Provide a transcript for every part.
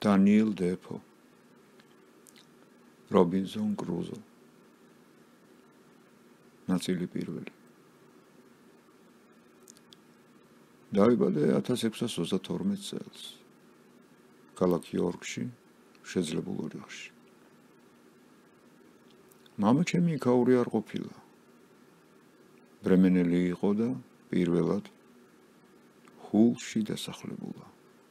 დანიელ დეფო, რობინზონ კრუზო. ნაწილი პირველი. დაიბადა 1632 წელს ქალაქ იორკში, შეძლებულ ოჯახში. მამაჩემი იქაური არ ყოფილა. ბრემენელი იყო და პირველად ჰულში დასახლებულა.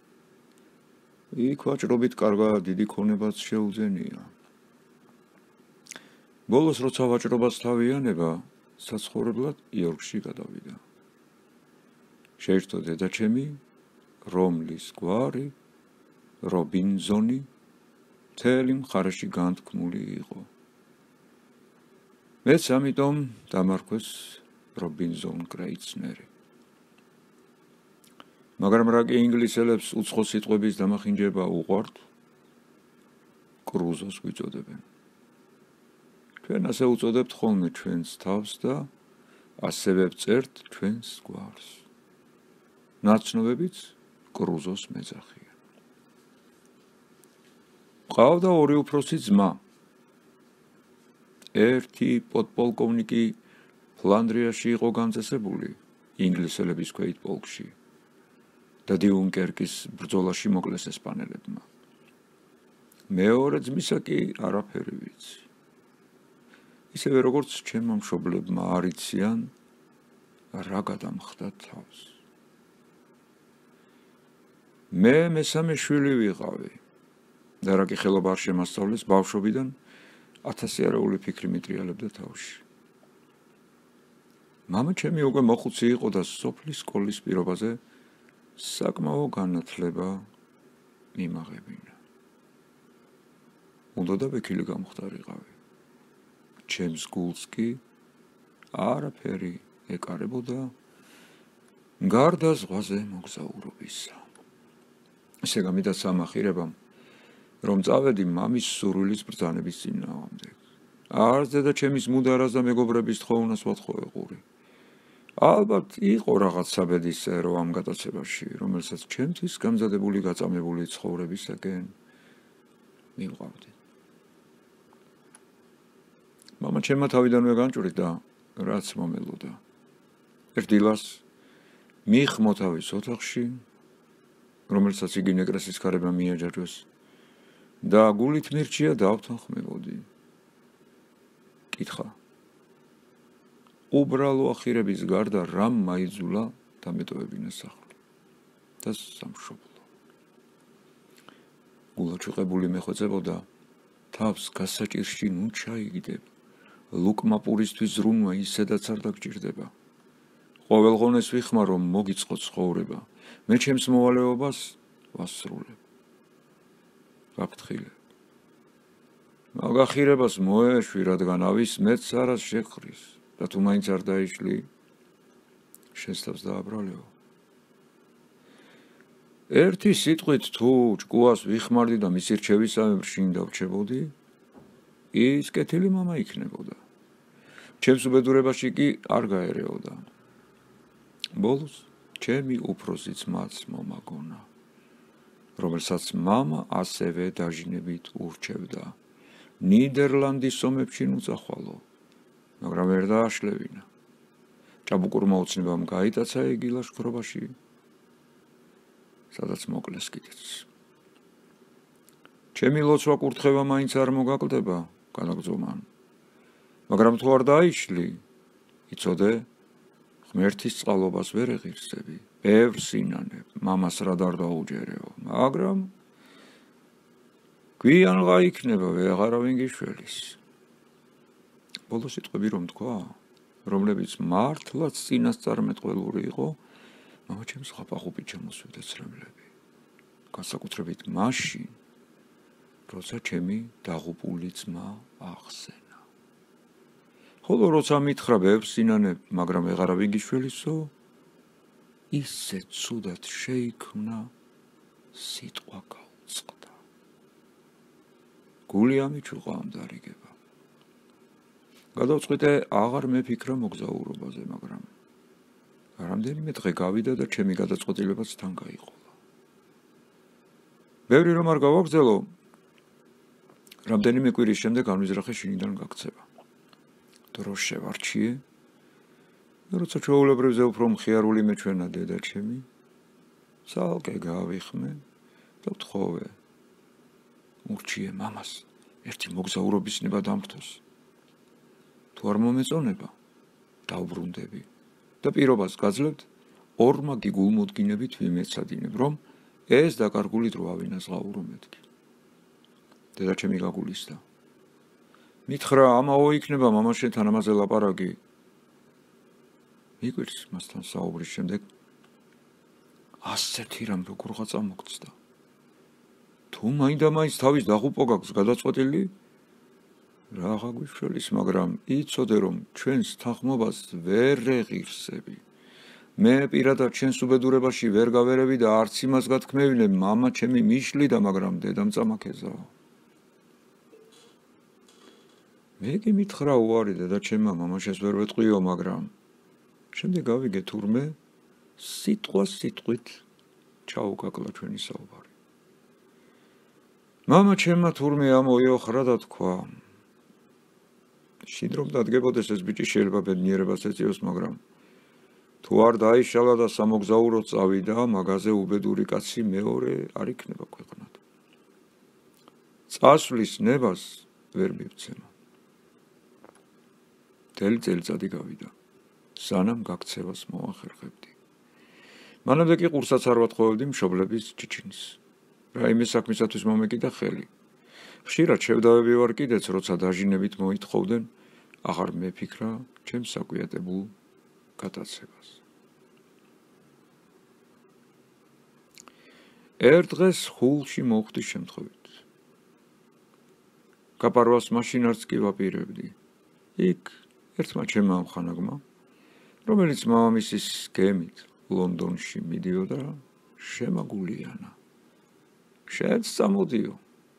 იქ ვაჭრობით კარგად დიდი ქონებაც შეუძენია. ბოლოს როცა ვაჭრობას თავიანება, საცხოვრებლად იორკში გადავიდა. შეირთო დედაჩემი, რომლის გვარი რობინზონი მთელი მხარეში განთქმული იყო. მეც ამიტომ დამარქვეს რობინზონ კრეიცნერი. მაგრამ რა კი ინგლისელებს უცხო სიტყვების დამახინჯება უყვართ, კრუზოს გვიწოდებენ. ჩვენ ასე უწოდებთ ხოლმე ჩვენს თავს და ასევე ვწერთ ჩვენს გვარს. ნაცნობებიც კრუზოს მეძახია. ყავდა ორი უფროსი ძმა. ერთი პოდპოლკოვნიკი ფლანდრიაში იყო განწესებული ინგლისელების ქვეით პოლკში და დიუნკერკის ბრძოლაში მოკლეს ესპანელებმა. მეორე ძმისა კი არაფერი ვიცი. ისევე როგორც ჩემმა მშობლებმა არ იციან რა გადამხდა თავს. მე მესამე შვილი ვიყავი და რა კი ხელობა არ შემასწავლეს, ბავშვობიდან 1000 არაული ფიქრი მიტრიალებდა თავში. მამაჩემი უკვე მოხუცი იყო და სოფლის სკოლის პირობაზე საკმაო განათლება მიმაღებინა. უნდა ვექილი გამختارიყავი. ჩემს გულს კი არაფერი ეკარებოდა გარდა ზღვაზე მოგზაურობისა. ესე გამიდა სამახირებამ, რომ წავედი მამის სურვილის ბრძანების წინააღმდეგ. არც დედაჩემის მუდარას და მეგობრების თხოვნას ვათხოვეყური. ალბათ იყო რაღაც საბედისწერო ამ გატაცებაში, რომელსაც ჩემთვის გამზადებული გაწამებული ცხოვრებისაკენ მივყავდი. მამაჩემმა თავიდანვე განჭვრიტა, რაც მომელოდა. ერთ დილას მიხმო თავის ოთახში, რომელსაც იგი ნეკრესის ქარება მიაჯაჭვეს და გულით მირჩია დავთანხმებოდი. კითხა. უბრალო ახირების გარდა რამ მაიძულა დამეტოვებინა სახლი და სამშობლო. გულაჩუყებული მეხვეწებოდა, თავს გასაჭირში ნუ ჩაიგდებ. ლუკმაპურისთვის ზრუნვა ისედაც არ დაგჭირდება. ყოველღონეს ვიხმარ, რომ მოგიწყო ცხოვრება. მე ჩემს მოვალეობას ვასრულებ. გაფრთხილებ. მაგახირებას მოეშვი, რადგან ავის მეც არას შეხრის და თუ მაინც არ დაიშლი, შესთავს დააბრალეო. ერთი სიტყვით თუ ჭკუას ვიხმარდი და მის რჩევისამებრ შინ დავრჩებოდი, ის კეთილი მამა იქნებოდა. ჩემს უბედურებაში კი არ გაერეოდა. ბოლოს ჩემი უფროსი ძმაც მომაგონა, რომელსაც მამა ასევე დაჟინებით ურჩევდა. ნიდერლანდის ომებში უწახვალო, მაგრამ ვერ დააშლევინა. ჭაბუკურმა უცნებამ გაიტაცა იგი ლაშქრობაში, სადაც მოკლეს კიდეც. ჩემი ლოცვა კურთხევა მაინც არ მოგაკლდება, განაგრძომან. მაგრამ თუ არ დაიშლი, იცოდე, ღმერთის წყალობას ვერ ეღირსები, ბევრ სინანებ, მამას რა არ დაუჯერეო, მაგრამ გვიან გაიქნება ვეღარავინ გიშველის. ბოლო სიტყვები რომ თქვა, რომლებიც მართლაც წინასწარმეტყველური იყო, მამაჩემს ხაფახობით ჩამოსვიდა ცრემლები. განსაკუთრებით მაშინ, როცა ჩემი დაღუპული ძმა ახსენა. ხოლო როცა მითხრა ბევრ სინანებ, მაგრამ ვეღარავინ გიშველისო, ისე ცუდად შეიქმნა, სიტყვა გაუწყდა. გული ამიჩუყა ამ დარიგება. გადავწყვიტე აღარ მეფიქრა მოგზაურობაზე, მაგრამ რამდენიმე დღე გავიდა და ჩემი გადაწყვეტილებაც თან გაიყოლა. ბევრი რომ არ გავაგრძელო, რამდენიმე კვირის შემდეგ განვიზრახე შინიდან გაქცევა. დრო შევარჩიე, როცა ჩვეულებრივზე უფრო მხიარული მეჩვენა დედაჩემი, ცალკე გავიხმე და ვთხოვე, ურჩიე მამას ერთი მოგზაურობის ნება დამხტოს. თუ არ მომეწონება, დავბრუნდები და პირობას გაძლევთ ორმა გიგულმოდგინებით ვიმეცადინებ, რომ ეს დაკარგული დრო ავინაზღაურო მეთქი. დედაჩემი გაგულისდა. მითხრა, ამაო იქნება მამაშენთან ამაზე ლაპარაკი. მიგვირს მასთან საუბრის შემდეგ ასეთი რამ როგორღა წამოგწდა. თუ მაინდა-მაინც თავის დაღუპვა გაქვს გადაწყვეტილი, რაღა გვიშველის, მაგრამ იცოდე რომ ჩვენს თანხმობას ვერ ეღირსები. მე პირადად ჩვენს უბედურებაში ვერ გავერევი და არც იმას გათქმევინე, მამა ჩემი მიშლიდა, მაგრამ დედამ წამაქეზაო. მე კი მითხრა უარი დედაჩემმა, მამაშენს ვერ ვეტყვიო, მაგრამ შემდეგ გავიგე თურმე სიტყვა სიტყვით ჩაუკაკლა ჩვენი საუბარი. მამა ჩემმა თურმე ამოიოხრა და თქვა, შინ რომ დადგებოდეს ეს ბიჭი შეიძლება ბედნიერებას ეწიოს, მაგრამ თუ არ დაიშალა და სამოგზაურო წავიდა, მაგაზე უბედური კაცი მეორე არ იქნება ქვეყნად. წასვლის ნებას ვერ მივცემა. მთელი წელიწადი გავიდა, სანამ გაქცევას მოახერხებდი. მანამდე კი ყურსაც არ ვათხოვებდი მშობლების ჩიჩინის. რაიმე საქმისათვის მომეკიდა ხელი. ხშირად შევდავები ვარ კიდეც, როცა დაჟინებით მოითხოვდნენ, აღარ მეფიქრა ჩემს საკვიატებულ გადაცებას. ერთ დღეს ხულში მოვხვდი შემთხვევით. გაპარვას მაშინ არც კი ვაპირებდი. იქ ერთმა ჩემმა ამხანაგმა, რომელიც მამამისის გემით ლონდონში მიდიოდა, შემაგულიანა. შენც წამოდიო.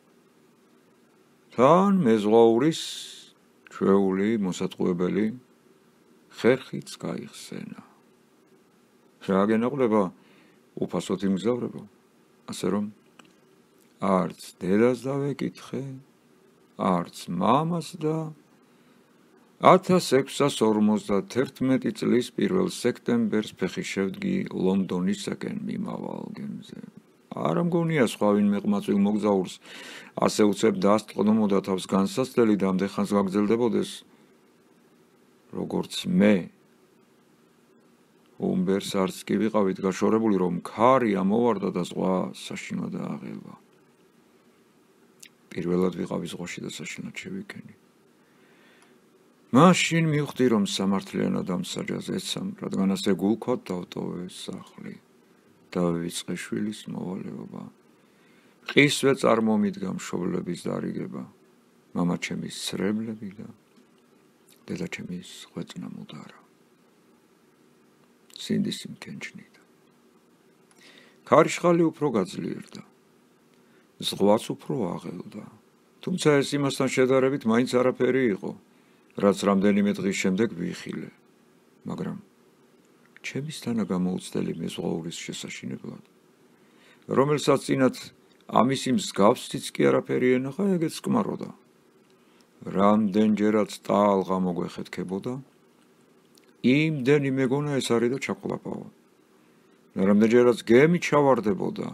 თან მეზღვაურის ჩვეული მოსატყუებელი ხერხიც გაიხსენა. რა გენაყდება უფასოდ იმგზავრებო, ასე რომ არც დედას დავეკითხე, არც მამას და 1651 წლის 1 სექტემბერს ფეხი შევდგი ლონდონისაკენ მიმავალ გემზე. არ მგონია სხვა ვინმე ყმაწვილ მოგზაურს ასე უცებ დაასტყნომოდა თავს განსასწრელი და ამდენ ხანს გაგრძელდებოდეს, როგორც მე. უმბერს არც კი ვიყავით გაშორებული, რომ ქარი ამოვარდა და ზღვა საშინლად დააღელვა. პირველად ვიყავი ზღვაში და საშინლად შევიქენი. მაშინ მივხვდი, რომ სამართლიანად ამ საჯას ეცამ, რადგან ასე გულქვად დავტოვე სახლი და ვიწყე შვილის მოვალეობა. ყისვე წარმომიდგა მშობლების დარიგება, მამა ჩემის სრებლები და დედა ჩემის ღვეწნა მუდარა. სინდისი მქენჩნიდა. ქარიშხალი უფრო გაძლიერდა. ზღვაც უფრო აღელდა. თუმცა ეს იმასთან შედარებით მაინც არაფერი იყო, რაც რამდენიმე დღის შემდეგ ვიხილე. მაგრამ ჩემისთანა გამოუცდელი მეზღვაურის შესაშინებლად, რომელსაც წინათ ამისი მსგავსიც კი არაფერი ენახა, ეგეც კმაროდა. რამდენჯერაც ტალღა მოგვეხეთქებოდა, იმდენი მეგონა ეს არის და ჩაყლაპავა. რამდენჯერაც გემი ჩავარდებოდა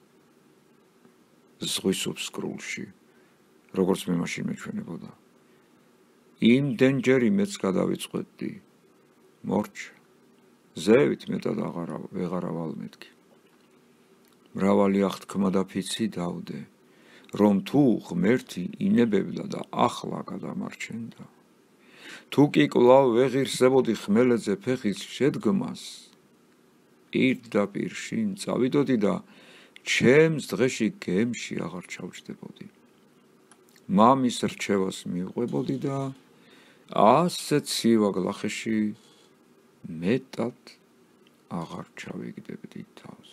ზღვის უბსკრულში, როგორც მე მაშინ მეჩვენებოდა. იმდენჯერ იმეც გადავიწყვეტდი, მორჩა, ზევით მეტად ვეღარ ავალმეთქი. მრავალი აღთქმა და ფიცი დავდე, რომ თუ ღმერთი ინებებდა და ახლა გადამარჩენდა, თუ კი კვლავ ვეღირსებოდი ხმელეთზე ფეხის შედგმას, პირდაპირ შინ წავიდოდი და ჩემს დღეში გემში აღარ ჩავჯდებოდი. მამის რჩევას მივყვებოდი და ასეთ სივაგლახეში მეტად აღარ ჩავიგდებდი თავს.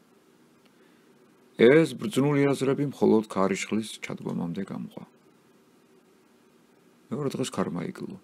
ეს ბრძნული აზრები მხოლოდ ქარიშხლის ჩადგომამდე გამყვა. მეორე დღეს ქარმაიგლო.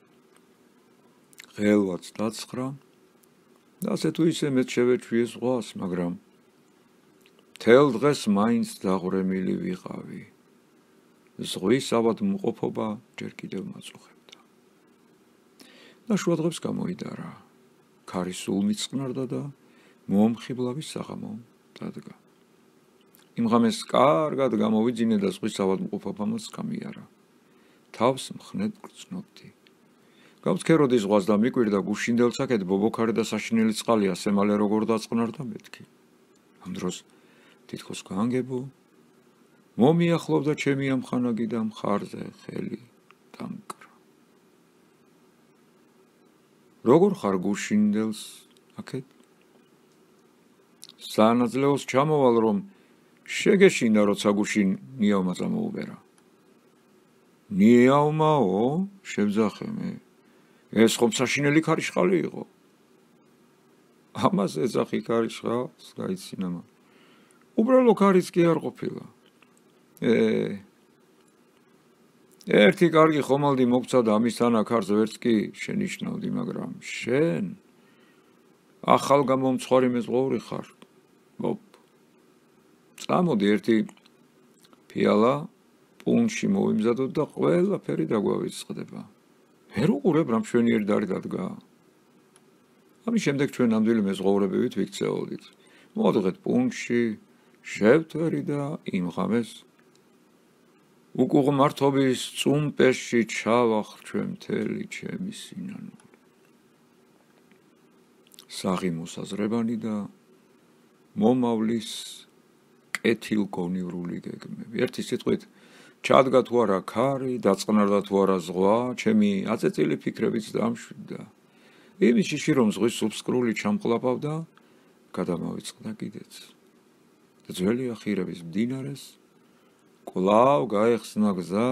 ღელვაც დაცხრა და ასე თუ ისე მეც შევეჩვიე ზღვას, მაგრამ თელ დღეს მაინც დაღვრემილი ვიყავი. ზღვის ავადმყოფობა ჯერ კიდევ მაწუხებდა. და შუადღებს გამოიდარა. ქარი სულ მიწყნარდა და მომხიბლავის საღამო დადგა. იმ ღამეს კარგად გამოვიძინე და ზღვის ავადმყოფობამაც გამიარა. თავს მხნედ გრძნობდი. გავცქეროდი ზღვას და მიკვირდა გუშინდელსაკეთ ბობოქარი და საშინელი წყალი ასე მალე როგორ დაწყნარდა მეთქი. ამ დროს თითქოს განგებო მომიახლოვდა ჩემი ამხანაგი და მხარზე ხელი დამკრა. როგორ ხარ გუშინდელს აქეთ? სანაძლეოს ჩამოვალ რომ შეგეშინდა როცა გუშინ ნიავმა წამოუბერა. ნიავმაო? შევძახე მე. ეს ხომ საშინელი ქარიშხალი იყო. ამას ეძახი ქარიშხალს, გაიცინამა. უბრალო ქარიც კი არ ყოფილა. ერთი კარგი ხომალდი მოგცა და ამისთან აქარს ვერც კი შენიშნავდი, მაგრამ შენ ახალ გამომცხვარი მეზღვაური ხარ. წამოდი ერთი ფიალა პუნში მოვიმზადოთ და ყველაფერი დაგვავიწყდება. ვერ უყურებ რამ ჩვენიერი დარი დადგა. ამის შემდეგ ჩვენ ნამდვილი მეზღვაურებივით ვიქცეოდით. მოვადგეთ პუნში, შევთვერი და იმ ღამეს უკუღმართობის წუმპეში ჩავახრჩვე მთელი ჩემი სინანული. საღი მოსაზრებანი და მომავლის კეთილგონივრული გეგმები. ერთი სიტყვით ჩადგა თუ არა ქარი, დაწყნარდა თუ არა ზღვა, ჩემი აწეწილი ფიქრებიც დამშვიდდა. იმის შიში რომ ზღვის სუბსკრული ჩამყლაპავდა, გადამავიწყდა კიდეც. და ძველი ახირების მდინარეს კვლავ გაეხსნა გზა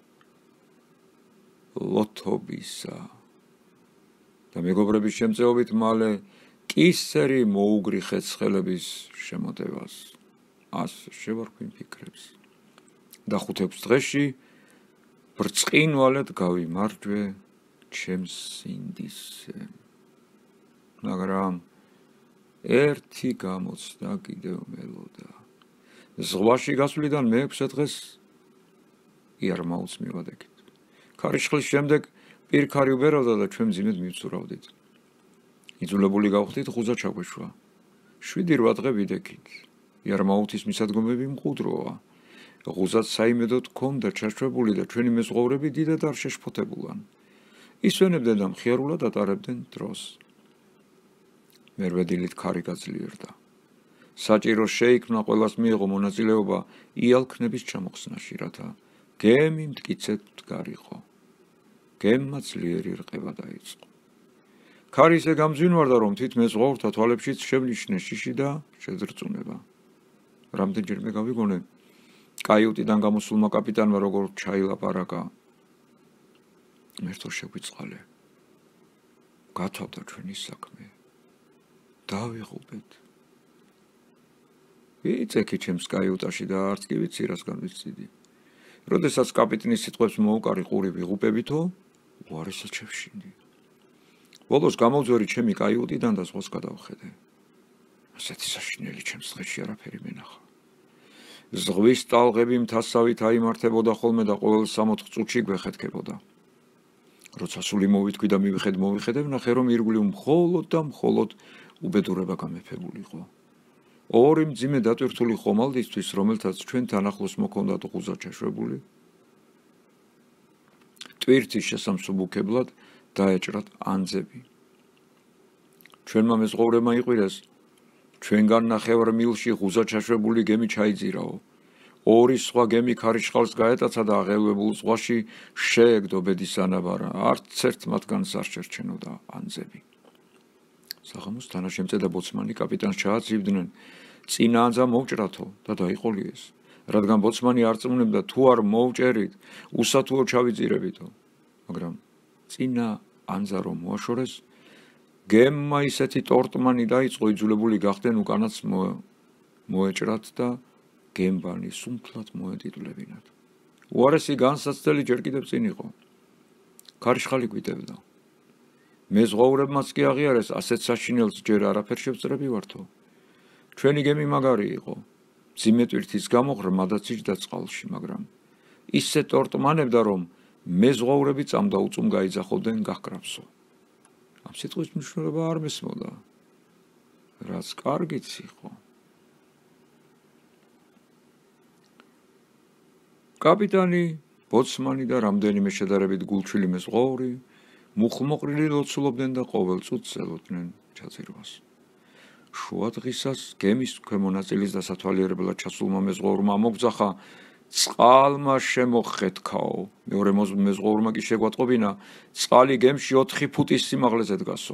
ლოთობისა. და მეგობრების შემწეობით მალე კისერი მოუგრი ხეცხელების შემოტევას. ასე შევარქვი ფიქრებს. და 5 დღეში ბრწყინვალედ გავიმარჯვე ჩემს სინდისზე. მაგრამ ერთი გამოცდა კიდევ მელოდა. ზღვაში გასვლიდან მე-6 დღეს იარმაუს მივადექით. ქარიშხლის შემდეგ პირქარი უბერავდა და ჩვენ მძიმედ მივცურავდით. იძულებული გავხდით ღუზა ჩაგვეშვა. 7-8 დღე ვიდექით. იარმაუთის მისადგომები მყუდროა. ღუზაც საიმედოდ ჰქონდა ჩაშვებული და ჩვენი მეზღვაურები დიდად არ შეშფოთებულან. ისვენებდნენ და მხიარულად ატარებდნენ დროს. მერვედილით ქარი გაძლიერდა. საჭირო შეიქმნა ყველას მიიღო მონაწილეობა იალქნების ჩამოხსნაში, რათა გემი მტკიცედ მდგარიყო. გემმა ძლიერი რყება დაიწყო. ქარი ისე გამძვინვარდა, რომ თვით მეზღვაურთა თვალებშიც შევნიშნე შიში და შეზრწუნება. რამდენჯერმე გავიგონე კაიუტიდან გამოსულმა კაპიტანმა როგორ ჩაილაპარაკა. მერტო შეგვიწყალე. გათავდა ჩვენი საქმე. დავიღუპეთ. ვიწექი ჩემს კაიუტაში და არც კი ვიცი რას განვიცდიდი. როდესაც კაპიტნის სიტყვებს მოუკარი ყური ვიღუპებითო, უარესად შევშინდი. ბოლოს გამოვძვერი ჩემი კაიუტიდან და ზღვას გადავხედე. ასეთი საშინელი ჩემს დღეში არაფერი მენახა. ზღვის ტალღები მთასავით აიმართებოდა ხოლმე და ყოველ 60 წუთში გვეხეთქებოდა. როცა სული მოვიტყვი და მივიხედე, ვნახე რომ ირგვლივ მხოლოდ და მხოლოდ უბედურება გამეფებულიყო. ორი მძიმე დატვირთული ხომალდისთვის, რომელთაც ჩვენთან ახლოს მოქონდათ ღუზა ჩაშვებული, ტვირთის შესამსუბუქებლად დაეჭრათ ანძები. ჩვენმა მეზღვაურებმა იყვირეს, ჩვენგან ნახევარ მილში ღუზა ჩაშვებული გემი ჩაიძირაო. ორი სხვა გემი ქარიშხალს გაეტაცა და აღელვებულ ზღვაში შეეგდო ბედის ანაბარა. არც ერთ მათგანს არ შერჩენოდა ანძები. საღამოს თანაშემწე და ბოცმანი კაპიტანს ჩააცივდნენ, წინა ანძა მოვჭრათო და დაიყოლიეს. რადგან ბოცმანი არ წმუნებდა თუ არ მოვჭერით, უსათუო ჩავიძირებითო. მაგრამ წინა ანძა რომ მოაშორეს, გემმა ისეთი ტორტმანი დაიწყო, იძულებული გახდნენ უკანაც მოეჭრათ და გემბანი სუნთლად მოედიდვლებინათ. უარესი განსაცდელი ჯერ კიდევ წინ იყო. ქარიშხალი გვიტევდა. მეზღვაურებმაც კი აღიარეს, ასეთ საშინელს ჯერ არაფერ შევწრები ვართო. ჩვენი გემი მაგარი იყო. მძიმე ტვირთის გამო ღრმადაც იჯდა წყალში, მაგრამ ისე ტორტმანებდა, რომ მეზღვაურები წამდა უწუმ გაიძახოდნენ გახკრაფსო. ამ სიტყვის მნიშვნელობა არ მესმოდა. რაც კარგიც იყო. კაპიტანი, ბოცმანი და რამდენიმე შედარებით გულჩვილი მეზღვაური მუხლმოყრილი ლოცულობდნენ და ყოველ წუთს ელოდნენ ჩაძირვას. შუა დღისას გემის ქვემო ნაწილის დასათვალიერებლად ჩასულმა მეზღვაურმა მოგძახა წყალმა შემოხეთქაო. მეორე მეზღვაურმა კი შეგვატყობინა წყალი გემში 4 ფუტის სიმაღლეზე დგასო.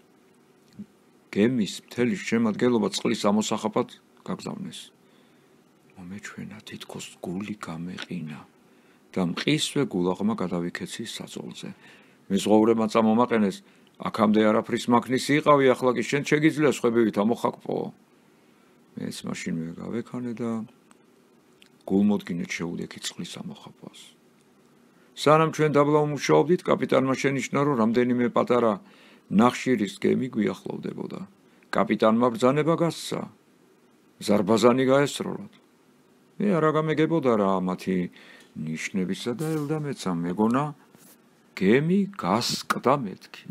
გემის მთელი შემადგენლობა წყლის ამოსახაპად გაგზავნეს. მომეჩვენა თითქოს გული გამეყინა და მყისვე გულაღმა გადავიქეცი საძოლზე. მეზღვაურებმა წამომაყენეს, აქამდე არაფრის მაქნის იყავი, ახლა კი შენ შეგიძლია სხვებივით ამოხაკპო. მეც მაშინვე გავექანე და გულმოდგინედ შეუდექი წყლის ამოხაპვას. სანამ ჩვენ დაბლა უმუშაობდით, კაპიტანმა შენიშნა, რომ რამდენიმე პატარა ნახშირის გემი გვიახლოვდებოდა. კაპიტანმა ბრძანება გასცა. ზარბაზანი გაესროლათ. მე არ აგამეგებოდა რა მათი ნიშნებისა და ელდამეცა მეგონა გემი გასკდა მეთქი.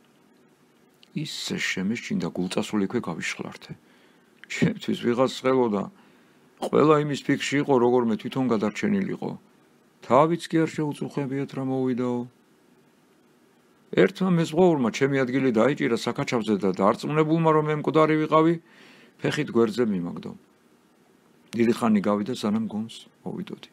ისე შემეშინდა გულწასული ქვე გავიშხლართე. ჩემთვის ვიღაც ხელოდა. ყველა იმის ფიქში იყო, როგორ მე თვითონ გადარჩენილიყო. თავიც კი არ შეუწუხებიათ რა მოვიდაო. ერთმა მეზღვაურმა ჩემი ადგილი დაიჭირა საქაჩავზე და დარწმუნებულმა რომ მე მკვდარი ვიყავი, ფეხით გვერდზე მიმაგდო. დიდი ხანი გავიდა სანამ გონს მოვიდოდი.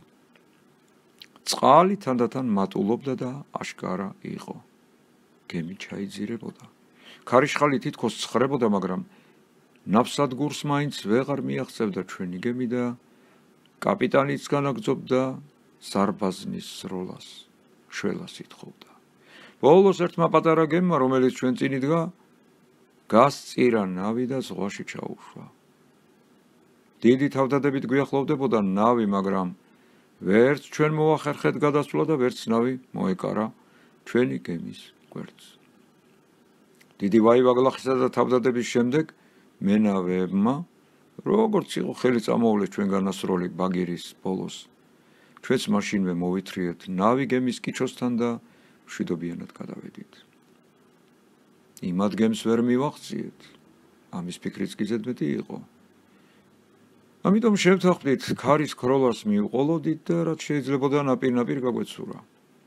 წყალი თანდათან მატულობდა და აშკარა იყო. გემი ჩაიძირებოდა. ქარიშხალი თითქოს ცხრებოდა, მაგრამ ნავსადგურს მაინც ვეღარ მიაღწევდა ჩვენი გემი და კაპიტანიც განაგრძობდა ზარბაზნის სროლას, შველას ითხოვდა. ბოლოს ერთმა პატარა გემმა, რომელიც ჩვენ წინ იდგა, გასწირა ნავი და ზღვაში ჩაუშვა. დიდი თავდადებით გვიახლოვდებოდა ნავი, მაგრამ ვერც ჩვენ მოახერხეთ გადასვლა და ვერც ნავი მოეკარა ჩვენი გემის გვერდს. დიდი ვაივაგლახისა და თავდადების შემდეგ მენავეებმა, როგორც იყო ხელი წამოავლეს ჩვენ განასროლი ბაგირის ბოლოს, ჩვენც მაშინვე მოვითრიეთ ნავი გემის კიჩოსთან და მშვიდობიანად გადავედით. იმ ადგემს ვერ მივახციეთ, ამის ფიქრიც კი ზედმეტი იყო. ამიტომ შევთანხმდით ქარის ქროლას მივყოლოდით და რაც შეიძლებოდა ნაპირ-ნაპირ გაგვეცურა.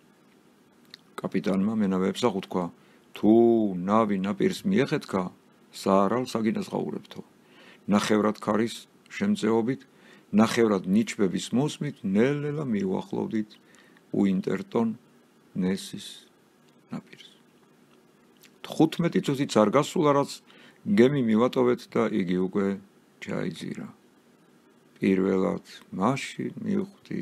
კაპიტანმა მენავეებს აღუთქვა, თუ ნავი ნაპირს მიეხეთქა, საარალს აგინაზღაურებთო. ნახევრად ქარის შემწეობით, ნახევრად ნიჩბების მოსმით, ნელ-ნელა მივახლოვდით უინტერტონ ნესის ნაპირს. 15 წუთიც არ გასულა, რაც გემი მივატოვეთ და იგი უკვე ჩაიძირა. პირველად მაშინ მივხვდი,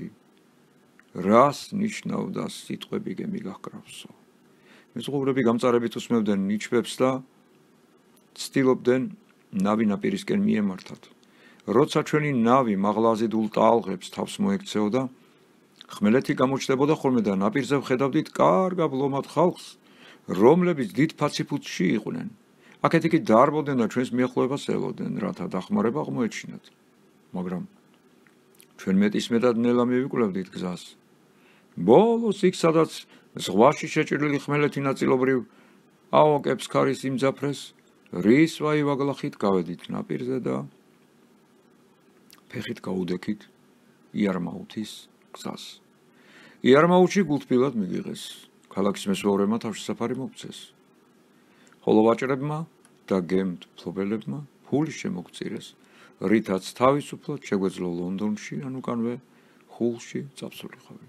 რას ნიშნავდა სიტყვები გემი გახკრავსო. მეზღვაურები გამწარებით უსმევდნენ ნიჩბებს და ცდილობდნენ ნავი ნაპირისკენ მიემართათ. როცა ჩვენი ნავი მაღლაზიდულ ტალღებს თავს მოექცეოდა, ხმელეთი გამოჩნდებოდა ხოლმე და ნაპირზე ვხედავდით კარგ აბლომად ხალხს, რომლებიც დიდ ფაციფუტში იყვნენ. აქეთ კი დაარბოდნენ და ჩვენს მიახლოებას ელოდნენ, რათა დახმარება აღმოეჩინათ. მაგრამ ჩვენ მეტისმეტად ნელა მივიკვლევდით გზას. ბოლოს იქ, სადაც ზღვაში შეჭრილი ხმელეთი ნაწილობრივ აოკებს ქარის იმძაფრეს, რის ვაივაგლახით გავედით ნაპირზე და ფეხით გაუდექით იარმაუთის გზას. იარმაუთში გულთბილად მივიღეს. ქალაქის მეზღვაურებმა თავშესაფარი მოგცეს. ხოლო ვაჭრებმა და გემთ მფლობელებმა ფული შემოგწირეს, რითაც თავისუფლად შეგვეძლო ლონდონში, ან უკანვე ხულში წავსულიყავით.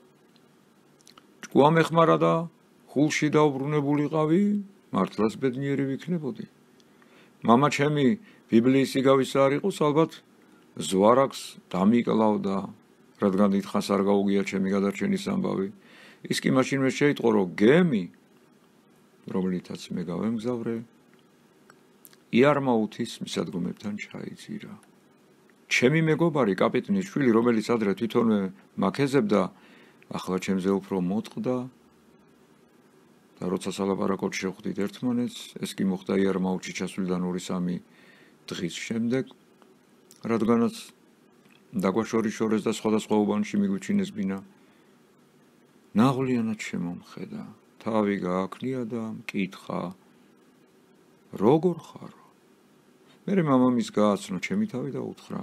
ჭკუა მეხმარა და ხულში დაუბრუნებულიყავი, მართლაც ბედნიერი ვიქნებოდი. მამა ჩემი ბიბლიის იგავისა არ იყოს, ალბათ ზვარაკს დამიკლავდა, რადგან დიდხანს არ გაუგია ჩემი გადარჩენის ამბავი. ის კი მაშინვე შეიტყო, რომ გემი, რომლითაც მე გავემგზავრე, იარმაუთის მისადგომებთან ჩაიძირა. ჩემი მეგობარი კაპიტნის შვილი, რომელიც ადრე თვითონვე მაქეზებდა, ახლა ჩემზე უფრო მოტყდა და როცა სალაპარაკოდ შევხვდით ერთმანეთს, ეს კი მოხდა იარმაუთში ჩასვლიდან 2-3 დღის შემდეგ, რადგანაც დაგვაშორიშორეს და სხვადასხვა უბანში მიგვიჩინეს ბინა. ნაღვლიანად შემომხედა, თავი გააქნია და მკითხა, როგორ ხარო? მერე მამამის გააცნო ჩემი თავი და უთხრა,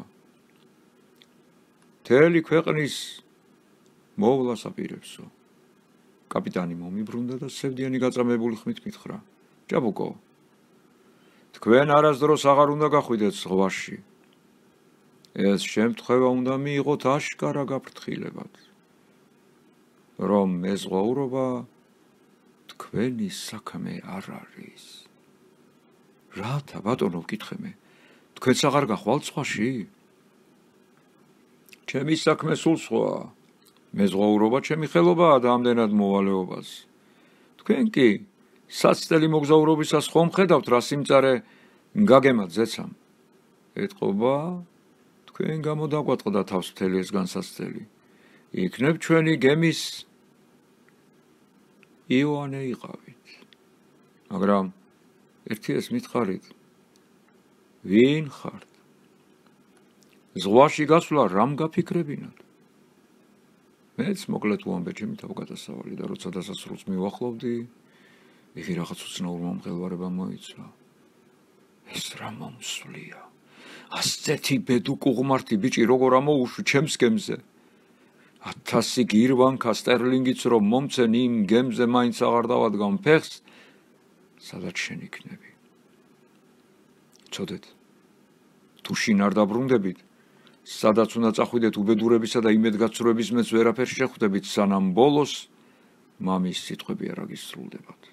მთელი ქვეყნის მოვლას აპირებსო. კაპიტანი მომიბრუნდა და სევდიანი გაწამებული ხმით მითხრა, ჭაბუკო, თქვენ არასდროს აღარ უნდა გახვიდეთ ზღვაში. ეს შემთხვევა უნდა მიიღოთ აშკარა გაფრთხილებად, რომ მეზღვაურობა თქვენი საქმე არ არის. რათა, ბატონო, ვკითხე მე, თქვენც აღარ გახვალთ ზღვაში? ჩემი საქმე სულ სხვაა. მეზღვაურობა ჩემი ხელობაა და ამდენად მოვალეობას. თქვენ კი საცდელი მოგზაურობისას ხომ ხედავთ, რა სიმწარე გაგემათ ზეცამ. ეთყობა, თქვენ გამოდაგვატყდა თავს მთელი ეს განსაცდელი. იქნებ ჩვენი გემის იოანე იყავით. მაგრამ ერთი ეს მითხარით, ვინ ხართ? ზღვაში გასვლა რამ გაფიქრებინათ? მეც მოკლედ უამბე ჩემი თავგადასავალი და როცა დასასრულს მივახლოვდი, იგი რაღაც უცნაურ მომღელვარებამ მოიცვა. ეს რა მომსვლია? ასეთი ბედუკუღმართი ბიჭი როგორ ამოუშვი ჩემს გემზე? 1000 გირვანქა სტერლინგიც რომ მომცენ იმ გემზე მაინც აღარ დავადგამ ფეხს, სადაც შენ იქნები. ცოდეთ, თუ შინ არ დაბრუნდებით, სადაც უნდა წახვიდეთ უბედურებისა და იმედგაცრუების მეც ვერაფერ შეხვდებით, სანამ ბოლოს მამის სიტყვები არ აგისრულდებათ.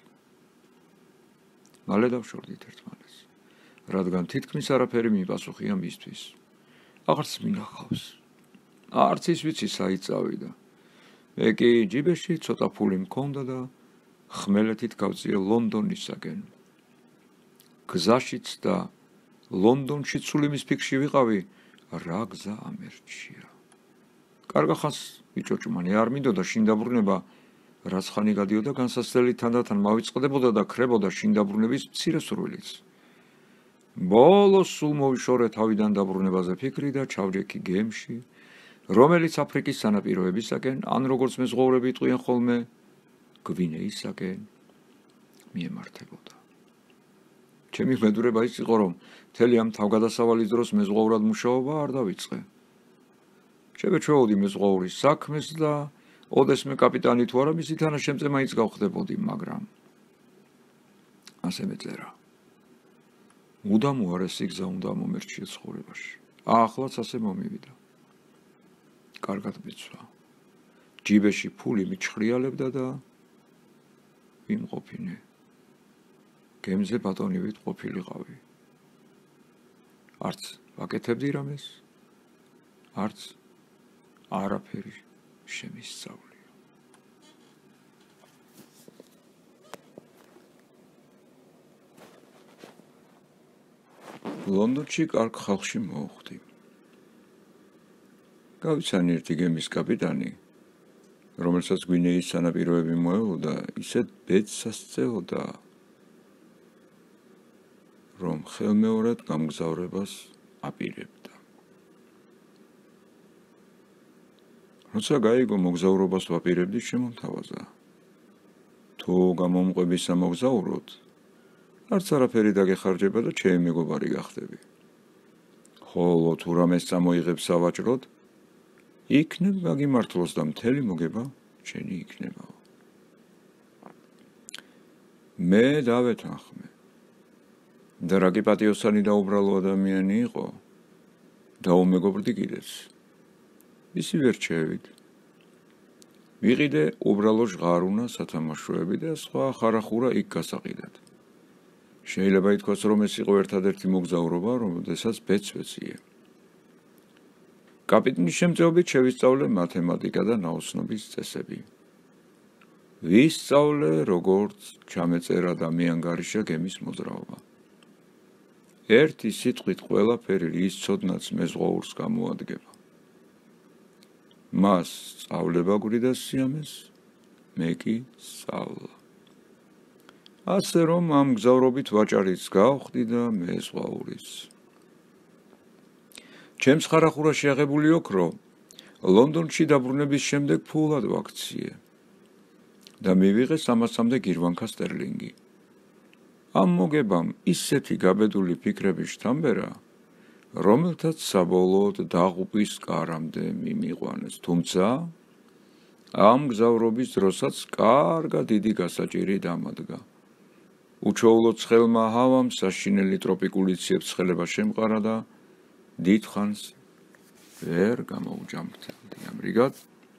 მალე დავშორდით ერთმანეთს, რადგან თითქმის არაფერი მიპასუხია მისთვის. აღარც მინახავს. არც ის ვიცი საით წავიდა. მე კი ჯიბეში ცოტა ფული მქონდა და ხმელეთით გავწიე ლონდონისაკენ. გზაშიც და ლონდონში ცულიმის ფიქში ვიყავი, რა გზა ამერჩია. კარგა ხანს ვიჭოჭმანი არ მინდოდა შინ დაბრუნება, რაც ხანი გადიოდა განსაცდელი თანდათან მავიწყდებოდა და ქრებოდა შინ დაბრუნების მცირე სურვილიც. ბოლოს სულ მოვიშორე თავიდან დაბრუნებაზე ფიქრი და ჩავჯექი გემში, რომელიც აფრიკის სანაპიროებისაკენ, ან როგორც მეზღვაურები იტყვიან ხოლმე, გვინეისაკენ მიემართებოდა. ჩემი ხვედურება ის იყო, რომ მთელი ამ თავგადასავალის დროს მეზღვაურად მუშაობა არ დავიწყე. შევეჩვეოდი მეზღვაურის საქმეს და ოდესმე კაპიტანი თუ არა მისი თანაშემწე მაინც გავხდებოდი, მაგრამ ასე მეწერა. მუდამ უარესი გზა უნდა მომერჩიე ცხოვრებაში. ახლაც ასე მომივიდა. კარგად მეცვა. ჯიბეში ფული მიჩხრიალებდა და ვიმყოფინე. გემზე ბატონივით ყოფილიყავი. არც ვაკეთებდი რამეს, არც არაფერი შემისწავლია. ლონდონში კარგ ხალხში მოვხვდი. გავიცანი ერთი გემის კაპიტანი, რომელსაც გვინეის სანაპიროები მოელოდა, ისეთ ბედს ასწეოდა, რომ ხელმეორედ გამგზავრებას აპირებდა. როცა გაიგო მოგზაურობას ვაპირებდი, შემომთავაზა. თუ გამომყვების სამოგზაუროდ, არც არაფერი დაგეხარჯება და ჩემი მეგობარი გახდები. ხოლო თუ რამეს წამოიღებს სავაჭროდ, იქნებ გაგიმართლოს და მთელი მოგება შენი იქნებაო. მე დავეთანხმე. და რა კი პატიოსანი და უბრალო ადამიანი იყო, დაუმეგობრდი კიდეც. ისი ვერ ჩევით. ვიყიდე უბრალო ჟღარულა სათამაშოები და სხვა ხარახურა იქ გასაყიდად. შეიძლება ითქვას, რომ ეს იყო ერთადერთი მოგზაურობა, რომელსაც ბედს ვეციე. კაპიტნის შემწეობით შევისწავლე მათემატიკა და ნაოსნობის წესები. ვისწავლე, როგორც ჩამეწერა და მიანგარიშა გემის მოძრაობა. ერთი სიტყვით ყველაფერი რის ცოდნაც მეზღვაურს გამოადგება. მას სწავლება გვრიდა სიამეს, მე კი სწავლა. ასე რომ ამ გზავრობით ვაჭარიც გავხდი და მეზღვაურიც. ჩემს ხარახურაში აღებული ოქრო ლონდონში დაბრუნების შემდეგ ფულად ვაქციე და მივიღე 300-მდე გირვანქა სტერლინგი. ამ მოგებამ ისეთი გაბედული ფიქრები შთამბერა, რომელთაც საბოლოოდ დაღუპვის კარამდე მიმიყვანეს, თუმცა ამ გზავრობის დროსაც კარგად დიდი გასაჭირი დამადგა. უჩვეულო ცხელმა ჰავამ საშინელი ტროპიკული ციებ-ცხელება შემყარა და დიდხანს ვერ გამოუჯამრთელდი. ამრიგად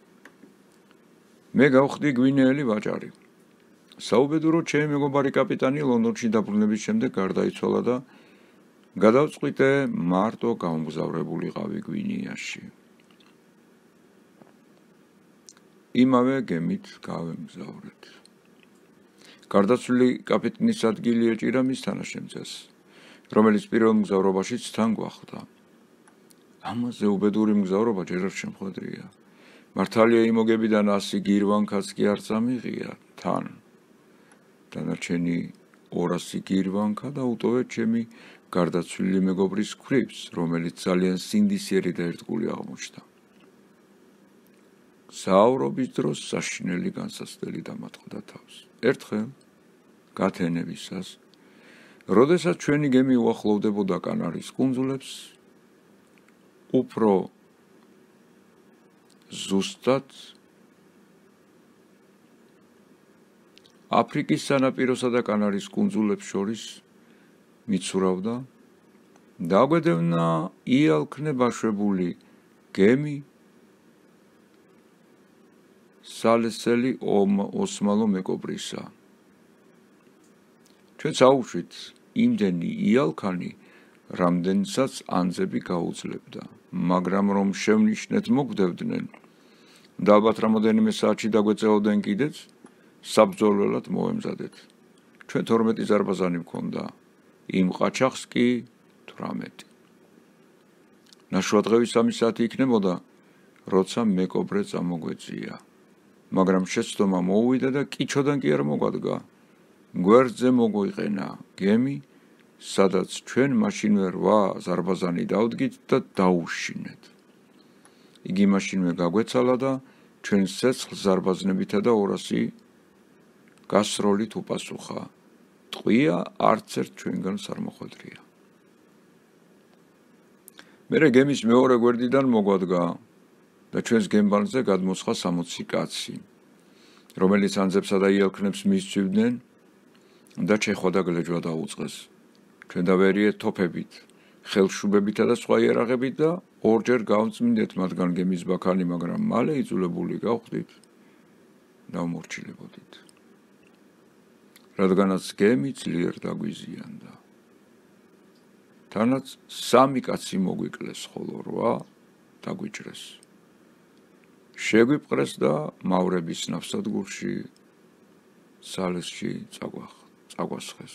მე გავხდი გვინეელი ვაჭარი. საუბედუროდ ჩემი მეგობარი კაპიტანი ლონდონში დაბრუნების შემდეგ გარდაიცვალა და გადავწყვიტე მარტო გამგზავრებულიყავი გვინეაში. იმავე გემით გავემგზავრეთ. გარდაცვლილი კაპიტნის ადგილი ეჭირა მის თანაშემწეს, რომელიც პირველ მგზავრობაშიც თან გვახლდა. ამაზე უბედური მგზავრობა ჯერ არ შემხვედრია. მართალია იმოგებიდან 100 გირვანქაც კი არ წამიღია თან. დანარჩენი 200 გირვანქა და უტოვეთ ჩემი გარდაცვლილი მეგობრის ქვრივს, რომელიც ძალიან სინდისიერი და ერთგული აღმოჩნდა. საუბრობის დროს საშინელი განსაცდელი დამატყდა თავს. ერთხელ გათენებისას, როდესაც ჩვენი გემი უახლოვდებოდა კანარის კუნძულებს, უფრო ზუსტად აფრიკის სანაპიროსა და კანარის კუნძულებს შორის მიცურავდა, დაგვედევნა იალქნე ბაშვებული გემი სალესელი ოსმალო მეკობრისა. ჩვენ საუშვით იმდენი იალქანი, რამდენსაც ანძები გაუძლებდა, მაგრამ რომ შევნიშნეთ მოგვდევდნენ და ალბათ რამოდენიმე საათში დაგვეწეოდნენ კიდეც, საბრძოლველად მოვემზადეთ. ჩვენ 12 ზარბაზანი მქონდა, იმ ყაჩაღს კი 18. ნაშუადღების 3 საათი იქნებოდა, როცა მეკობრე წამოგვეწია. მაგრამ შეცდომა მოუვიდა და კიჩოდან კი არ მოგვადგა. გვერდზე მოგვიყენა გემი, სადაც ჩვენ მაშინვე 8 ზარბაზანი დავდგით და დაუშინეთ. იგი მაშინვე გაგვეცალა და ჩვენ სეცხლ ზარბაზნებითა და 200 გასროლით უპასუხა. ტყვია არც ერთ ჩვენგანს არ მოხვედრია. მერე გემის მეორე გვერდიდან მოგვადგა და ჩვენს გემბანზე გადმოსხა 60 კაცი, რომელიც ანძებსა და იალქნებს მისცვივდნენ და ჩეხვა და გლეჯვა დაუწყეს. ჩვენ დავერიეთ თოფებით, ხელშუბებითა და სხვა იარაღებით და ორჯერ გავწმინდეთ მათგან გემის ბაქანი, მაგრამ მალე იძულებული გავხდით დავმორჩილებოდით. რადგანაც გემი ძლიერ დაგვიზიანდა. თანაც 3 კაცი მოგვიკლეს, ხოლო 8 დაგვიჭრეს. შეგვიპყრეს და მავრების ნავსადგურში სალესში წაგვასხეს.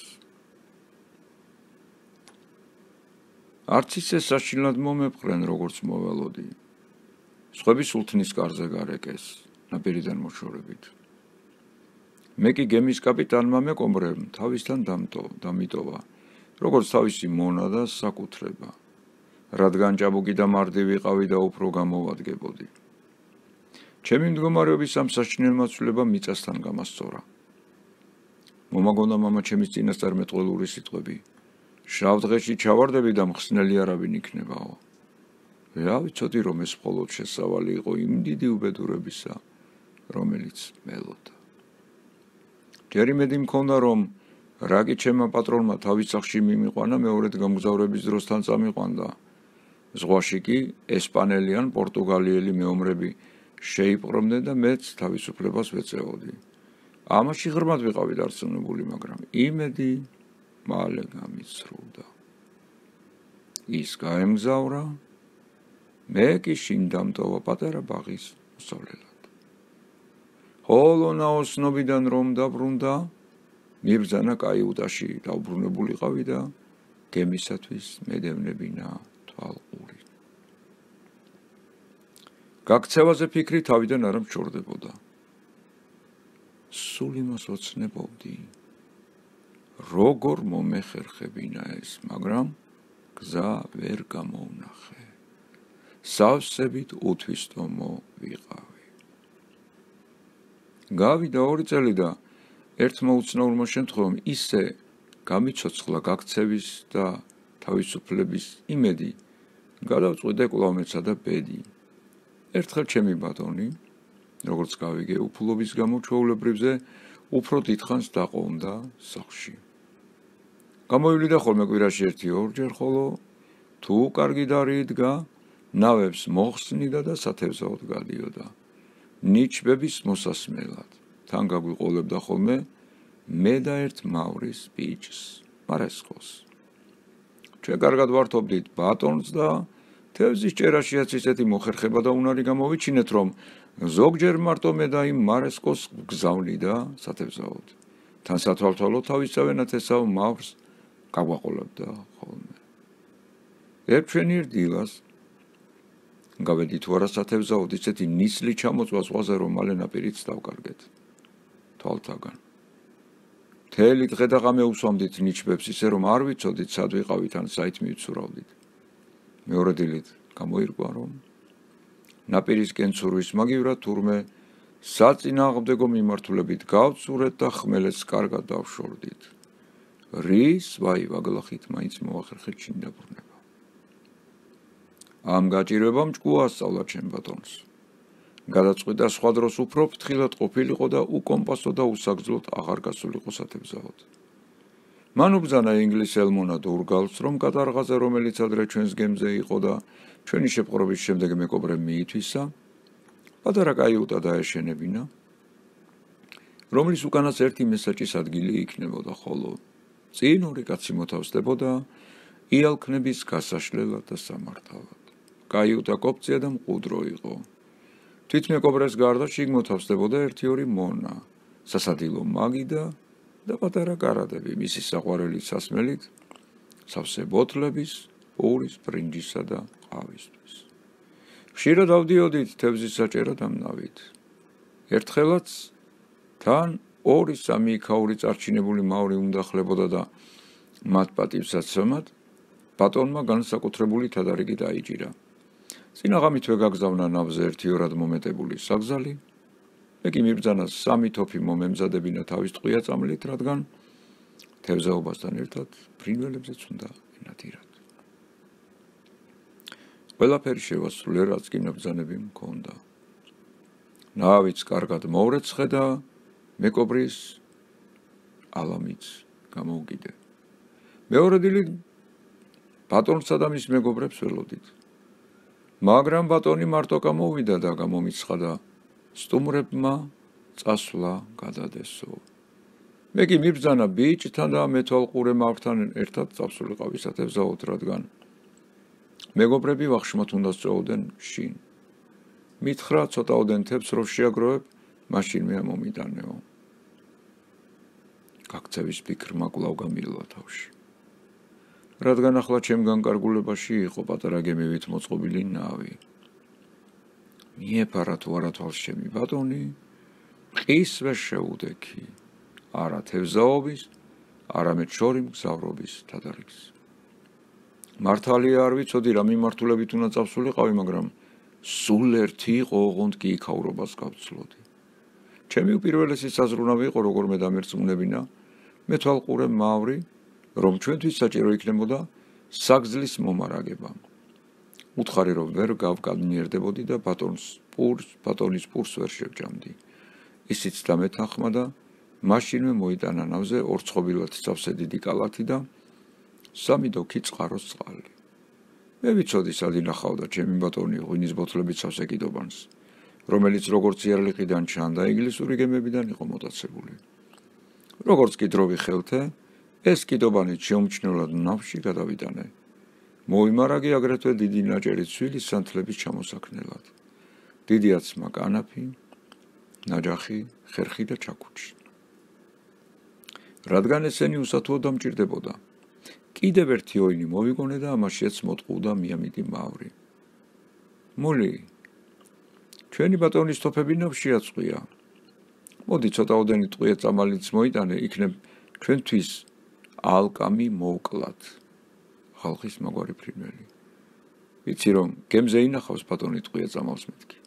არც ისე საშინლად მომეპყრენ, როგორც მოველოდი. სხვები სულთნის კარზე გარეკეს, ნაპირიდან მოშორებით. მე კი გემის კაპიტანმა მეკობრემ თავისთან დამიტოვა, როგორც თავისი მონა და საკუთრება, რადგან ჭაბუკი და მარდი ვიყავი და უფრო გამოვადგებოდი. ჩემი მდგომარეობის ამ საშინელ მაცვლებამ მიწასთან გამასწორა. მომაგონა მამა ჩემის წინასწარ მეტყველური სიტყვები. შავ დღეში ჩავარდები და მხსნელი არავინ იქნებაო. რა ვიცოდი, რომ ეს მხოლოდ შესავალი იყო იმ დიდი უბედურებისა, რომელიც მელოდა. ჯერ იმედი მქონდა, რომ რაგი ჩემმა პატრონმა თავის სახლში მიმიყვანა, მეორედ გამგზავრების დროსთან წამიყვანდა. ზღვაში კი ესპანელი ან პორტუგალიელი მეომრები შეიპყრობდნენ და მეც თავისუფლებას ვეწეოდი. ამაში ღრმად ვიყავი დარწმუნებული, მაგრამ იმედი მალე გამიცრუდა. ის გაემგზავრა, მე კი შინ დამტოვა პატარა ბაღის მოსავლელად. ხოლო ნაოსნობიდან რომ დაბრუნდა, მიბრძანა კაიუტაში დაუბრუნებულიყავი და გემისათვის მედევნებინა თვალყური. გაქცევაზე ფიქრი თავიდან არ მჩორდებოდა. სულ იმას ოცნებობდი, როგორ მომეხერხებინა ეს, მაგრამ გზა ვერ გამოვნახე. სავსებით უთვისტომო ვიყავი. გავიდა 2 წელი და ერთმა უცნაურმა შემთხვევამ ისე გამიცოცხლა გაქცევის და თავისუფლების იმედი, გადავწყვიტე კვლავ მეცა და ბედი. ერთხელ ჩემი ბატონი, როგორც გავიგე, უფლობის გამო ჩვეულებრივზე უფრო დიდხანს დაყოვნდა სახლში. გამოივლიდა ხოლმე კვირაში 1-2 ხოლო თუ კარგი დარიდგა, ნავებს მოხსნიდა და სათევზაოდ გადიოდა. ნიჩბების მოსასმელად. თან გაგვიყოლებდა ხოლმე მე და ერთ მავრის ბიჭს, მარესკოს. ჩვენ კარგად ვართობდით ბატონს და თევზის ჭერაშიაც ისეთი მოხერხება და უნარი გამოვიჩინეთ, რომ ზოგჯერ მარტო მე და იმ მარესკოს გზავნიდა სათევზაოდ. თან სათვალთვალო თავისავე ნათესავ მავრს გაგვაყოლებდა ხოლმე. ერთ ჩვენიერ დილას გავედით ვარა სათევზაოდ ისეთი ნისლი ჩამოწვა ზღვაზე, რომ მალე ნაპირიც დავკარგეთ თვალთაგან. მთელი დღე და ღამე უსვამდით ნიჩბებს ისე, რომ არ ვიცოდით სად ვიყავით ან საით მივცურავდით. მეორე დილით გამოირკვა, რომ ნაპირისკენ ცურვის მაგივრად თურმე საწინააღმდეგო მიმართულებით გავცურეთ და ხმელეთს კარგად დავშორდით. რის ვაგლახით მაინც მოახერხეთ შინ დაბრუნება. ამ გაჭირვებამ ჭკუა ასწავლა ჩემ ბატონს. გადაწყვიტა სხვა დროს უფრო ფრთხილად ყოფილიყო და უკომპასო და უსაგრძლოდ აღარ გასულიყო სათევზაოდ. მან უბრძანა ინგლისელ მონად ურგალს, რომ კატარღაზე, რომელიც ადრე ჩვენს გემზე იყო და ჩვენი შეპყრობის შემდეგ მეკობრემ მიითვისა, პატარა კაიუტა დაეშენებინა, რომლის უკანაც 1 მესაჭის ადგილი იქნებოდა, ხოლო წინ 2 კაცი მოთავსდებოდა იალქნების გასაშლელად და სამართავად. კაიუტა კოპწია და მყუდრო იყო. თვითმეკობრეს გარდა შიგ მოთავსდებოდა 1-2 მონა, სასადილო მაგი და პატარა კარადები, მისი საყვარელი სასმელით, სავსე ბოთლების, პურის, ბრინჯისა და ყავისთვის. ხშირად ავდიოდით თევზის საჭერად ამ ნავით. ერთხელაც თან 2-3 იქაური წარჩინებული მავრი უნდა ხლებოდა და მათ პატივსაცემად ბატონმა განსაკუთრებული თადარიგი დაიჭირა. წინაღამითვე გაგზავნა ნავზე 1-2 მომეტებული საგზალი. მე კი მიბრძანა 3 თოფი მომემზადებინა თავის ტყვია წამლით, რადგან თევზაობასთან ერთად ფრინველებზეც უნდა ენადირათ. ყველაფერი შევასრულე, რაც კი მებრძანები მქონდა. ნავიც კარგად მოვრეცხე და მეკობრის ალამიც გამოუკიდე. მეორე დილით ბატონსა და მის მეგობრებს ველოდით. მაგრამ ბატონი მარტო გამოვიდა და გამომიცხადა სტუმრებმა წასვლა გადადესო. მე კი მიბრძანა ბიჭთან და მეთვალყურე მავრთან ერთად წავსულიყავი სათევზაოდ, რადგან მეგობრები ვახშმად უნდა სწოვდნენ შინ. მითხრა ცოტაოდენ თევზს რო შეაგროვებ, მაშინ მე მომიტანეო. გაქცევის ფიქრმა კვლავ გამილვა თავში. რადგან ახლა ჩემგან კარგულებაში იყო პატარა გემივით მოწყობილი ნავი. მიეფარა თუ არა თვალს ჩემი ბატონი, ყის ვერ შეუდექი, არა თევზაობის, არამედ შორი მგზავრობის თადარიგს. მართალია არ ვიცოდი რა მიმართულებით უნდა წავსულიყავი, მაგრამ სულ ერთი იყო, ოღონდ კი იქაურობას გავცლოდი. ჩემი უპირველესი საზრუნავი იყო, როგორმე დამერწმუნებინა, მეთვალყურე მავრი, რომ ჩვენთვის საჭირო იქნებოდა საგზლის მომარაგება. უთხარი რომ ვერ გავკადნიერდებოდი და ბატონის პურს ვერ შევჭამდი. ისიც დამეთანხმა და მაშინვე მოიტანა ნავზე 2 ცხობილად სავსე დიდი კალათი და 3 დოქი წყაროს წყალი. მე ვიცოდი სად ინახავდა ჩემი ბატონი ღვინის ბოთლებით სავსე კიდობანს, რომელიც როგორც იარლიყიდან ჩანდა, ინგლისური გემებიდან იყო მოტაცებული. როგორც კი დრო ვიხელთე, ეს კიდობანით შეუმჩნევლად ნავში გადავიტანე. მოიმარაგე აგრეთვე დიდი ნაჭერი ცვილის სანთლების ჩამოსაქმნელად. დიდი აცმა კანაფი, ნაჯახი, ხერხი და ჩაქუჩი. რადგან ესენი უსათუოდ დამჭირდებოდა, კიდევ ერთი ოინი მოვიგონე და ამაშიაც მოტყუდა მიამიტი მავრი. მული, ჩვენი ბატონის თოფები ნავშია წყვია. მოდი ცოტაოდენი ტყვია წამალიც მოიტანე, იქნებ ჩვენთვის ალკამი მოვკლათ. ხალხის მაგვარი ფრინველი. ვიცი რომ გემზე ინახავს ბატონი ტყვია წამალს მეთქი.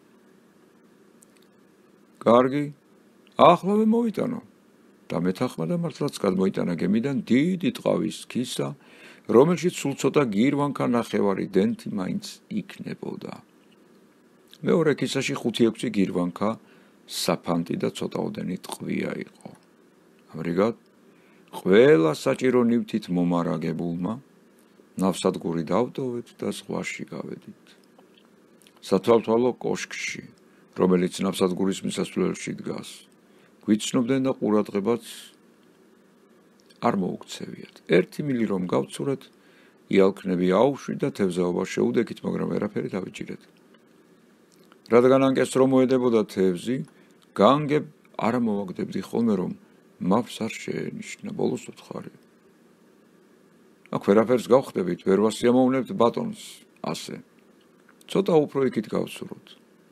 კარგი, ახლავე მოვიტანო. და მეთანხმდა მართლაც გადმოიტანა გემიდან დიდი ტყავის ქისა, რომელშიც სულ ცოტა გირვანქა ნახევარი დენთი მაინც იქნებოდა. მეორე ქისაში 5-6 გირვანქა, საფანტი და ცოტაოდენი ტყვია იყო. ამრიგად, ყველა საჭირო ნივთით მომარაგებულმა ნავსადგური დავტოვეთ და ზღვაში გავედით. სათვალთვალო კოშკში, რომელიც ნავსადგურის მისასვლელში დგას, გვიცნობდნენ და ყურადღებაც არ მოუქცევიათ. 1 მილი რომ გავცურეთ, იალქნები აუშვით და თევზაობა შეუდექით, მაგრამ ვერაფერი დავიჭირეთ. რადგან ანკეს რომ მოედებოდა თევზი, განგებ არ მოვაგდებდი ხოლმე რომ მავს არ შეენიშნა, ბოლოს უთხარი. აქ ვერაფერს გავხდებით, ვერ ვასიამოვნებთ ბატონს, ასე. ცოტა უფრო იქით გავცუროთ.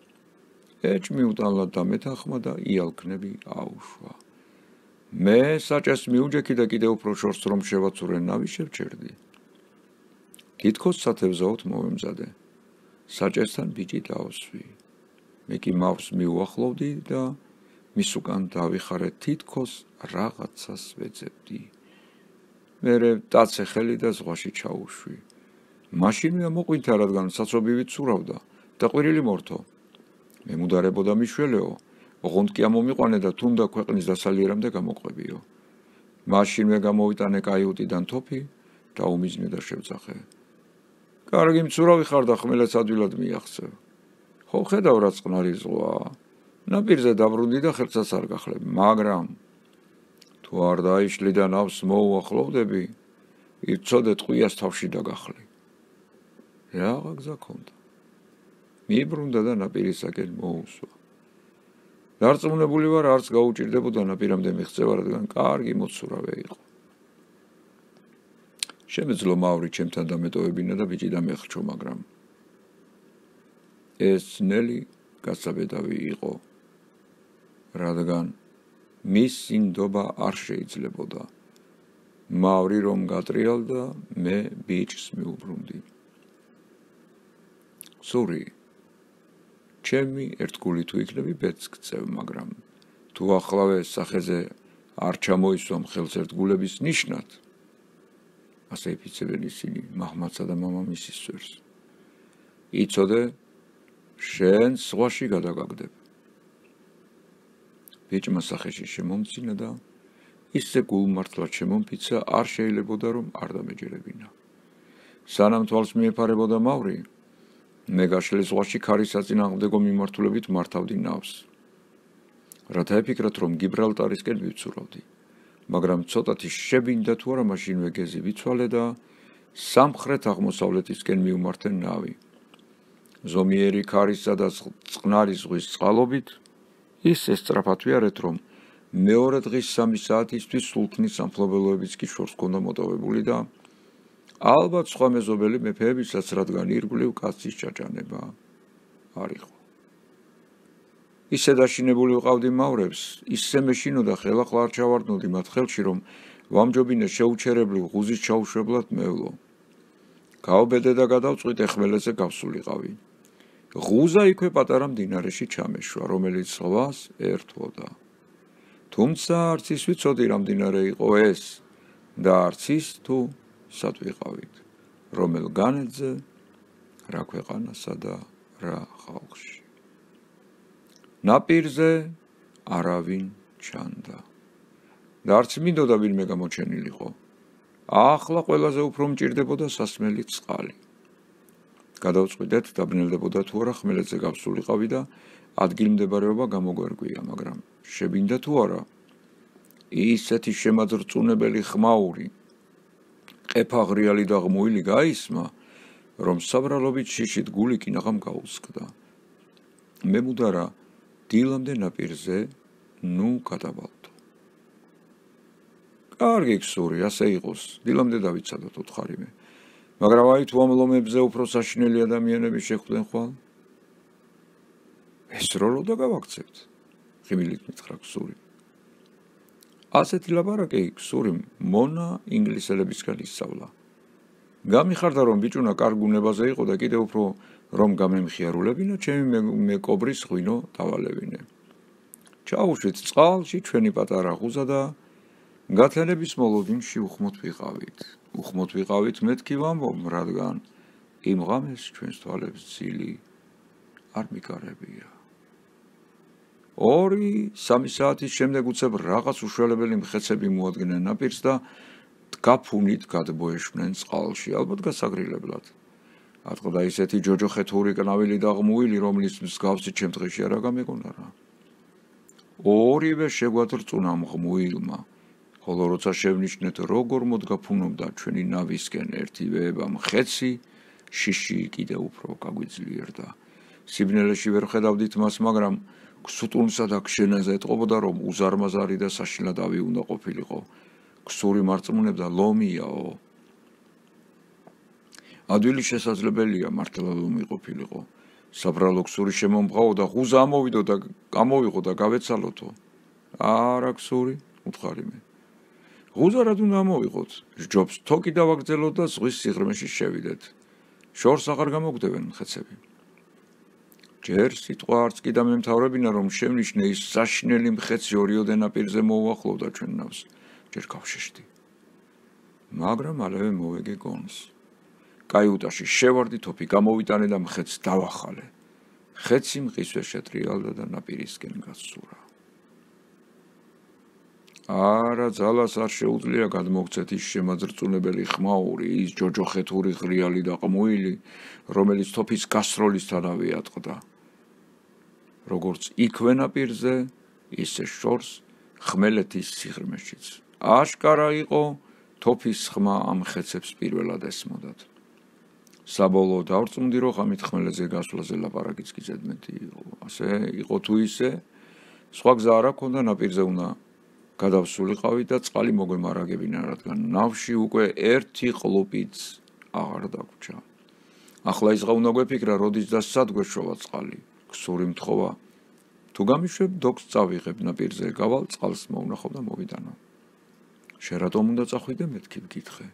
ეჭმი უტანლად დამეთანხმა და იალქნები აუშვა. მე საჭეს მიუჯექი და კიდევ უფრო შორს რომ შევაცურე ნავი შევჭერდი. თითქოს სათევზაოდ მოვემზადე. საჭესთან ბიჭი დავსვი. მე კი მავს მიუახლოვდი და მის უკან დავიხარე თითქოს რაღაცას ვეძებდი. მერე დაცე ხელი და ზღვაში ჩაუშვი. მაშინვე მოყვინთა, რადგან საცობივი ცურავდა და ყვირილი მორთო. მე მუდარებოდა მიშველეო, ოღონდ კი ამომიყვანე და თუნდა ქვეყნის დასალიერამდე გამოყვებიო. მაშინვე გამოვიტანე კაიუტიდან თოფი და უმიზნე და შევძახე. კარგი მცურავი ხარ და ხმელეთს ადვილად მიაღწევ. ხო ხედავ რა წყნარი ზღვაა. ნაპირზე დაბრუნდი და ხელსაც არ გახლებ, მაგრამ თუ არ დაიშლი და ნავს მოუახლოვდები, იცოდე ტყვიას თავში დაგახლი. რაღა გზა ქონდა. მიბრუნდა და ნაპირისაკენ მოუსვა. დარწმუნებული ვარ, არც გაუჭირდებოდა ნაპირამდე მიღწევა, რადგან კარგი მოცურავე იყო. შემეძლო მავრი ჩემთან დამეტოვებინა და ბიჭი დამეხრჩო, მაგრამ ეს ძნელი გასაბედავი იყო, რადგან მის ინდობა არ შეიძლებოდა. მავრი რომ გატრიალდა, მე ბიჭს მიუბრუნდი. სური, ჩემი ერთგული თუ იქნები ბედს გწევ, მაგრამ თუ ახლავე სახეზე არ ჩამოისვამ ხელს ერთგულების ნიშნად, ასე იფიცებენ ისინი მაჰმადსა და მამამისის სვერს. იცოდე, შენ ზღვაში გადაგაგდებ. ბიჭმა სახეში შემომცინა და ისე გულმართლად შემომფიცა, არ შეიძლებოდა რომ არ დამეჯერებინა. სანამ თვალს მიეფარებოდა მავრი, მე გაშლილ ზღვაში ქარის საწინააღმდეგო მიმართულებით მართავდი ნავს. რათა ეფიქრათ, რომ გიბრალტარისკენ ვიცურავდი, მაგრამ ცოტათი შებინდა თუ არა, მაშინვე გეზი ვიცვალე და სამხრეთ აღმოსავლეთისკენ მივმართე ნავი. ზომიერი ქარისა და წყნარი ზღვის წყალობით ისე სწრაფად ვიარეთ, რომ მეორე დღის 3 საათისთვის სულთნის სამფლობელოებიც კი შორს ჰქონდა მოტოვებული და ალბათ სხვა მეზობელი მეფეებისაც, რადგან ირგვლივ კაცის ჩაჭანება არ იყო. ისე დაშინებული ვყავდი მავრებს, ისე მეშინო და ხელახლა არ ჩავარდნოდი მათ ხელში, რომ ვამჯობინე შეუჩერებლივ ღუზის ჩაუშვებლად მევლო. გავბედე და გადავწყვიტე ხმელეთზე გავსულიყავი. ღუზა იქვე პატარა მდინარეში ჩამეშვა, რომელიც ზღვას ერთვოდა. თუმცა არც ის ვიცოდი რა მდინარე იყო ეს და არც ის თუ სად ვიყავით, რომელ განედზე, რა ქვეყანასა და რა ხალხში. ნაპირზე არავინ ჩანდა. და არც მინდოდა ვინმე გამოჩენილიყო. ახლა ყველაზე უფრო მჭირდებოდა სასმელი წყალი. გადავწყვიტეთ, დაბნელდებოდა თუ არა ხმელეთზე გავსულიყავი და ადგილმდებარეობა გამოგვერგვია, მაგრამ შებინდა თუ არა, ისეთი შემაძრწუნებელი ხმაური, ყეფაღრიალი და ღმუილი გაისმა, რომ საბრალობით შიშით გული კინაღამ გაუსკდა. მე მუდარა დილამდე ნაპირზე ნუ გადავალდო. კარგი ქსური, ასე იყოს, დილამდე დავიცადოთ, უთხარი მე. მაგრამ აი თუ ამ ლომებზე უფრო საშინელი ადამიანები შეხვდნენ ხვალ? ეს როლო და გავაქცევთ, ხიმილით მითხრა ქსური. ასეთი ლაპარაკი ქსურიმ მონა ინგლისელებისგან ისწავლა. გამიხარდა რომ ბიჭუნა კარგ გუნებაზე იყო და კიდევ უფრო რომ გამემხიარულებინა ჩემი მეკობრის ღვინო დავალევინე. ჩაუშვით წყალში ჩვენი პატარა ღუზა და გათენების მოლოდინში უხმოდ ვიყავით მეთქი ვამბობ რადგან იმ ღამეს ჩვენს თვალებს ძილი არ მიკარებია. 2-3 საათის შემდეგ უცებ რაღაც უშველებელი მხეცები მოადგნენ ნაპირს და გაფუნით გადმოეშვნენ წყალში, ალბათ გასაგრილებლად. ატყდა ისეთი ჯოჯოხეთური კნავილი და ღმუილი, რომლის მსგავსი ჩემ დღეში არ გამეგონა რა. ორივე შეგვადრწუნა ღმუილმა, ხოლო როცა შევნიშნეთ როგორ მოდგა ფუნობდა ჩვენი ნავისკენ ერთივეება მხეცი, შიში კიდევ უფრო გაგვიძლიერდა. სიბნელეში ვერ ხედავდით მას, მაგრამ ქსუტუნსა და ქშენაზე ეტყობოდა, რომ უზარმაზარი და საშინლადავი უნდა ყოფილიყო. ქსური მარწმუნებდა ლომიაო. ადვილი შესაძლებელია მართლა ლომი ყოფილიყო. საბრალო ქსური შემომღაო და ღუზა ამოვიღო და გავეცალოთო. არა ქსური, უთხარი მე. ღუზა რად უნდა ამოვიღოთ? ჯობს თოკი დავაგრძელოთ და ზღვის სიღრმეში შევიდეთ. შორს აღარ გამოგვდებენ მხეცები. ჯერ სიტყვა არც კი დამემთავრებინა, რომ შევნიშნე ის საშინელი მხეცი ორიოდე ნაპირზე მოუახლოვდა ჩვენ ნავს. ჯერ გავშეშდი. მაგრამ მალევე მოვეგე გონს. კაიუტაში შევარდი თოფი გამოვიტანე და მხეცს დავახალე. ხეცი მყისვე შეტრიალდა და ნაპირისკენ გასცურა. არა ძალას არ შეუძლია გადმოგცეთ ის შემაძრწუნებელი ხმაური, ის ჯოჯოხეთური ღრიალი და ყმუილი, რომელიც თოფის გასროლისთანავე ატყდა. როგორც იქვე ნაპირზე, ისე შორს ხმელეთის სიღრმეშიც. აშკარა იყო თოფის ხმა ამ ხეცებს პირველად ესმოდათ. საბოლოოდ დავრწმუნდი, რომ ღამით ხმელეთზე გასვლაზე ლაპარაკიც კი ზედმეტი იყო. ასე იყო თუ ისე, სხვა გზა არ აქონდა, ნაპირზე უნდა გადავსულიყავი და წყალი მოგვემარაგებინა, რადგან ნავში უკვე ერთი ყლუპიც აღარ დაგვრჩა. ახლა ის უნდა გვეფიქრა, როდის და სად გვეშოვა წყალი. ქსური მთხოვა, თუ გამიშვებ დოკს წავიღებ ნაპირზე, გავალ წყალს მოვნახავ და მოვიდანო. შენ რატომ უნდა წახვიდე მეთქი ვკითხე.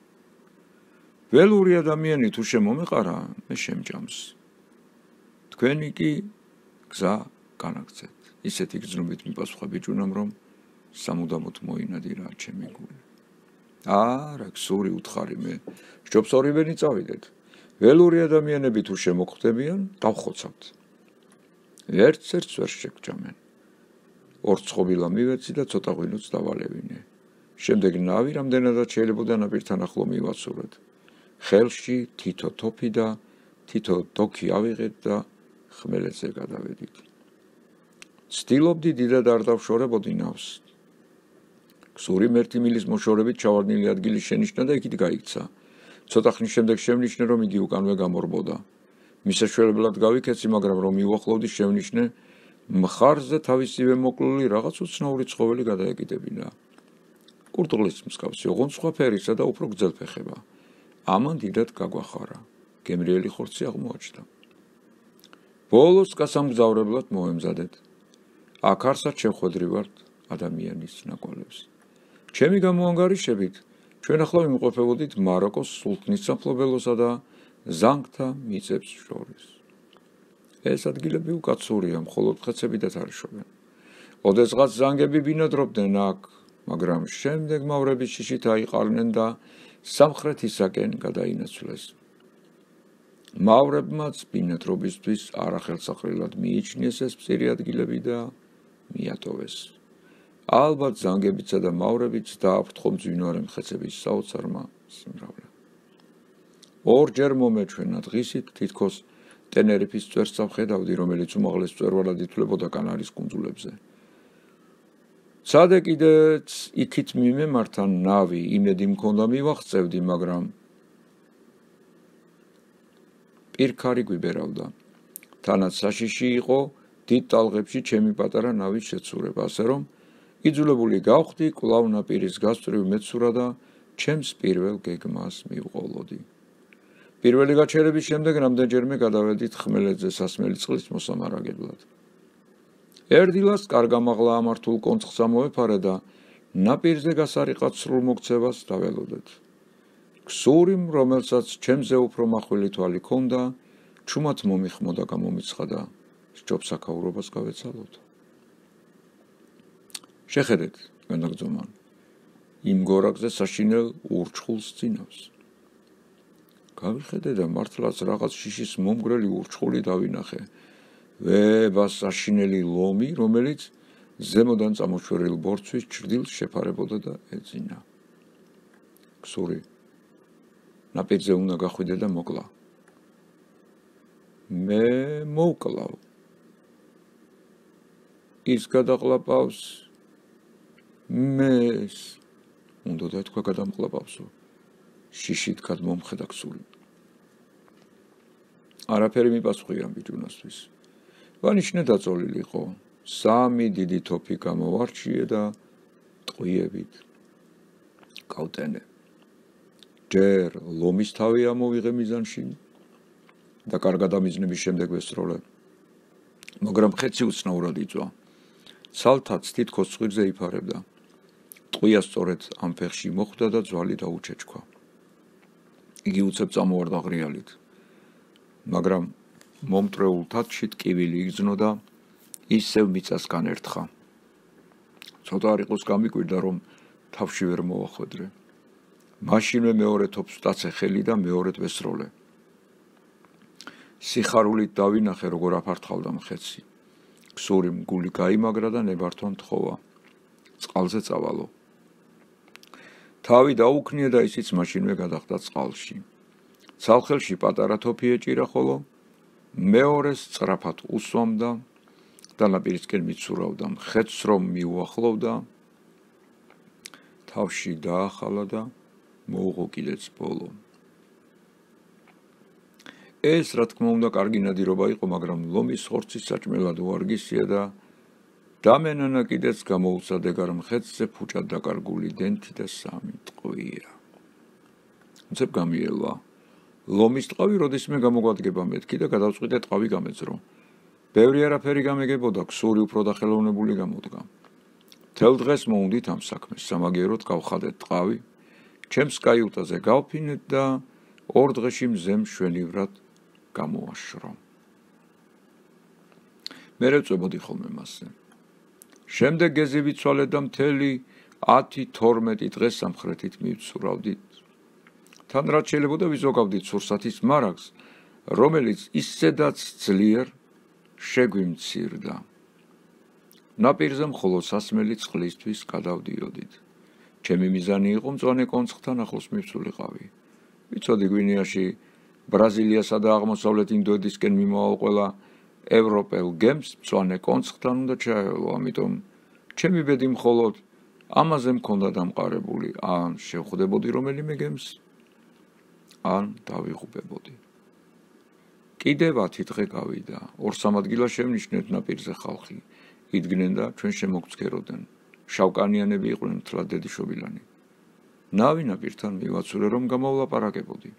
ველური ადამიანი თუ შემომეყარა, მე შემჭამს. თქვენი კი გზა განაგცეთ. ისეთი გრძნობით მიპასუხა ბიჭუნამ, რომ სამუდამოდ მოინადირა ჩემი გული. არა, ქსური უთხარი მე. ჯობს ორივენი წავიდეთ. ველური ადამიანები თუ შემოხვდებიან, დავხოცავთ. ერთს ვერ შეგჭამენ. ორ ცხობილა მივეცი და ცოტა ღვინოც დავალევინე. შემდეგ ნავი რამდენადაც შეიძლებოდა ნაპირთან ახლო მივაცურეთ. ხელში თითო თოფი და თითო დოქი ავიღეთ და ხმელეთზე გადავედით. ცდილობდი დიდად არ დავშორებოდი ნავს. ქსური მერტი მილის მოშორებით ჩავარდნილი ადგილი შენიშნა და იქით გაიქცა. ცოტა ხნის შემდეგ შევნიშნე, რომ იგი უკანვე გამორბოდა. მისაშველებლად გავიქეცი, მაგრამ რომ მივუახლოვდი შევნიშნე, მხარზე თავისივე მოკლული რაღაც უცნაური ცხოველი გადაეკიდებინა. კურდღლის მსგავსი, ოღონდ სხვა ფერისა და უფრო გრძელფეხება. ამან დიდად გაგვახარა. გემრიელი ხორცი აღმოაჩნდა. ბოლოს გასამგზავრებლად მოემზადეთ. აქ არსად შეხვედრივართ ადამიანის ნაკვალევს. ჩემი გამოანგარიშებით, ჩვენ ახლა ვიმყოფებოდით მაროკოს სულთნის სამფლობელოსა და ზანგთა მიწებს შორის. ეს ადგილები უკაცურია, მხოლოდ ხეცები დათარეშობენ. ოდესღაც ზანგები ბინადრობდნენ აქ, მაგრამ შემდეგ მავრების შიშით აიყარნენ და სამხრეთისაკენ გადაინაცვლეს. მავრებმაც ბინადრობისთვის არახელსაყრელად მიიჩნიეს ეს მწირი ადგილები და მიატოვეს. ალბათ ზანგებიცა და მავრებიც დააფრთხო მძვინვარე მხეცების საოცარმა სიმრავლემ. ორჯერ მომეჩვენა დღისით, თითქოს ტენერიფის წვერს ვხედავდი, რომელიც უმაღლეს მწვერვალად ითვლებოდა კანარის კუნძულებზე. ცადე კიდეც იქით მიმემართა ნავი, იმედი მქონდა მივაღწევდი, მაგრამ პირქარი გვიბერავდა. თანაც საშიში იყო დიდ ტალღებში ჩემი პატარა ნავის შეცურება, ასე რომ იძულებული გავხდი კვლავ ნაპირის გასწვრივ მეცურა და ჩემს პირველ გეგმას მივყოლოდი. პირველი გაჩერების შემდეგ რამდენჯერმე გადავედით ხმელეთზე სასმელი წყლის მოსამარაგებლად. ერდილას კარგამაღლა ამართულ კონცხს ამოვეფარე და ნაპირზე გასარიყად სრულ მოქცევას დაველოდეთ. ქსურიმ, რომელსაც ჩემზე უფრო მახვილი თვალი ქონდა, ჩუმად მომიხმოდა გამომიცხადა, სჯობს-აქაურობას გავეცალოთ. შეხედეთ, განაგზომან, იმ გორაკზე საშინელ ურჩხულს წინავს. გავიხედე და მართლაც რაღაც შიშის მომგრელი ურჩხული დავინახე. ვება საშინელი ლომი, რომელიც ზემოდან წამოშვერილ ბორცვის ჭრდილს შეფარებოდა და ეძინა. ქსური ნაპირზე უნდა გახვიდე და მოკლა. მე მოვკლავ. ის გადაყლაპავს მეს. უნდა და თქვა გადამყლაპავსო. შიშით გადმომხედა ქსური. არაფერი მიპასუხია ბიჭუნასთვის. ვანიშნე დაწოლილიყო. 3 დიდი თოფი გამოვარჩიე და ტყვიებით გავტენე. ჯერ ლომის თავი ამოვიღე მიზანში და კარგად ამიზნების შემდეგ ვესროლე. მაგრამ ხეცი უცნაურად იწვა. ცალთაც თითქოს წვირზე იფარებდა. ტყვია სწორედ ამ ფეხში მოხვდა და ძვალი დაუჩეჩქვა. იგი უცებ წამოვარდა ღრიალით. მაგრამ მომტრეულ თათში ტკივილი იგრძნო და ისევ მიწას განერთხა. ცოტა არ იყოს გამიკვირდა, რომ თავში ვერ მოვახვედრე. მაშინვე მეორე თოფს ვტაცე ხელი და მეორედ ვესროლე. სიხარულით დავინახე, როგორ აფართხავდა მხეცი. ქსურიმ გული გაიმაგრა და ნებართვან თხოვა. წყალზე წავალო. თავი დაუქნია და ისიც მაშინვე გადახდა წყალში. ცალხელში პატარა თოფი ეჭირა, ხოლო მეორეს სწრაფად უსვამდა და ნაპირისკენ მიცურავდა. მხეცს რომ მიუახლოვდა, თავში დაახალა და მოუღო კიდეც ბოლო. ეს რა თქმა უნდა კარგი ნადირობა იყო, მაგრამ ლომის ხორცის საჭმელად უარგისია და დამენანა კიდეც გამოუცადეგარ მხეცზე ფუჭად დაკარგული დენთი და 3 ტყვია. უცებ გამიელვა. ლომის ტყავი როდისმე გამოგვადგება მეთქი და გადავწყვიტე ტყავი გამეძრო. ბევრი არაფერი გამეგებოდა, ქსური უფრო დახელოვნებული გამოდგა. მთელ დღეს მოუნდით ამ საქმეს, სამაგიეროდ გავხადეთ ტყავი, ჩემს კაიუტაზე გავფინეთ და 2 დღეში მზე მშვენივრად გამოაშრო. მე ვწვებოდი ხოლმე მასზე. შემდეგ გეზი ვიცვალეთ და მთელი 10-12 დღეს სამხრეთით მივცურავდით. თან რაც შეიძლება ვიზოგავდით სურსათის მარაგს, რომელიც ისედაც ძლიერ შეგვიმცირდა. ნაპირზე მხოლოდ სასმელი წყლისთვის გადავდიოდით. ჩემი მიზანი იყო მწვანე კონცხთან ახლოს მივსულიყავი. ვიცოდი გვინეაში ბრაზილიასა და აღმოსავლეთ ინდოეთისკენ მიმავალ ყველა ევროპელ გემს მწვანე კონცხთან უნდა ჩაეველო, ამიტომ ჩემი ბედი მხოლოდ ამაზე მქონდა დამყარებული, ან შევხვდებოდი რომელიმე გემს, ან დავიღუპებოდი. კიდევ 10 დღე გავიდა. 2-3 ადგილას შევნიშნეთ ნაპირზე ხალხი. იდგნენ და ჩვენ შემოგცქეროდნენ. შავკანიანები იყვნენ მთლად დედიშობილანი. ნავი ნაპირთან მივაცურე, რომ გამავლაპარაკებოდი.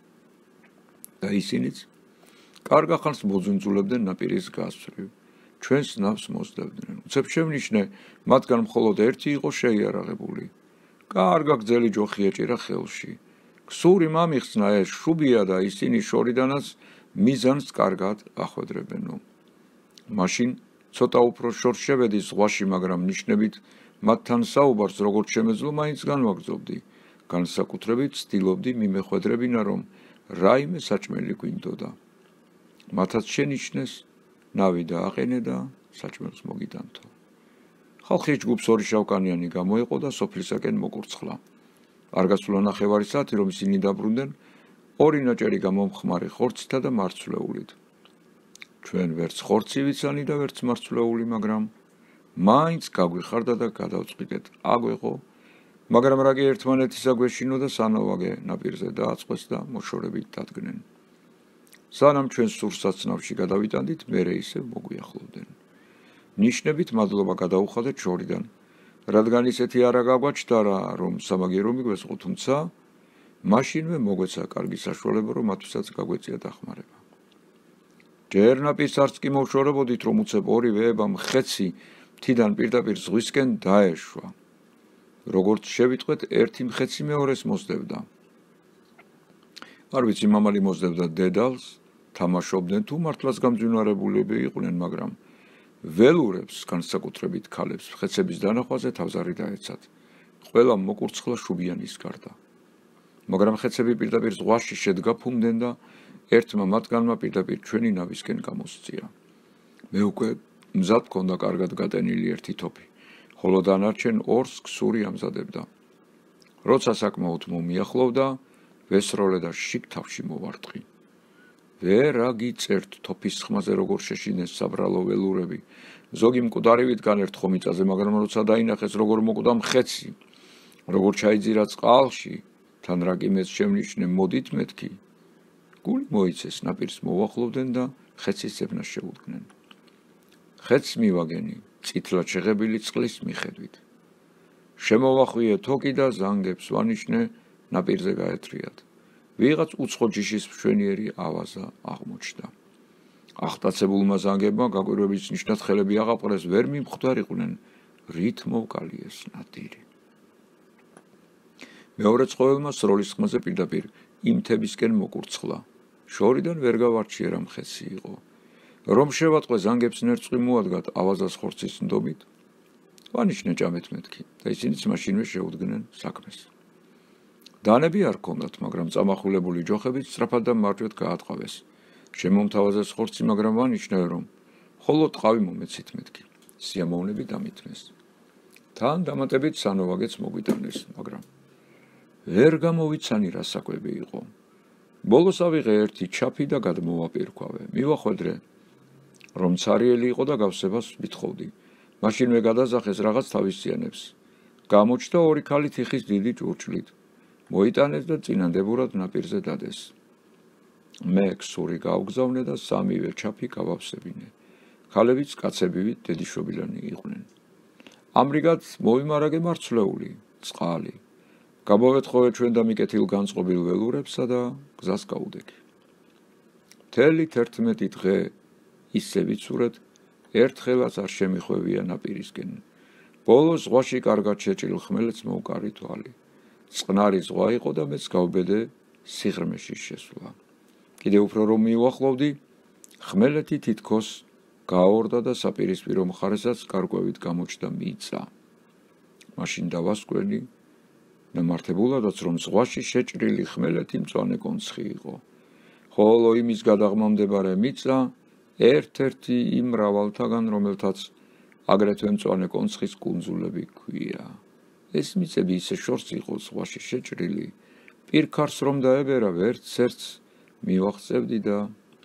და ისინიც კარგ ახალს მოძუნძულებდნენ ნაპირის გასწვრივ. ჩვენს ნავს მოსდევდნენ. უცებ შევნიშნე, მათგან მხოლოდ ერთი იყო შეიარაღებული. კარგა გრძელი ჯოხი ეჭირა ხელში. ქსური მამიხსნა, ეს შუბია და ისინი შორიდანაც მიზანს კარგად ახვედრებენო. მაშინ ცოტა უფრო შორს შევედი ზღვაში, მაგრამ ნიშნებით მათთან საუბარს როგორც შემეძლო მაინც განვაგრძობდი. განსაკუთრებით ცდილობდი მიმეხვედრებინა, რომ რაიმე საჭმელი გვინდოდა. მათაც შენიშნეს, ნავი დააყენე და საჭმელს მოგიტანთო. ხალხის ჯგუფს 2 შავკანიანი გამოეყო და სოფლისაკენ მოკურცხლა. არ გასულა ნახევარი საათი, რომ ისინი დაბრუნდნენ 2 ნაჭერი გამომხმარი ხორცითა და მარცვლეულით. ჩვენ ვერც ხორცი ვიცანი და ვერც მარცვლეული, მაგრამ მაინც გაგვიხარდა და გადავწყვიტეთ აგვეყო, მაგრამ რაკი ერთმანეთისა გვეშინო და სანოვაგე ნაპირზე დააწყვეს და მოშორებით დადგნენ. სანამ ჩვენ სურსაცნავში გადავიტანდით, მერე ისევ მოგვიახლოვდნენ. ნიშნებით მადლობა გადაუხადეთ შორიდან, რადგან ისეთი არა გაგვაჩნდა რა, რომ სამაგიერო მიგვესყო, თუმცა მაშინვე მოგვეცა კარგი საშუალება, რომ მათთვისაც გაგვეწია დახმარება. ჯერ ნაპირს არც კი მოვშორებოდით, რომ უცებ ორივეება მხეცი მთიდან პირდაპირ ზღვისკენ დაეშვა. როგორც შევიტყვეთ, ერთი მხეცი მეორეს მოსდევდა. არ ვიცი, მამალი მოსდებდა დედალს, თამაშობდნენ თუ მართლაც გამძვინვარებულები იყვნენ, მაგრამ ველურებს, განსაკუთრებით ქალებს, ხეცების დანახვაზე თავზარი დაეცათ. ყველა მოკურცხლა შუბიანის გარდა. მაგრამ ხეცები პირდაპირ ზღვაში შედგაფუნდნენ და ერთმა მათგანმა პირდაპირ ჩვენი ნავისკენ გამოსწია. მე უკვე მზად მქონდა კარგად გატენილი ერთი თოფი, ხოლო დანარჩენ ორს ქსური ამზადებდა. როცა საკმაოდ მომიახლოვდა, ვესროლე და შიგ თავში მოვარტყი. ვერ აგიწერთ თოფის ხმაზე როგორ შეშინეს საბრალო ველურები. ზოგი მკვდარივით განერთხო მიწაზე, მაგრამ როცა დაინახეს როგორ მოკვდა მხეცი, როგორ ჩაიძირა წყალში, თან რა კიმეც შემნიშნე მოდით მეთქი. გული მოიცეს, ნაპირს მოვახლოვდნენ და ხეცის ძებნას შეუდგნენ. ხეცს მივაგენი, წითლად შეღებილი წყლის მიხედვით. შემოვახვიე თოკი და ზანგებს ვანიშნე, ნაპირზე გაეთრიათ. ვიღაც უცხო ჯიშის მშვენიერი ავაზა აღმოჩნდა. ახტაცებულმა ზანგებმა გაკვირვების ნიშნად ხელები აღაპყრეს, ვერ მიმხვდარიყვნენ, რით მოვკალიეს ნადირი. მეორე ცხოველმა სროლის ხმაზე პირდაპირ იმ თებისკენ მოკურცხლა. შორიდან ვერ გავარჩიე რა მხეცი იყო. რომ შევატყვე ზანგებს ნერწყვი მოადგათ ავაზას ხორცის ნდობით, ვანიშნე ჭამეთ მეთქი და ისინიც მაშინვე შეუდგნენ საქმეს. დანები არ ჰქონდათ, მაგრამ წამახვილებული ჯოხებით სწრაფად და მარჯვედ გაატყავეს. შემომთავაზეს ხორცი, მაგრამ ვანიშნე, რომ ხოლო ტყავი მომეცით მეთქი. სიამოვნები დამითმეს. თან დამატებით სანოვაგეც მოგვიტანეს, მაგრამ ვერ გამოვიცანი რა საკვები იყო. ბოლოს ავიღე ერთი ჩაფი და გადმოვაპირქვავე. მივახვედრე, რომ ცარიელი იყო და გავსებას ვითხოვდი. მაშინვე გადაზახეს რაღაც თავისიანებს. გამოჩნდა ორი ქალი თიხის დიდი ჭურჭლით. მოიტანეს და წინანდებურად ნაპირზე დადეს. მე ქსური გავგზავნე და სამივე ჩაფი გავავსებინე. ქალებიც კაცებივით დედიშობილანი იყვნენ. ამრიგად მოვიმარაგე მარცვლეული, წყალი. გამოვეთხოვე ჩვენ და მიკეთილ განწყობილ ველურებსა და გზას გავუდექი. მთელი 11 დღე ისე ვიცურეთ, ერთხელაც არ შემიხვევია ნაპირისკენ. ბოლოს ზღვაში კარგად შეჭრილ ხმელეთს მოვკარი თვალი. წყნარი ზღვა იყო და მეც გავბედე სიღრმეში შესვლა. კიდე უფრო რომ მივახლოვდი, ხმელეთი თითქოს გააორდა და საპირისპირო მხარესაც გარკვევით გამოჩნდა მიწა. მაშინ დავასკვენი ნამართებულადაც, რომ ზღვაში შეჭრილი ხმელეთი მწვანე კონცხი იყო, ხოლო იმის გადაღმამდებარე მიწა ერთ-ერთი იმ მრავალთაგან, რომელთაც აგრეთვე მწვანე კონცხის კუნძულები ჰქვია. ეს მიწები ისე შორს იყო ზღვაში შეჭრილი, პირქარს რომ დაებერა, ვერც ერთს მივაღწევდი და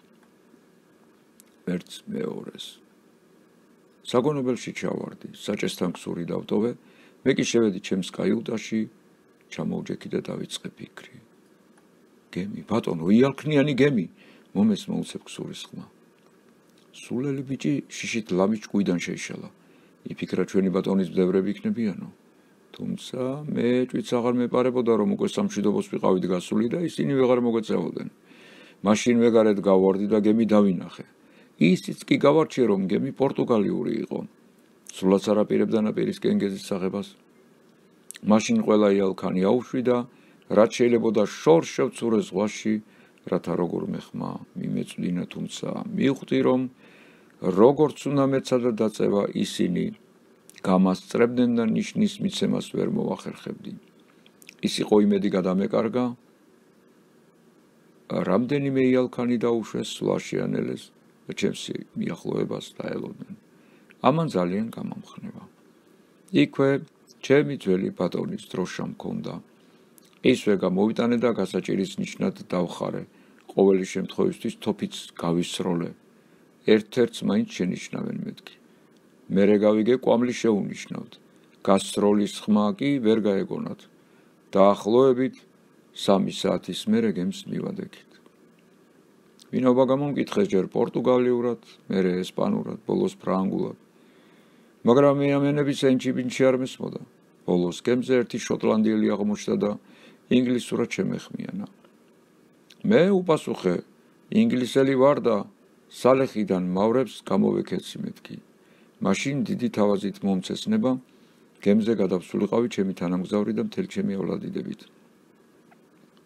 ვერც მეორეს. საგონებელში ჩავარდი, საჭესთან ქსური დავტოვე, მე კი შევედი ჩემს კაიუტაში, ჩამოვჯექი და დავიწყე ფიქრი. გემი, ბატონო, იალქნიანი გემი, მომეს მოუცებ ქსურის ხმა. სულელი ბიჭი შიშით ლამის ჭკუიდან შეიშალა. იფიქრა ჩვენი ბატონის ბდევრები იქნებიანო. თუმცა მე ჭვიც აღარ მეპარებოდა, რომ უკვე სამშვიდობოს ვიყავით გასული და ისინი ვეღარ მოგეწეოდნენ. მაშინვე გარეთ გავვარდი და გემი დავინახე. ისიც კი გავარჩიე, რომ გემი პორტუგალიური იყო. სულაც არ აპირებდა ნაპირისკენ გეზის აღებას. მაშინ ყველა იალქანი აუშვი და რაც შეიძლებოდა შორს შევცურე ზღვაში, რათა როგორმე ხმა მიმეწვდინა, თუმცა მივხვდი, რომ როგორც უნდა მეცადა დაწევა, ისინი გამასწრებდნენ და ნიშნის მიცემას ვერ მოვახერხებდი. ის იყო იმედი გადამეკარგა, რამდენიმე იალქანი დაუშვეს, სულაშიანელეს და ჩემს მიახლოებას დაელოდნენ. ამან ძალიან გამამხნევა. იქვე ჩემი ძველი ბატონის დროშა მქონდა. ისვე გამოვიტანე და გასაჭირის ნიშნად დავხარე. ყოველი შემთხვევისთვის თოფიც გავისროლე. ერთ-ერთს მაინც შენიშნავენ მეთქი. მერე გავიგე კვამლი შეუნიშნავთ. გასროლის ხმა კი ვერ გაეგონათ. დაახლოებით 3 საათის მერე გემს მივადექით. ვინობა გამომკითხეს ჯერ პორტუგალიურად, მერე ესპანურად, ბოლოს ფრანგულად. მაგრამ მე ამენების ენჩიბინჩი არ მესმოდა. ბოლოს გემზე ერთი შოტლანდიელი აღმოჩნდა და ინგლისურად შემეხმიანა. მე უპასუხე, ინგლისელი ვარ და სალეხიდან მავრებს გამოვეკეცი მეთქი. მაშინ დიდი თავაზით მომცესნება, გემზე გადავსულიყავი ჩემი თანამგზავრი და მთელი ჩემი ევლადიდებით.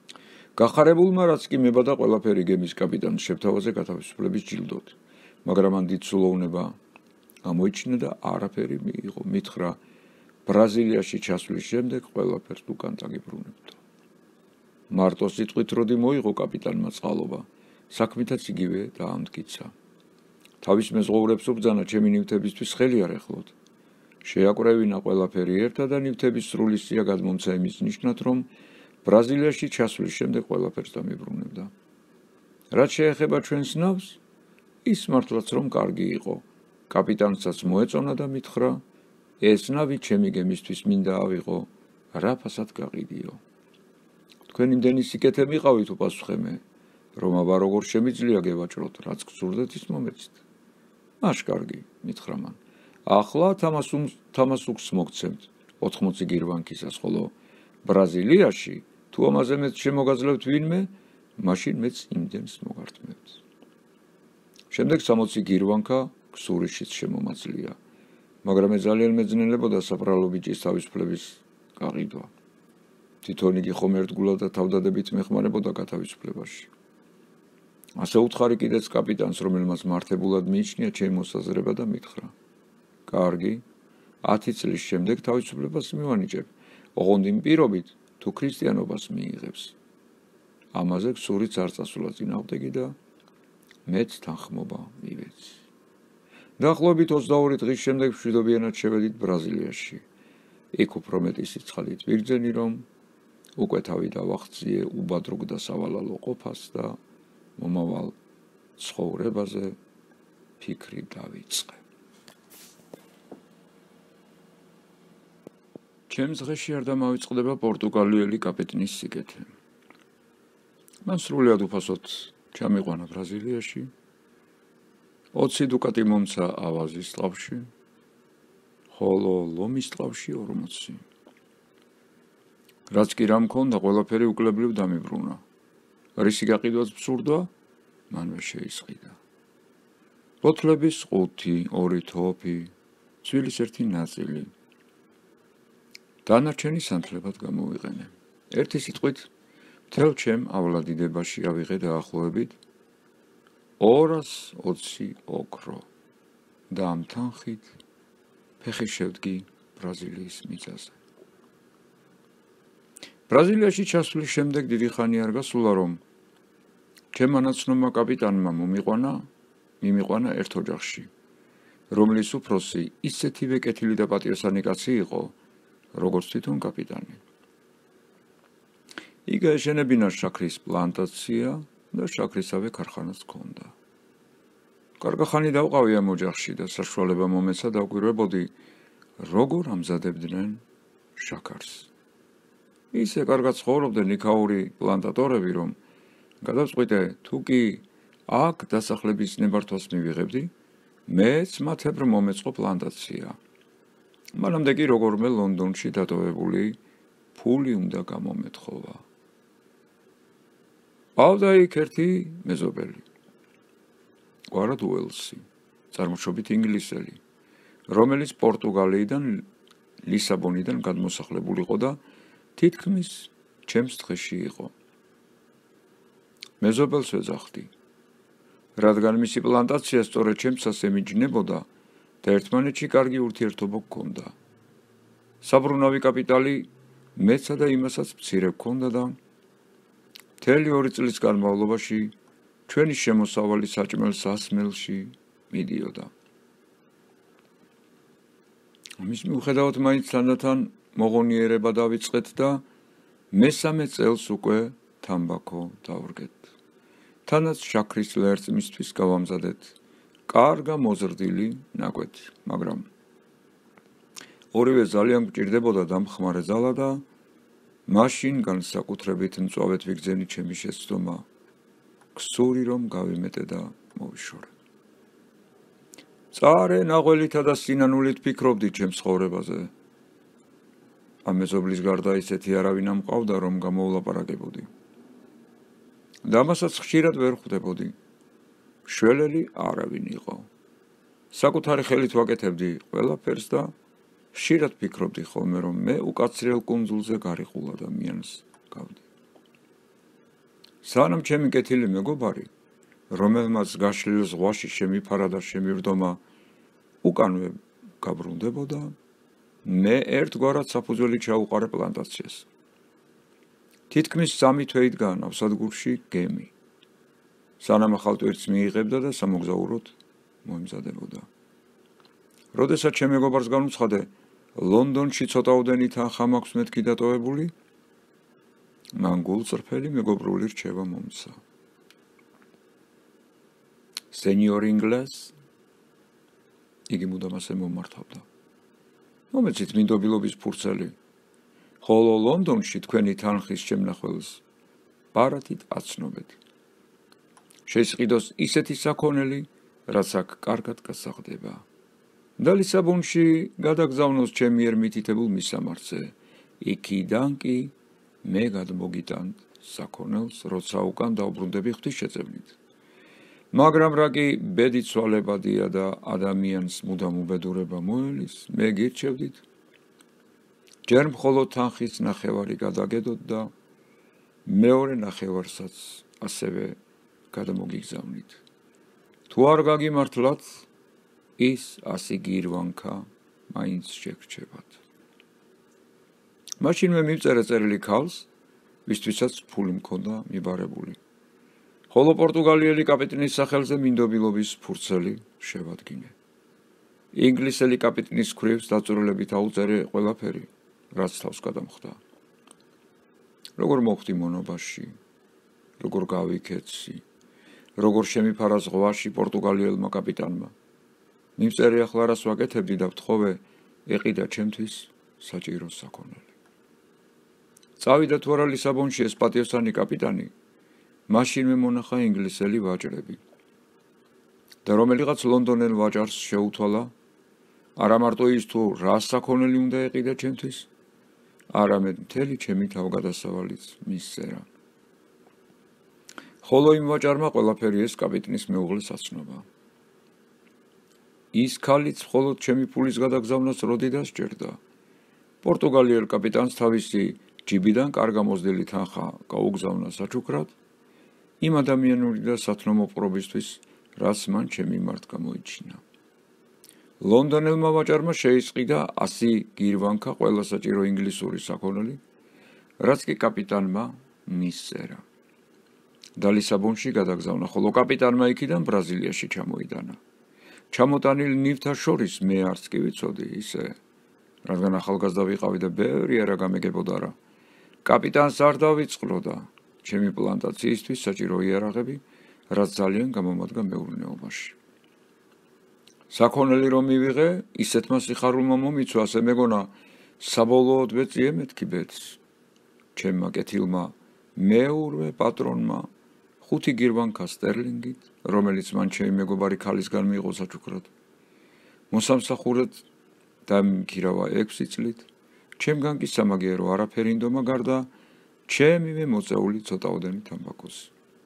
გახარებულმა რაც კი მებადა ყველაფერი გემის კაპიტანის შეფთავაზე გათავისუფლების ჯილდოდ, მაგრამ მან დიდ სულოვნება გამოიჩინა და არაფერი მიიღო. მითხრა, ბრაზილიაში ჩასვლის შემდეგ ყველაფერს უკან დაგიბრუნებდა. მარტო სიტყვით როდი მოიღო კაპიტანმა წყალობა, საქმითაც იგივე დაამტკიცა. თავის მეზღვაურებს უბრძანა, ჩემი ნივთებისთვის ხელი არ ეხლოთ. შეაკვრევინა ყველაფერი ერთად და ნივთების სრული სია გადმომცა იმის ნიშნად, რომ ბრაზილიაში ჩასვლის შემდეგ ყველაფერს დამიბრუნებდა. რაც შეეხება ჩვენს ნავს, ის მართლაც რომ კარგი იყო. კაპიტანსაც მოეწონა და მითხრა, ეს ნავი ჩემი გემისთვის მინდა ავიღო, რა ფასად გაყიდიო. თქვენ იმდენი სიკეთე მიყავით, უპასუხე მე, რომ აბა როგორ შემიძლია გევაჭროთ, რაც გსურდეთ ის მომეცით. მაშ კარგი, მითხრა მან. ახლა თამას უკს მოგცემთ 80 გირვანკისას, ხოლო ბრაზილიაში თუ ამაზე მეც შემოგაძლევთ ვინმე, მაშინ მეც იმდენს მოგართმევთ. შემდეგ 60 გირვანკა ქსურიშიც შემომაძლია, მაგრამ ეს ძალიან მეძნელებოდა საბრალო ბიჭის თავისუფლების გაყიდვა. თვითონ იგი ხომ ერთგულად და თავდადებით მეხმარებოდა გათავისუფლებაში. ასე უთხარი კიდეც კაპიტანს, რომელმაც მართებულად მიიჩნია ჩემი მოსაზრება და მითხრა, კარგი, 10 წლის შემდეგ თავისუფლებას მივანიჭებ, ოღონდ იმ პირობით, თუ ქრისტიანობას მიიღებს. ამაზე ქსურიც არ წასულა წინააღმდეგი და მეც თანხმობა მივეცი. დაახლოებით 22 დღის შემდეგ მშვიდობიანად შევედით ბრაზილიაში. იქ უფრო მეტი სიცხალით ვიგრძენი, რომ უკვე თავი დავახციე უბადრუგ და სავალალო ყოფას და მომავალ ცხოვრებაზე ფიქრი დავიწყე. ჩემს დღეში არ დამავიწყდება პორტუგალიელი კაპიტნის სიკეთე. მან სრულად უფასოდ ჩამიყვანა ბრაზილიაში, 20 დუკატი მომცა ავაზის ტყავში, ხოლო ლომის ტყავში 40. რაც კი რა მქონდა, ყველაფერი უკლებლივ დამიბრუნა. რისი გაყიდვაც ბსურდა, მანვე შეისყიდა. ბოთლების 5, 2 თოფი, ძვლის 1 ნაწილი. დანარჩენი სანთლებად გამოვიყენე. ერთი სიტყვით, მთელ ჩემ ავლადიდებაში ავიღე დაახლოებით 220 ოქრო და ამ თანხით ფეხი შევდგი ბრაზილიის მიწაზე. ბრაზილიაში ჩასვლის შემდეგ დიდი ხანი არ გასულა, რომ ჩემმა ნაცნობმა კაპიტანმა მიმიყვანა ერთ ოჯახში, რომლის უფროსი ისეთივე კეთილი და პატიოსანი კაცი იყო, როგორც თვითონ კაპიტანი. იქ ეშენებინა შაქრის პლანტაცია და შაქრისავე ქარხანაც ჰქონდა. კარგი ხანი დავყავი ამ ოჯახში და საშუალება მომეცა დავკვირვებოდი, როგორ ამზადებდნენ შაქარს. ისე კარგად ცხოვრობდნენ იქაური პლანტატორები, რომ გადავწყვიტე, თუ კი აქ დასახლების ნებართვას მივიღებდი, მეც მათებრ მომეწყო პლანტაცია. მანამდე კი როგორმე ლონდონში დატოვებული ფული უნდა გამომეთხოვა. ყავდა იქ ერთი მეზობელი, კვარად უელსი, წარმოშობით ინგლისელი, რომელიც პორტუგალიიდან ლისაბონიდან გადმოსახლებულიყო და თითქმის ჩემს დღეში იყო. მეზობელს ვეძახდი, რადგან მისი პლანტაცია სწორედ ჩემსას ემიჯნებოდა და ერთმანეთში კარგი ურთიერთობა გქონდა. საბრუნავი კაპიტალი მეცა და იმასაც მცირე გქონდა და მთელი 2 წლის განმავლობაში ჩვენი შემოსავალი საჭმელ სასმელში მიდიოდა. ამის მიუხედავად მაინც თანდათან მოღონიერება დავიწყეთ და მესამე წელს უკვე თამბაქო დავრგეთ. თანაც შაქრის ლერწმისთვის გავამზადეთ კარგა მოზრდილი ნაკვეთი, მაგრამ ორივე ძალიან გვჭირდებოდა დამხმარე ძალა და მაშინ განსაკუთრებით მწვავედ ვიგრძენი ჩემი შეცდომა, ქსური რომ გავიმეტე და მოვიშორე. წარე ნაღველითა და სინანულით ფიქრობდი ჩემს ცხოვრებაზე. ამ მეზობლის გარდა ისეთი არავინ არ მყავდა, რომ გამოვლაპარაკებოდი. და ამასაც ხშირად ვერ ხვდებოდი. მშველელი არავინ იყო. საკუთარი ხელით ვაკეთებდი ყველაფერს და ხშირად ფიქრობდი ხოლმე, რომ მე უკაცრიელ კუნძულზე გარიყულ ადამიანს გავდი. სანამ ჩემი კეთილი მეგობარი, რომელმაც გაშლილ ზღვაში შემიფარა და შემირდომა, უკანვე გაბრუნდებოდა, მე ერთგვარად საფუძველი ჩაუყარე პლანტაციას. თითქმის 3 თვეით განავსადგურში გემი. სანამ ახალ ტვირთს მიიღებდა და სამოგზაუროდ მოემზადებოდა. როდესაც ჩემ მეგობარს განუცხადე, ლონდონში ცოტაოდენი თანხა მაქვს მეთქი დატოვებული, მან გულწრფელი მეგობრული რჩევა მომცა. სენიორ ინგლეს იგი მუდამ ასე მომართავდა. მომეცით მინდობილობის ფურცელი, ხოლო ლონდონში თქვენი თანხის შემნახველს პარათით აცნობეთ. შეისყიდოს ისეთი საქონელი, რაც აქ კარგად გასაღდება. და ლისაბონში გადაგზავნოს ჩემი მიერ მითითებულ მისამართზე. იქიდან კი მე გადმოგიტანთ საქონელს, როცა უკან დავბრუნდები ღვთისშეწევნით. მაგრამ რა კი ბედი ცვალებადია და ადამიანს მუდამ უბედურება მოელის, მე გირჩევდით, ჯერ მხოლოდ თანხის ნახევარი გადაგედოთ და მეორე ნახევარსაც ასევე გადმოგიგზავნით. თუ არ გაგიმართლათ, ის 100 გირვანქა მაინც შეგრჩებათ. მაშინ მე მივწერე წერილი ქალს, ვისთვისაც ფული მქონდა მიბარებული. ხოლო პორტუგალიელი კაპიტნის სახელზე მინდობილობის ფურცელი შევადგინე. ინგლისელი კაპიტნის ქვრივს დაწვრილებით აუწერე ყველაფერი, რაც თავს გადამხდა. როგორ მოხვდი მონობაში, როგორ გავიქეცი, როგორ შემიფარა ზღვაში პორტუგალიელმა კაპიტანმა. მივწერე ახლა რას ვაკეთებდი და ვთხოვე, ეყიდა ჩემთვის საჭირო საქონელი. წავიდა თუ არა ლისაბონში ეს პატიოსანი კაპიტანი, მაშინვე მონახა ინგლისელი ვაჭრები. და რომელიღაც ლონდონელ ვაჭარს შეუთვალა, არა მარტო ის თუ რა საქონელი უნდა ეყიდა ჩემთვის, არამედ მთელი ჩემი თავგადასავალიც მისწერა. ხოლო იმ ვაჭარმა ყველაფერი ეს კაპიტნის მეუღლეს აცნობა. ის ქალიც მხოლოდ ჩემი ფულის გადაგზავნას როდი დასჯერდა. პორტუგალიელ კაპიტანს თავისი ჯიბიდან კარგამოზრდილი თანხა გაუგზავნა საჩუქრად, იმ ადამიანური და სათნო მოპყრობისთვის, რაც მან ჩემი მიმართ გამოიჩინა. ლონდონელმა ვაჭარმა შეისყიდა 100 გირვანქა ყველა საჭირო ინგლისური საქონელი, რაც კი კაპიტანმა მისწერა. და ლისაბონში გადაგზავნა, ხოლო კაპიტანმა იქიდან ბრაზილიაში ჩამოიტანა. ჩამოტანილ ნივთა შორის მე არც კი ვიცოდი ისე, რადგან ახალგაზრდა ვიყავი და ბევრი არა გამეგებოდა რა. კაპიტანს არ დავიწყლოდა ჩემი პლანტაციისთვის საჭირო იარაღები, რაც ძალიან გამომადგა მეურნეობაში. საქონელი რომ მივიღე, ისეთმა სიხარულმა მომიცვა, ასე მეგონა, საბოლოოდ ვეწიე მეთქი ბედს. ჩემმა კეთილმა მეურვე პატრონმა 5 გირვანქა სტერლინგით, რომელიც მან ჩემი მეგობარი ქალისგან მიიღო საჩუქრად. მოსამსახურედ დამქირავა 6 წლით, ჩემგან კი სამაგიერო არაფერი ინდომა გარდა ჩემივე მოწეული ცოტაოდენი თამბაქოსი.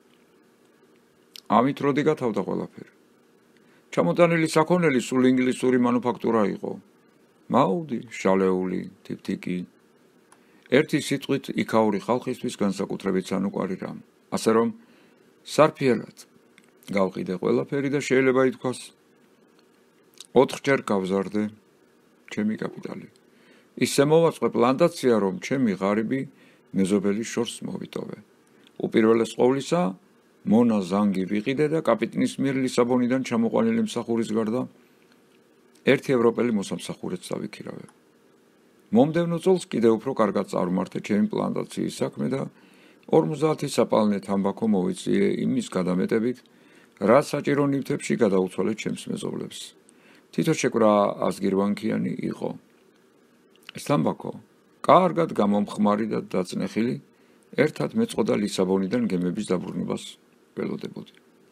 ამით როდი გათავდა ყველაფერი. ჩამოტანილი საქონელი სულ ინგლისური მანუფაქტურა იყო. მაუდი, შალეული, თიფთიკი. ერთი სიტყვით იქაური ხალხისთვის განსაკუთრებით სანუკვარი რამ. ასე რომ, სარფიელად გავყიდე ყველაფერი და შეიძლება ითქვას, 4ჯერ გავზარდე ჩემი კაპიტალი. ისე მოვაწყე პლანტაცია, რომ ჩემი ღარიბი მეზობელის შორს მოვიტოვე. უპირველეს ყოვლისა, მონა ზანგი ვიყიდე და კაპიტნის მიერ ლისაბონიდან ჩამოყვანილი მსახურის გარდა ერთი ევროპელი მოსამსახურეც დავიქირავე. მომდევნო წელს კიდევ უფრო კარგად წარმართე ჩემი პლანტაციის საქმე და 50 საპალნე თამბაქო მოვიწიე იმის გადამეტებით, რაც საჭირო ნივთებში გადაუცვალე ჩემს მეზობლებს. თითო შეკვრა 100 გირვანქიანი იყო. ეს თამბაქო კარგად გამომხმარი და დაწნეხილი, ერთად მეწყოდა ლისაბონიდან გემების დაბრუნებას ველოდებოდი.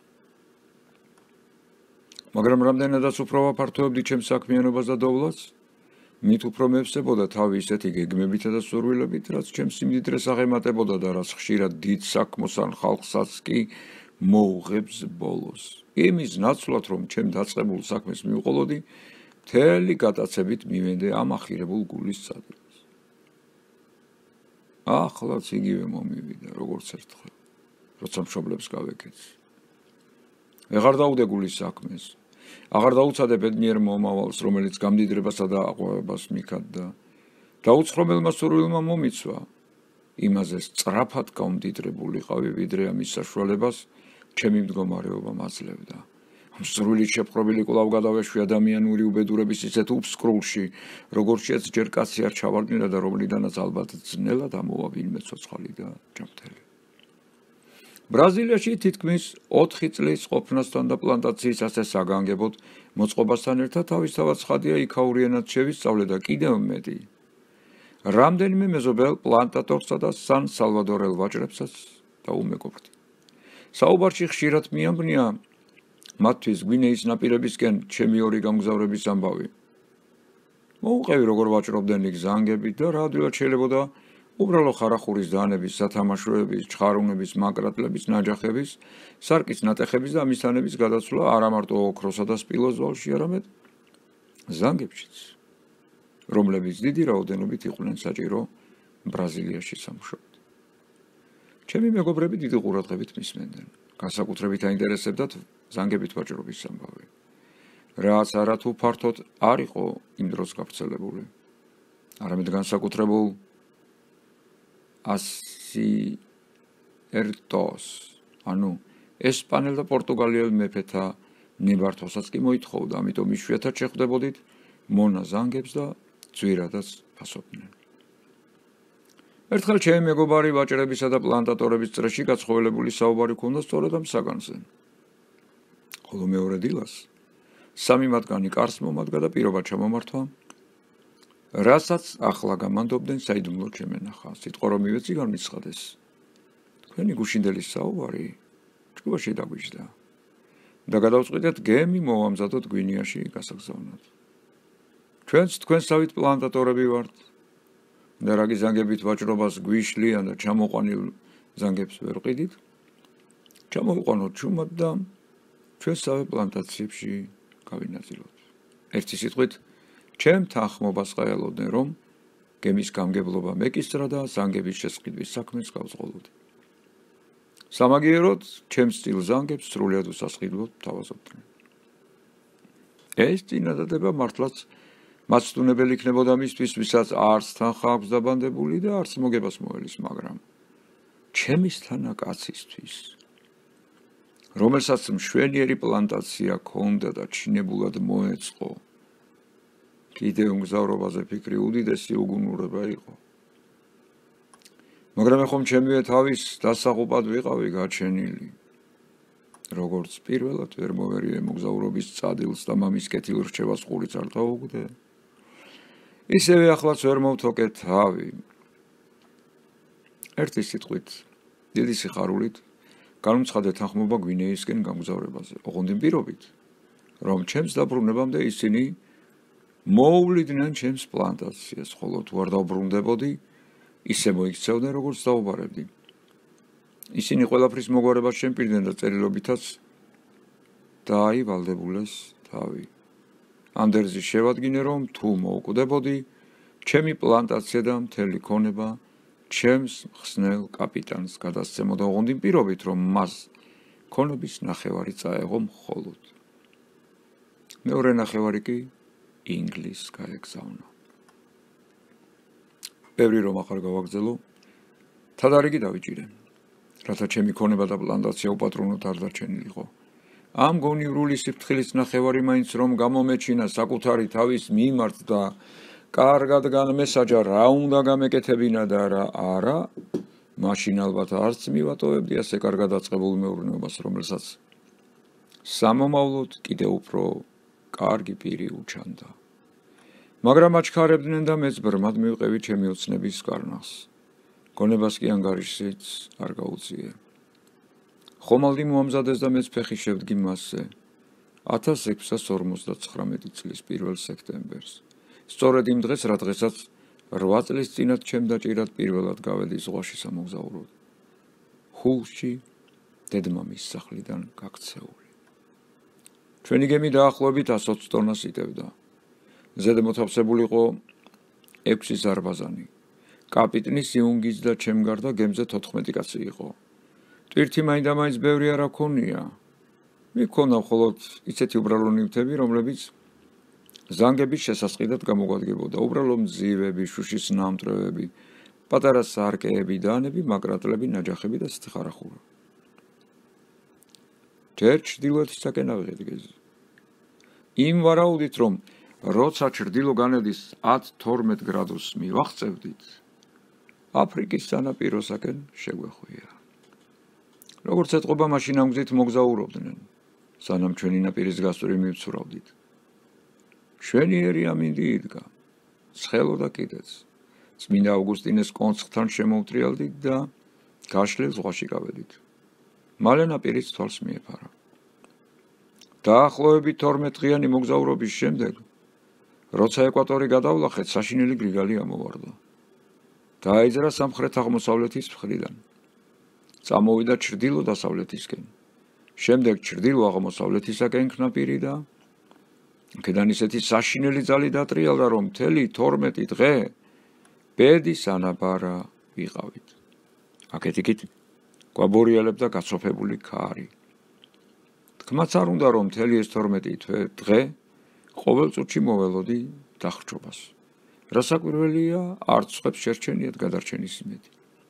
მაგრამ რამდენადაც უფრო ვაფართოებდი ჩემს საქმიანობას და დოვლას, მით უფრო მევსებოდა თავი ისეთი გეგმებითა და სურვილებით, რაც ჩემს სიმდიდრეს აღემატებოდა და რაც ხშირად დიდ საქმოსან ხალხსაც კი მოუღებს ბოლოს. იმის ნაცვლად, რომ ჩემ დაწყებულ საქმეს მივყოლოდი, მთელი გატაცებით მივენდე ამ ახირებულ გულის წადილს. ახლაც იგივე მომივიდა, როგორც ერთხელ. როცა მშობლებს გავეკეცი. ვეღარ დაუდე გულის საქმეს. აღარ დაუცადე ბედნიერ მომავალს, რომელიც გამდიდრებასა და აყვავებას მიქადდა. დაუცხრომელმა სურვილმა მომიცვა. იმაზე სწრაფად გამდიდრებულიყავი, ვიდრე ამის საშუალებას ჩემი მდგომარეობა მაძლევდა. მსრვილი შეპყრობილი კვლავ გადავეშვი ადამიანური უბედურების ისეთ უფსკრულში, როგორშიც ჯერ კაცი არ ჩავარდნილა და რომლიდანაც ალბათ ძნელად ამოვა ვინმე ცოცხალი და ჯანმრთელი. ბრაზილიაში თითქმის 4 წლის ყოფნასთან და პლანტაციის ასე საგანგებოდ მოწყობასთან ერთად თავისთავად ცხადია იქაური ენაც შევისწავლე და კიდევ მეტი. რამდენიმე მეზობელ პლანტატორსა და სან სალვადორელ ვაჭრებსაც დაუმეგობრდი. საუბარში ხშირად მიამბნია მათთვის გვინეის ნაპირებისკენ ჩემი ორი გამგზავრების ამბავი. მოუყევი როგორ ვაჭრობდნენ იქ ზანგებით და რა ადვილად შეიძლება უბრალო ხარახურის დანების, სათამაშოების, ჩხარუნების, მაკრატლების, ნაჯახების, სარკის ნატეხების და ამისთანების გადაცვლა არა მარტო ოქროსა და სპილოს ზოლში, არამედ ზანგებშიც, რომლებიც დიდი რაოდენობით იყვნენ საჭირო ბრაზილიაში სამუშაოდ. ჩემი მეგობრები დიდი ყურადღებით მისმენდნენ. განსაკუთრებით აინტერესებდათ ზანგებით ვაჭრობის ამბავი. რაც არათუ ფართოდ არ იყო იმ დროს გავრცელებული. არამედ განსაკუთრებულ ასიერტოს, ანუ ესპანელ და პორტუგალიელ მეფეთა ნებართვასაც კი მოითხოვდა, ამიტომ იშვიათად შეხვდებოდით მონა ზანგებს და ძვირადაც ფასობდნენ. ერთხელ ჩემი მეგობარი ვაჭრებისა და პლანტატორების წრეში გაცხოველებული საუბარი ჰქონდა სწორედ ამ საგანზე. ხოლო მეორე დილას სამი მათგანი კარს მომადგა და პირობა ჩამომართვა, რასაც ახლა გამანდობდნენ საიდუმლო ჩემენახა. სიტყვა რომ მივეცი განმიცხადეს. თქვენი გუშინდელი საუბარი ჭკუაში დაგვიჯდა და გადავწყვიტეთ გემი მოვამზადოთ გვინეაში გასაგზავნად. ჩვენც თქვენსავით პლანტატორები ვართ და რაგი ზანგებით ვაჭრობას გვიშლიან და ჩამოყვანილ ზანგებს ვერ ყიდით, ჩამოვიყვანოთ ჩუმად და ჩვენსავე პლანტაციებში გავინაწილოთ. ერთი სიტყვით ჩემ თანხმობას ყაელოდნენ, რომ გემის გამგებლობა მეკისრა და ზანგების შესყიდვის საქმეს გავწყობდი. სამაგიეროდ ჩემს წილ ზანგებს სრულად უსასყიდლოდ თავაზობდნენ. ეს წინადადება მართლაც მაცდუნებელი იქნებოდა მისთვის, ვისაც არც თანხა აქვს დაბანდებული და არც მოგებას მოელის, მაგრამ ჩემისთანა კაცისთვის, რომელსაც მშვენიერი პლანტაცია ჰქონდა და ჩინებულად მოეწყო, კიდევ მგზავრობაზე ფიქრი უდიდესი უგუნურება იყო. მაგრამ ეხომ ჩემივე თავის დასაღუპად ვიყავი გაჩენილი. როგორც პირველად ვერ მოვერიე მოგზაურობის წადილს და მამის კეთილრჩევას ყურიც არ დავუგდე, ისევე ახლაც ვერ მოვთოკე თავი. ერთი სიტყვით, დიდი სიხარულით განუცხადე თანხმობა გვინეისკენ გამგზავრებაზე, ოღონდ იმ პირობით, რომ ჩემს დაბრუნებამდე ისინი მოუვლიდნენ ჩემს პლანტაციას, ხოლო თუ არ დავბრუნდებოდი, ისე მოიქცევდნენ, როგორც დაუბარებდი. ისინი ყველაფრის მოგვარებას შემპირდნენ და წერილობითაც დააივალდებულეს თავი. ამდერზი შევადგინე, რომ თუ მოუკვდებოდი, ჩემი პლანტაცია და მთელი ქონება ჩემს მხსნელ კაპიტანს გადასცემოდა, ოღონდ იმ პირობით, რომ მას ქონების ნახევარი წაეღო მხოლოდ. მეორე ნახევარი კი ინგლისს გაეგზავნა. ბევრი რომ ახარ გავაგზელო, თადარიგი დავიჭირე, რათა ჩემი ქონება და პლანტაცია უპატრონოდ არ დარჩენილიყო. ამ გონივრული სიფრთხილის ნახევარი მაინც რომ გამომეჩინა საკუთარი თავის მიმართ და კარგად განმესაჯა რა უნდა გამეკეთებინა და რა არა, მაშინ ალბათ არც მივატოვებდი ასე კარგად დაწყებულ მეურნეობას, რომელსაც სამომავლოდ კიდევ უფრო კარგი პირი უჩანდა. მაგრამ აჩქარებდნენ და მეც ბრმად მივყევი ჩემი ოცნების კარნახს. გონებას კი ანგარიშიც არ გაუწიე. ხომალდი მოამზადეს და მეც ფეხი შევდგი მასზე 1659 წლის 1 სექტემბერს. სწორედ იმ დღეს, რა დღესაც 8 წლის წინათ ჩემ დაჭირად პირველად გავედი ზღვაში სამოგზაუროდ. ჰულში დედმამის სახლიდან გაქცეული. ჩვენი გემი დაახლოებით 120 ტონას იტევდა. ზედ მოთავსებულიყო 6 ზარბაზანი. კაპიტნის იუნგის და ჩემ გარდა გემზე 14 კაცი იყო. ტვირთი მაინდა-მაინც ბევრი არ აქონია. მიქონა მხოლოდ ისეთი უბრალო ნივთები, რომლებიც ზანგების შესასყიდად გამოგვადგებოდა. უბრალო მძივები, შუშის ნამტვრევები, პატარა სარკეები, დანები, მაგრატლები, ნაჯახები და სითხარახურა. ჯერ ჩრდილოეთისაკენ ავიღეთ გეზი. იმ ვარაუდით, რომ როცა ჩრდილო განედის 10-12 გრადუსს მივახწევდით, აფრიკის სანაპიროსაკენ შეგვეხვია. როგორც ეთყობა, მაშინ ამ გზით მოგზაურობდნენ, სანამ ჩვენი ნაპირის გასწვრივ მივცურავდით. ჩვენი ერი ამინდი იდგა, ცხელოდა კიდეც. წმინდა ავგუსტინეს კონცხთან შემოვტრიალდით და გაშლილ ზღვაში გავედით. მალე ნაპირიც თვალს მიეფარა. დაახლოებით 12 დღიანი მოგზაურობის შემდეგ, როცა ეკვატორი გადავლახეთ, საშინელი გრიგალი ამოვარდა. დაეძრა სამხრეთ-აღმოსავლეთის მხრიდან. წამოვიდა ჩრდილო-დასავლეთისკენ. შემდეგ ჩრდილო-აღმოსავლეთისაკენ ნაპირი და აქედან ისეთი საშინელი ძალი დატრიალდა, რომ მთელი 12 დღე ბედის ანაბარა ვიყავით. აქეთ-იქით გვაბორიალებდა გაცოფებული ქარი. თქმაც არ უნდა, რომ მთელი ეს 12 დღე ყოველ წუთში მოველოდი დახრჩობას. რასაკვირველია, არც სხვებს შერჩენიათ გადარჩენის იმედი.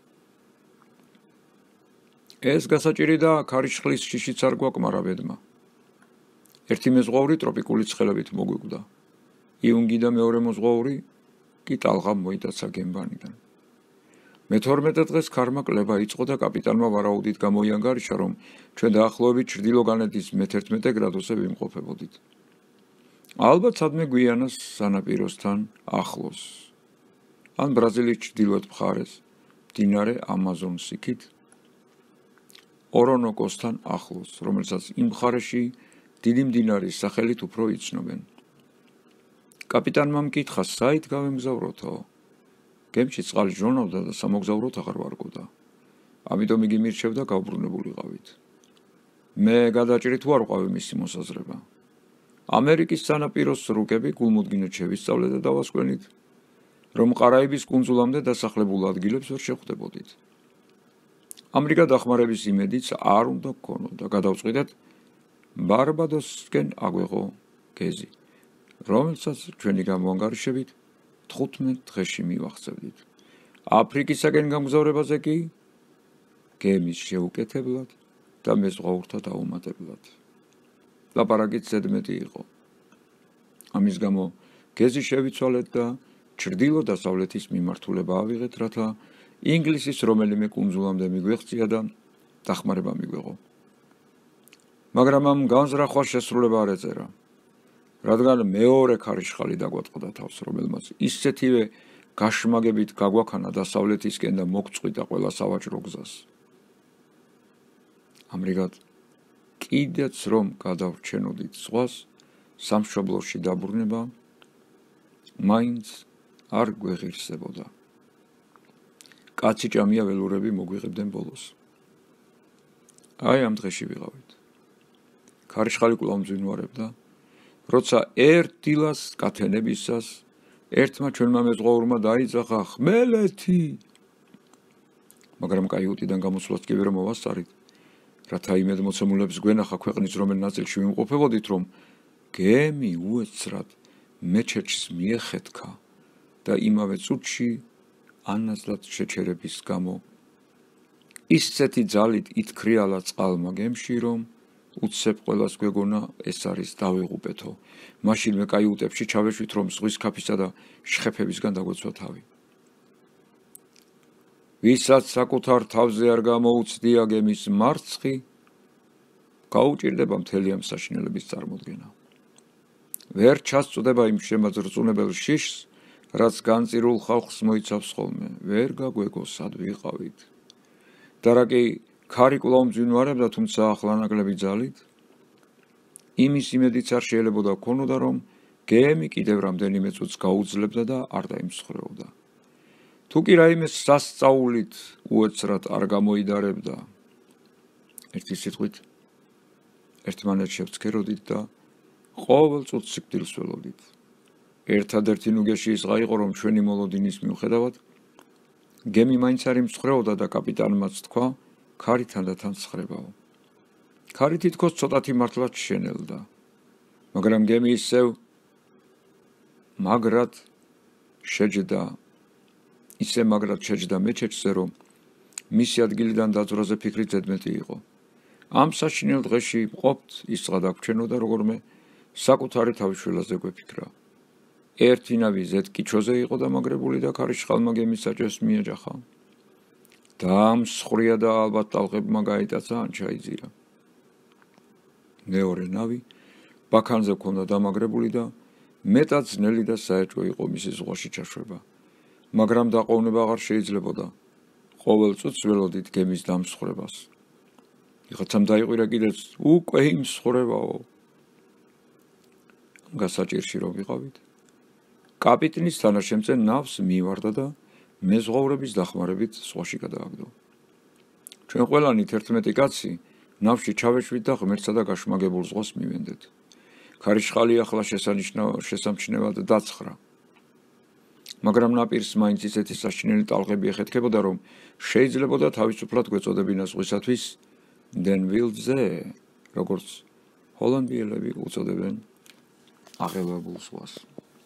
ეს გასაჭირი და ქარიშხლის შიშიც არ გვაკმარა ბედმა. ერთი მეზღვაური ტროპიკული ცხელებით მოგვიკვდა. იუნგი და მეორე მეზღვაური კი ტალღამ მოიტაცა გემბანიდან. მე-12 დღეს ქარმა კლება იწყო და კაპიტანმა ვარაუდით გამოიანგარიშა, რომ ჩვენ დაახლოებით ჩრდილო განედის მე-11 გრადუსზე ვიმყოფებოდით. ალბათ სადმე გვიანას სანაპიროსთან ახლოს. ან ბრაზილიის ჩრდილოეთ მხარეს, მდინარე ამაზონის იქით, ორონოკოსთან ახლოს, რომელსაც იმ მხარეში დიდი მდინარის სახელით უფრო იცნობენ. კაპიტანმა მკითხა, საით გავემგზავროთო? გემში წყალი ჟონავდა და სამოგზაუროდ აღარ ვარგოდა. ამიტომ იგი მირჩევდა გავბრუნებულიყავით. მე გადაჭრით თუ არ ვყავი მისი მოსაზრება. ამერიკის სანაპიროს რუკები გულმოდგინედ შევისწავლეთ და დავასკვენით, რომ ყარაიბის კუნძულამდე დასახლებულ ადგილებს ვერ შეხვდებოდით. ამრიგად დახმარების იმედიც არ უნდა გქონოდა და გადავწყვიტეთ ბარბადოსკენ აგვეღო გეზი, რომელსაც ჩვენი გამოანგარიშებით 15 დღეში მივახცევდით. აფრიკისაკენ გამგზავრებაზე კი გემის შეუკეთებლად და მეზღვაურთა დაუმატებლად. ლაპარაკიც ზედმეტი იყო. ამის გამო გეზი შევიცვალეთ და ჩრდილო-დასავლეთის მიმართულება ავიღეთ, რათა ინგლისის რომელიმე კუნძულამდე მიგვეღწია და დახმარება მიგვეღო. მაგრამ ამ განზრახვას შესრულება არ ეწერა, რადგან მეორე ქარიშხალი დაგვატყდა თავს, რომელმაც ისეთივე გაშმაგებით გაგვაქანა დასავლეთისკენ და მოგწყვიტა ყველა სავაჭრო გზას. ამრიგად კიდეც რომ გადავრჩენოდით ზღვას, სამშობლოში დაბრუნება მაინც არ გვეღირსებოდა. კაცი ჭამია ველურები მოგვიღებდნენ ბოლოს. აი ამ დღეში ვიყავით. ქარიშხალი კვლავ მძვინვარებდა, როცა ერთ დილას კათენებისას ერთმა ჩვენმა მეზღვაურმა დაიძახა ხმელეთი. მაგრამ კაიუტიდან გამოსვლას კი ვერ მოვასწარით, რათა იმედმოცემულებს გვენახა ქვეყნის რომელ ნაწილში ვიმყოფებოდით, რომ გემი უეცრად მეჩეთს მიეხეთქა და იმავე წუთში ანაზლად შეჩერების გამო ისეთი ძალით ითქრიალა წყალმა გემში, რომ უცებ ყველას გვეგონა ეს არის დავიღუპეთო. მაშინ მე კაიუტებში ჩავეშვით, რომ ზღვის ქაფისა და შხეფებისგან დაგვეცვა თავი. ვისაც საკუთარ თავზე არ გამოუცდია გემის მარცხი, გაუჭირდება მთელი ამ საშინელების წარმოდგენა. ვერ ჩასწვდება იმ შემაძრწუნებელ შიშს, რაც განწირულ ხალხს მოიცავს ხოლმე, ვერ გაგვეგო სად ვიყავით. და რა კი ქარი კვლავ მძვინვარებდა, თუმცა ახლა ნაკლები ძალით, იმის იმედიც არ შეიძლებოდა გქონოდა, რომ გემი კიდევ რამდენიმე წუთს გაუძლებდა და არ დაიმსხვრეოდა. თუ კი რაიმე სასწაულით უეცრად არ გამოიდარებდა, ერთი სიტყვით ერთმანეთს შევცქეროდით და ყოველ წუთს სიკვდილს ველოდით. ერთადერთი ნუგეში ის იყო, რომ ჩვენი მოლოდინის მიუხედავად, გემი მაინც არ იმსხვრეოდა და კაპიტანმაც თქვა, ქარი თანდათან ცხრებაო. ქარი თითქოს ცოტათი მართლაც შენელდა, მაგრამ გემი ისევ მაგრად შეჯდა მეჩეთზე, რომ მისი ადგილიდან დაძვრაზე ფიქრი ზედმეტი იყო. ამ საშინელ დღეში მყოფთ ისღა დაგვრჩენოდა როგორმე საკუთარი თავისშველაზე გვეფიქრა. ერთი ნავი ზეთკიჩოზე იყო დამაგრებული და ქარიშხალმა გემის საჭეს მიეჯახა. დამსხვრია და ალბათ ტალღებმა გაიტაცა ან ჩაიძირა. მეორე ნავი ბაქანზე ჰქონდა დამაგრებული და მეტად ძნელი და საეჭვო იყო მისი ზღვაში ჩაშვება, მაგრამ დაყოვნება აღარ შეიძლებოდა. ყოველ წუთს ველოდით გემის დამსხვრებას. ვიღაცამ დაიყვირა კიდეც უკვე იმსხვრებაო. გასაჭირში რომ ვიყავით, კაპიტნის თანაშემწე ნავს მივარდა და მეზღვაურების დახმარებით ზღვაში გადააგდო. ჩვენ ყველანი 11 კაცი ნავში ჩავეშვით და ღმერთსა და გაშმაგებულ ზღვას მივენდეთ. ქარიშხალი ახლა შესამჩნევად დაცხრა. მაგრამ ნაპირს მაინც ისეთი საშინელი ტალღები ეხეთქებოდა, რომ შეიძლებოდა თავისუფლად გვეწოდებინა ზღვისათვის დენვილზე, როგორც ჰოლანდიელები უწოდებენ აღელვებულ ზღვას.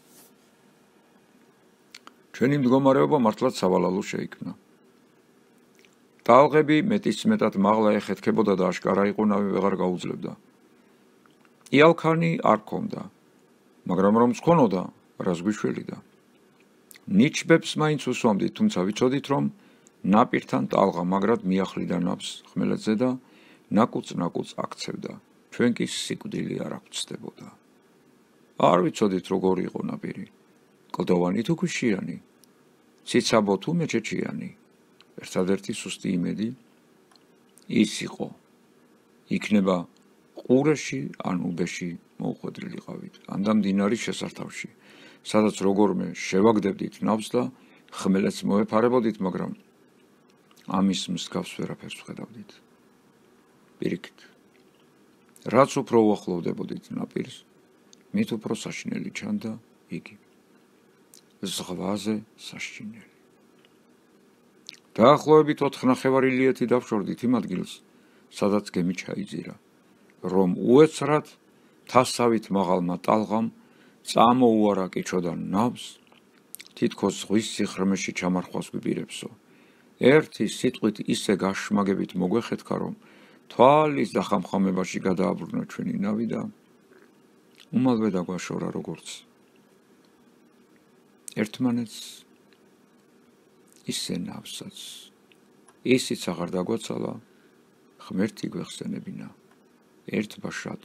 ჩვენი მდგომარეობა მართლაც სავალალო შეიქმნა. ტალღები მეტისმეტად მაღლა ეხეთქებოდა და აშკარა იყო ნავი ვეღარ გაუძლებდა. იალქანი არ ქონდა, მაგრამ რომ მქონოდა, რას გვიშველიდა. ნიჩბებს მაინც უსვამდით, თუმცა ვიცოდით, რომ ნაპირთან ტალღა მაგრად მიახლიდა ნავს ხმელეთზე და ნაკუწ-ნაკუწ აქცევდა. ჩვენ კი სიკვდილი არ აგვწდებოდა. არ ვიცოდით, როგორი იყო ნაპირი. კლდოვანი თუ ქვიშიანი, ციცაბო თუ მეჩეჩიანი. ერთადერთი სუსტი იმედი ის იყო. იქნება ყურეში ან უბეში მოუხვედრილიყავით, ან და მდინარის შესართავში, სადაც როგორმე შევაგდებდით ნავს და ხმელეთს მოეფარებოდით, მაგრამ ამის მსგავს ვერაფერს ვხედავდით. პირიქით, რაც უფრო უახლოვდებოდით ნაპირს, მით უფრო საშინელი ჩანდა იგი. ზღვაზე საშინელი. დაახლოებით 4 ნახევარი ლიეთი დავშორდით იმ ადგილს, სადაც გემი ჩაიძირა, რომ უეცრად თასავით მაღალმა ტალღამ წამოუარა კიჩოდა ნავს, თითქოს ზღვის სიხრმეში ჩამარხვას გვიპირებსო. ერთი სიტყვით ისე გაშმაგებით მოგვეხეთქა, რომ თვალის დახამხამებაში გადააბრუნა ჩვენი ნავი და უმალვე დაგვაშორა როგორც ერთმანეთს, ისე ნავსაც. ისიც აღარ დაგვაცალა, ღმერთი გვეხსენებინა, ერთბაშად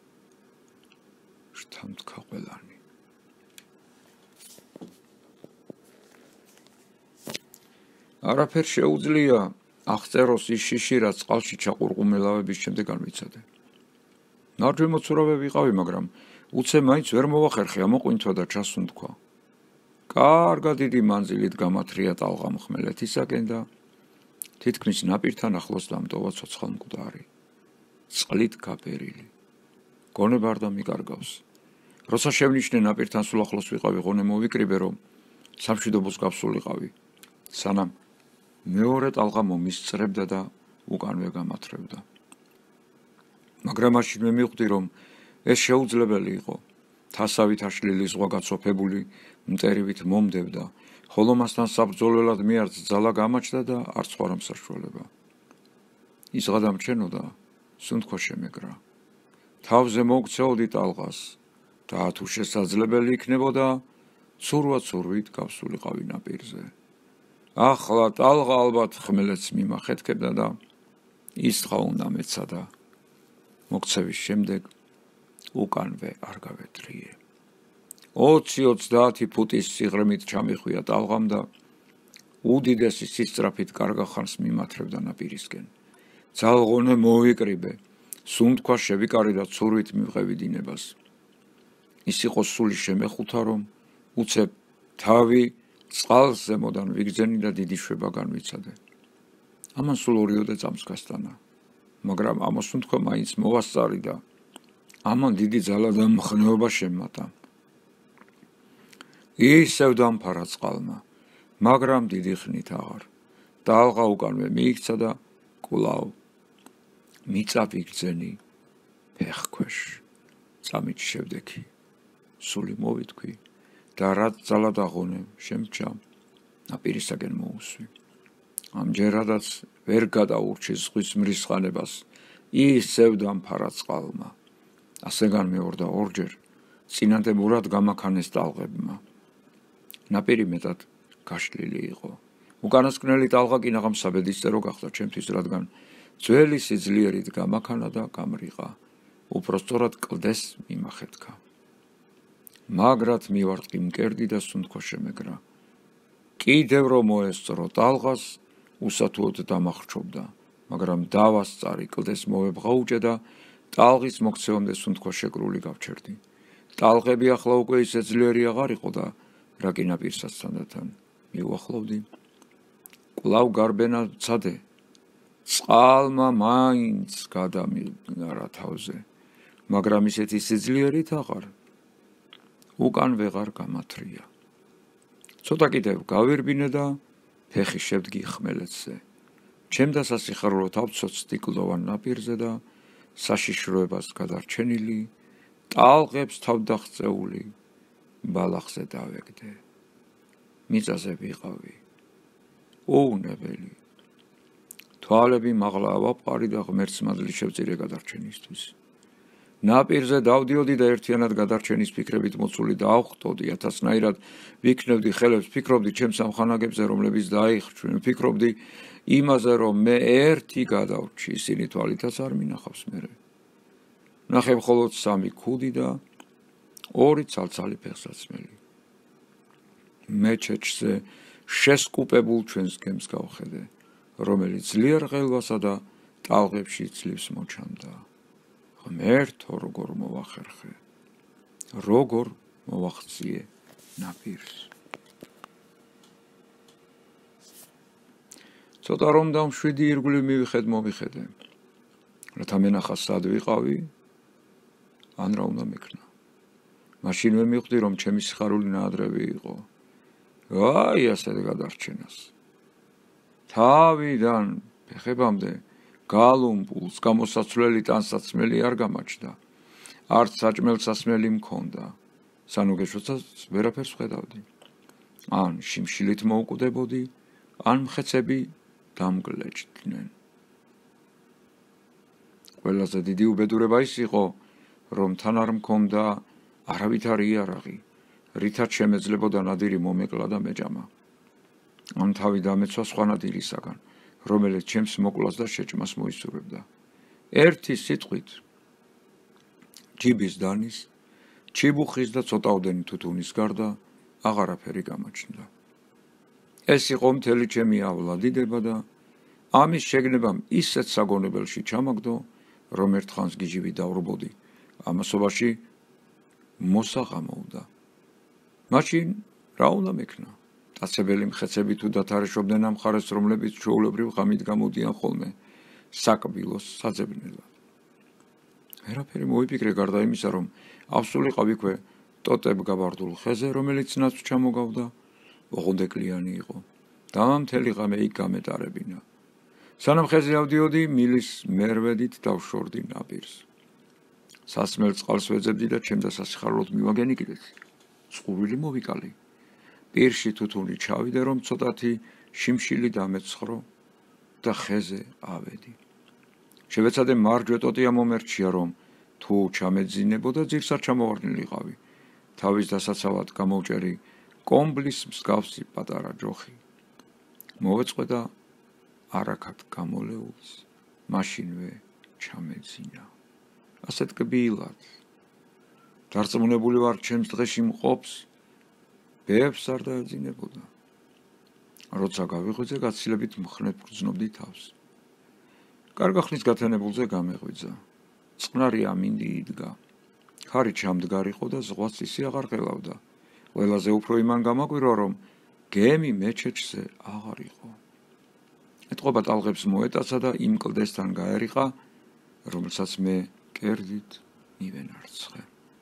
შთამთქა ყველანი. არაფერ შეუძლია აღწეროს ის შიში, რაც წყალში ჩაყურყუმელავების შემდეგ არ მიცადე. ნარჯვე მოცურავე ვიყავი, მაგრამ უცე მაინც ვერ მოვახერხე ამოყვინთვა და ჩასუნთქვა. კარგად დიდი მანძილით გამათრია ტალღა ხმელეთისაკენ და თითქმის ნაპირთან ახლოს დამტოვა ცოცხალ მკვდარი, წყლით გაფერილი. გონება არ დამიკარგავს. როცა შევნიშნე ნაპირთან სულ ახლოს ვიყავი, ღონე მოვიკრიბე, რომ სამშვიდობოს გავსულიყავი, სანამ მეორე ტალღა მომისწრებდა და უკანვე გამათრევდა. მაგრამ მაშინ მე მივხვდი, რომ ეს შეუძლებელი იყო. თასავით აშლილი ზღვა გაცოფებული მტერივით მომდებდა, ხოლო მასთან საბრძოლველად მე არც ძალა გამაჩნდა და არც ხვარა მსაშველება. ის გადამრჩენოდა, სუნთქვა შემეგრა. თავზე მოგცეოდი ტალღას და თუ შესაძლებელი იქნებოდა, ცურვა-ცურვით გავსულიყავი ნაპირზე. ახლა ტალღა ალბათ ხმელეთს მიმახეთქებდა და ის დღა უნდა მეცადა. მოქცევის შემდეგ უკანვე არ გავეტრიე. 20-30 ფუტის სიღრმით ჩამიხვია ტალღამ და უდიდესი სისწრაფით კარგა ხანს მიმათრევდა ნაპირისკენ. ძალღონე მოვიკრიბე, სუნთქვა შევიკარე და ცურვით მივყევი დინებას. ის იყო სული შემეხუთა, რომ უცებ თავი წყალს ზემოდან ვიგზენი და დიდი შვება განვიცადე. ამან სულ 2 წამს გასტანა, მაგრამ ამოსუნთქვა მაინც მოვასწარი და ამან დიდი ძალა და მხნეობა შემმატა. ისევ დამფარა წყალმა, მაგრამ დიდი ხნით აღარ. ტალღა უკანვე მიიქცა და კვლავ მიწა ვიგრძენი ფეხ ქვეშ, წამით შევდექი, სული მოვიტქვი და რაც ძალად აღონე შემჭა, ნაპირისაკენ მოუსვი. ამჯერადაც ვერ გადაურჩი ზღვის მრისხანებას, ისევ დამფარა წყალმა. ასე განმეორდა ორჯერ, წინადებურად გამაქანეს ტალღებმა. ნაპირი მეტად გაშლილი იყო. უკანასკნელი ტალღა კი ნაღამ საბედისწერო გახდა ჩემთვის, რადგან ძველი სიძლიერით გამაქანა და გამრიყა, უпростоრად კლდეს მიმახეთქა. მაგრად მივარტყი მკერდი და სუნთქვა შემეგრა. კიდევ რომ მოესწრო ტალღას, უსათუოდ დამახრჩობდა, მაგრამ დავასწარი კლდეს მოვებღაუჭე და ტალღის მოქცევამდე სუნთქვა შეკრული გავჩერდი. ტალღები ახლა უკვე ისე ძლიერი აღარ იყო და რა კი ნაპირსაც თანდათან მიუახლოვდი. კვლავ გარბენა ვცადე, წყალმა მაინც გადამიგარა თავზე, მაგრამ ისეთი სიძლიერით აღარ, უკან ვეღარ გამათრია. ცოტა კიდევ გავირბინე და ფეხი შევდგი ხმელეთზე. ჩემდა სასიხარულო თავცოცდი კლდოვან ნაპირზე და საშიშროებას გადარჩენილი, ტალღებს თავდაღწეული ბალახზე დავეგდე. მიწაზე ვიყავი, უუნებელი. თვალები მაღლა ავაპყარი და ღმერთს მადლი შევწირე გადარჩენისთვის. ნაპირზე დავდიოდი და ერთიანად გადარჩენის ფიქრებით მოცული დაავხტოდი, ათასნაირად ვიქნევდი ხელებს, ფიქრობდი ჩემს ამხანაგებზე, რომლებიც დაიხრჩვენ, ფიქრობდი იმაზე, რომ მე ერთი გადავრჩი, ისინი თვალითაც არ მინახავს მერე. ნახე მხოლოდ 3 ქუდი და 2 ცალცალი ფეხსაცმელი. მეჩეთზე შესკუპებულ ჩვენს გემს გავხედე, რომელიც ძლიერ ღელვასა და ტალღებში ძლივს მოჩანდა. ღმერთო, როგორ მოვახერხე, როგორ მოვახციე ნაპირს. ცოტა რომ დამშვიდი, ირგვლივ მივიხედე, რათა მენახა სად ვიყავი, ან რა უნდა მექნა. მაშინვე მივხვდი, რომ ჩემი სიხარული ნაადრევი იყო. აი, ასეთ გადარჩენას. თავიდან ფეხებამდე გალუმპულს გამოსაცვლელი ტანსაცმელი არ გამაჩნდა. არც საჭმელსაცმელი მქონდა. სანუგეშოსაც ვერაფერს ვხედავდი. ან შიმშილით მოუკვდებოდი, ან მხეცები დამგლეჭდნენ. ყველაზე დიდი უბედურება ის იყო, რომ თან არ მქონდა არავითარი იარაღი, რითაც შემეძლებოდა ნადირი მომეკლა და მეჭამა. ამ თავი დამეცვა სხვა ნადირისაგან, რომელიც ჩემს მოკლას და შეჭმას მოისურვებდა. ერთი სიტყვით, ჯიბის დანის, ჩიბუხის და ცოტაოდენი თუთუნის გარდა აღარაფერი გამოჩნდა. ეს იყო მთელი ჩემი ავლადიდება და ამის შეგნებამ ისეთ საგონებელში ჩამაგდო, რომ ერთხანს გიჟივი დავრბოდი, ამასობაში მოსაღამოვდა. მაშინ რა უნდა მექნა? ტაცებელი მხეცები თუ დათარეშობდნენ ამ ხარეს, რომლებიც ჩვეულებრივ ღამით გამოდიან ხოლმე საკბილოს საძებნელად. ვერაფერი მოიფიქრე გარდა იმისა, რომ ავსულიყავ იქვე ტოტებ გაბარდულ ხეზე, რომელიც ნაცვლ ჩამოგავდა, ოღონდეკლიანი იყო და მთელი ღამე იქ გამეტარებინა. სანამ ხეზე ავდიოდი, მილის მერვედით დავშორდი ნაპირს. სასმელ წყალს ვეძებდი და ჩემდა სასიხარულოდ მივაგენი კიდეც. წყურვილი მოვიკალი. პირში თუთუნი ჩავიდე, რომ ცოტათი შიმშილი დამეცխრო და ხეზე ავედი. შევეცადე მარჯვე ტოტია მომერჩია, რომ თუ ჩამეძინებოდა, ძირს არ ჩამოვარდნილიყავი. თავის დასაცავად გამოვჭერი კომბლის მსგავსი პატარა ჯოხი. მოვეწყვე და არაქად გამოლეულს მაშინვე ჩამეძინა. ასეთ კბილად. დარწმუნებული ვარ, ჩემს დღეში მყოფს ბევრს არ დაეძინებოდა. როცა გავიღვიძე, გაცილებით მხნედ ვგრძნობდი თავს. კარგა ხნის გათენებულზე გამეღვიძა. წყნარი ამინდი იდგა. ხარი ჩამდგარიყო და ზღვაც ისე აღარ ყელავდა. ყველაზე უფრო იმან გამაკვირვა, რომ გემი მეჩეთზე აღარ იყო. ეტყობა ტალღებს მოეტაცა და იმ კლდესთან გაერიყა, რომელსაც მე კერდით მივენარცხე.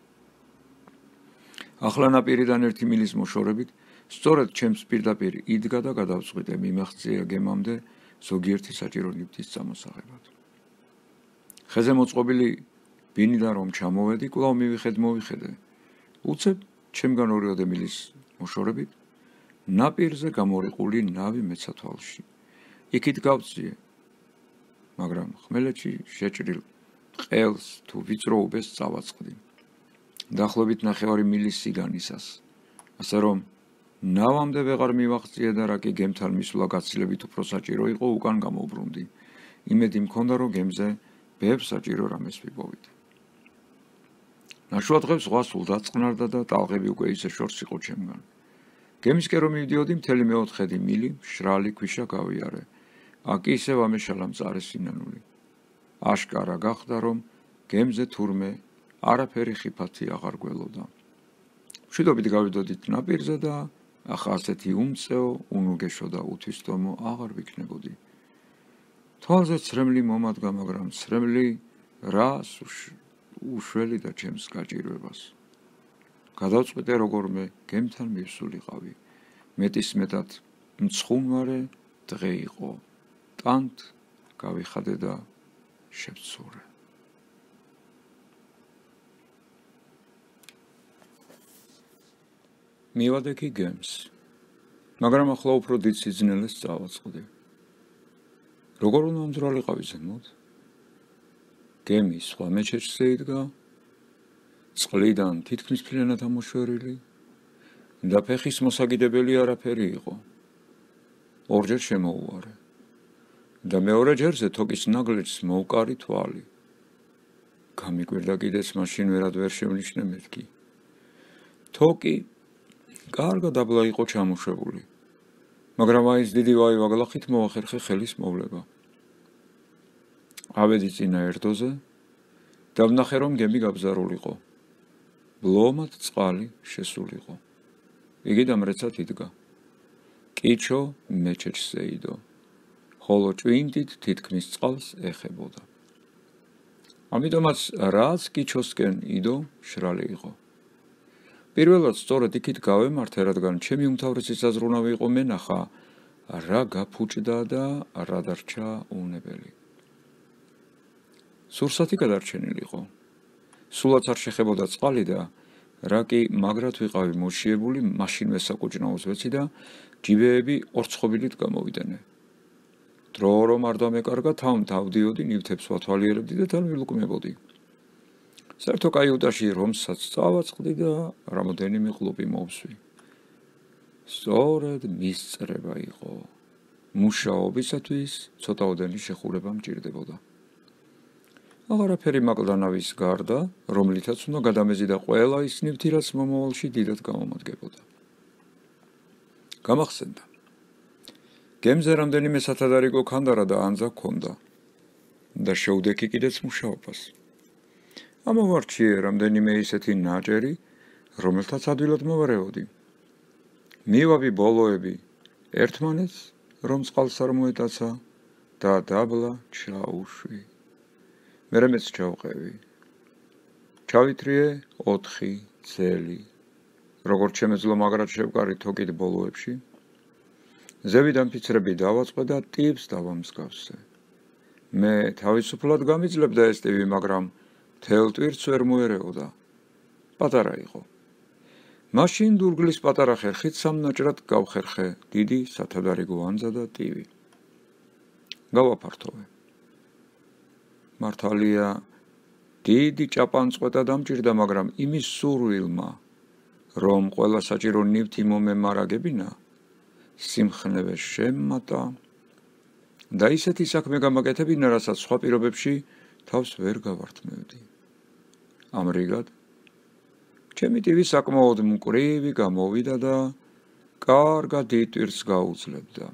ახლა ნაპირიდან 1 მილის მოშორებით, სწორედ ჩემს პირდაპირ იდგა და გადავწყვიტე მიმაღწია გემამდე, ზოგიერთი საჭირო ლიფტის წამოსაღებად. ხეზე მოწყობილი ბინიდან რომ ჩამოვედი, კვლავ მივიხედე. უცებ ჩემგან 2 მილის მოშორებით ნაპირზე გამორიყული ნავი მეცა თვალში. იქით გავწიე, მაგრამ ხმელეთში შეჭრილ ყელს თუ ვიწრო უბეს წავაწყდი. დაახლოებით 9 მილის სიგანისას. ასე რომ ნავამდე ვეღარ მივაღწიე და რა კი გემთან მისვლა გაცილებით უფრო საჭირო იყო, უკან გამოვბრუნდი. იმედი მქონდა, რომ გემზე ბევრ საჭირო რამეს ვიპოვით. ნაშუა დღეს ზღვა სულ დაწყნარდა და ტალღები უკვე ისე შორს იყო ჩემგან. გემისკენ რომ მივდიოდი, მთელი მე-4 მილი მშრალი ქვიშა გავიარე. აქ ისევ ამეშალა მწარე სინანული. აშკარა გახდა, რომ გემზე თურმე არაფერი ხიფათი აღარ გველოდა. მშვიდობით გავიდოდით ნაპირზე და ახლა ასეთი უმწეო, უნუგეშო და უთვისტომო აღარ ვიქნებოდი. თვალზე ცრემლი მომადგა, მაგრამ ცრემლი რას უშველი და ჩემს გაჭირვებას. გადავწყვიტე როგორმე გემთან მივსულიყავი. მეტისმეტად მცხუნვარე დღე იყო. ტანთ გავიხადე და შევცურე. მივადექი გემს, მაგრამ ახლა უფრო დიდ სიძნელეს წავაწყდი. როგორ უნდა მძვრალიყავი ზემოთ? გემი სხვა მეჩეთზე იდგა, წყლიდან თითქმის ფილენად ამოშვერილი და ფეხის მოსაგიდებელი არაფერი იყო. ორჯერ შემოუვარე და მეორე ჯერზე თოკის ნაგლეჯს მოვკარი თვალი. გამიკვირდა კიდეც მაშინ ვერად ვერ შევნიშნე მეთქი. თოკი კარგად აბლა იყო ჩამოშვებული, მაგრამ აი ეს დიდი ვაი-ვაგლახით მოახერხე ხელის მოვლება. ავედი წინა ერთოზე და ვნახე, რომ გემი გაბზარულიყო. ბლომად წყალი შესულიყო. იგი დამრეცად იდგა. კიჩო მეჩეთზე იდო, ხოლო ჭვინდით თითქმის წყალს ეხებოდა. ამიტომაც რაც კიჩოსკენ იდო, მშრალი იყო. პირველად სწორედ იქით გავემართე, რადგან ჩემი უმთავრესი საზრუნავი იყო მენახა, რა გაფუჭდა და რა დარჩა უნებელი. სურსათი გადარჩენილიყო. სულაც არ შეხებოდა წყალი და რა კი მაგრად ვიყავი მოშიებული, მაშინვე საკუჭნაოს ვეცი და ჯიბეები ორცხობილით გამოვიდენე. დრო რომ არ დამეკარგა, თავდიოდი, ნივთებს ვათვალიერებდი და თან ვილუკმებოდი. საერთო კაიუტაში რომსაც წავაწყდი და რამოდენიმე ყლუპი მოვსვი. სწორედ მისწრება იყო. მუშაობისათვის ცოტაოდენი შეხურება მჭირდებოდა. აღარაფერი მაკლდანავის გარდა, რომლითაც უნდა გადამეზიდა ყველა ის ნივთი, რაც მომავალში დიდად გამომადგებოდა. გამახსენდა. გემზე რამდენიმე სათადარიგო ქანდარა და ანძა ჰქონდა და შეუდექი კიდეც მუშაობას. ამოვარჩიე რამდენიმე ისეთი ნაჭერი, რომელთაც ადვილად მოვარეოდი. მივავი ბოლოები ერთმანეთს, რომ წყალს არ მოეტაცა და დაბლა ჩაუშვი. მერე მეც ჩავყევი. ჩავითრიე 4 ძელი. როგორც შემეძლო მაგრად შევკარი თოკით ბოლოებში. ზევიდან ფიცრები დავაწყე და ტიპს დავამსგავსე. მე თავისუფლად გამიძლებდა ეს ტიპი, მაგრამ თელ ტვირთს ვერ მოერეოდა. პატარა იყო. მაშინ დურგლის პატარა ხერხით სამნაჭრად გავხერხე დიდი სათადარიგო ანძა და ტივი. გავაფართოვე. მართალია დიდი ჭაპანწყვეტა დამჭირდა, მაგრამ იმის სურვილმა, რომ ყველა საჭირო ნივთი მომემარაგებინა, სიმხნევე შემმატა და ისეთი საქმე გამაკეთებინა, რასაც სხვა პირობებში თავს ვერ გავართმევდი. ამრიგად, ჩემი ტივი საკმაოდ მკვრივი გამოვიდა და კარგად დიტვირს გაუძლებდა.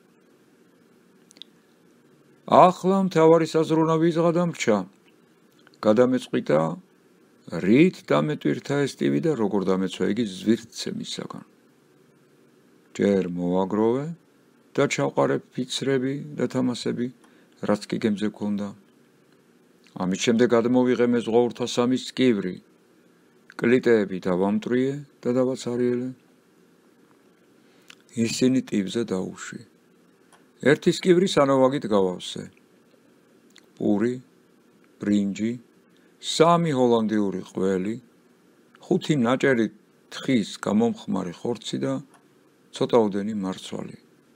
ახლა მთავარი საზრუნავი იზღადამრჩა. გადამეწყვიტა, რით დამეტვირთა ეს ტივი და როგორ დამეცვა იგი ზვირთცემისაგან. ჯერ მოვაგროვე და ჩავყარე ფიცრები და თამასები, რაც კი გემზე ჰქონდა. ამის შემდეგ გადმოვიღე მეზღვაურთა 3 წკივრი, კლიტეები დავამტრიე და დავაცარიელე. ისინი ტივზე დაუშვი. ერთი სკივრი სანოვაგით გავავსე. პური, ბრინჯი, 3 ჰოლანდიური ყველი, 5 ნაჭერი თხის გამომხმარი ხორცი და ცოტაოდენი მარცვალი.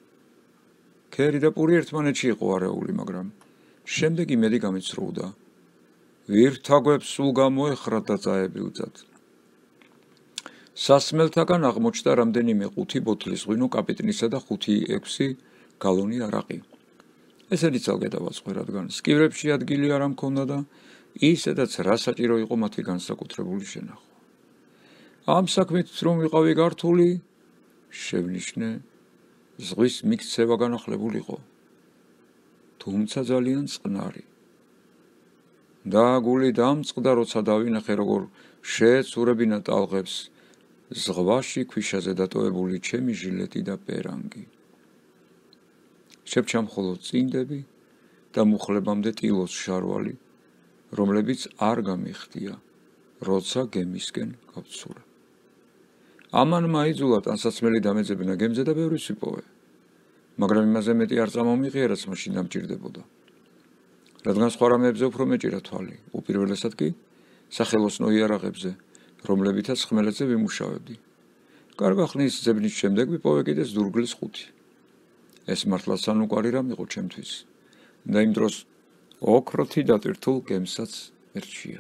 ქერი და პური ერთმანეთში იყო არეული, მაგრამ შემდეგ იმედი გამიცრუდა. ვირთაგვებს სულ გამოეხრათ და წაებილძათ. სასმელთაგან აღმოჩნდა რამდენიმე 5 ბოთლის ღვინო კაპიტნისა და 5-6 გალონი არაყი. ესენი ძალგე დავაწყე, რადგან სკივრებში ადგილი არ მქონდა და ისედაც რა საჭირო იყო მათი განსაკუთრებული შენახვა. ამ საქმით რომ ვიყავი გართული, შევნიშნე, ზღვის მიქცევა განახლებულიყო, თუმცა ძალიან წყნარი. და გული დამწყდა, როცა დავინახე, როგორ შეეცურებინა ტალღებს ზღვაში ქვიშაზე დატოვებული ჩემი ჟილეტი და პერანგი. შეფჩა მხოლოდ წინდები და მუხლებამდე ტილოს შარვალი, რომლებიც არ გამიხდია, როცა გემისკენ გავცურა. ამან მაიძულა ტანსაცმელი დამეძებნა გემზე და ბევრი სიპოვე, მაგრამ იმაზე მეტი არ წამომიღია, რაც მაშინ დამჭირდებოდა. რადგან სხვა რამეებზე უფრო მეჭირა თვალი, უპირველესად კი სახელოსნო იარაღებზე, რომლებითაც ხმელეთზე ვიმუშავებდი. კარგა ხნის ძებნის შემდეგ ვიპოვე კიდეც დურგლის 5. ეს მართლაც ანუკვარი რამ იყო ჩემთვის და იმ დროს ოქროთი დატვირთულ გემსაც ერჩია.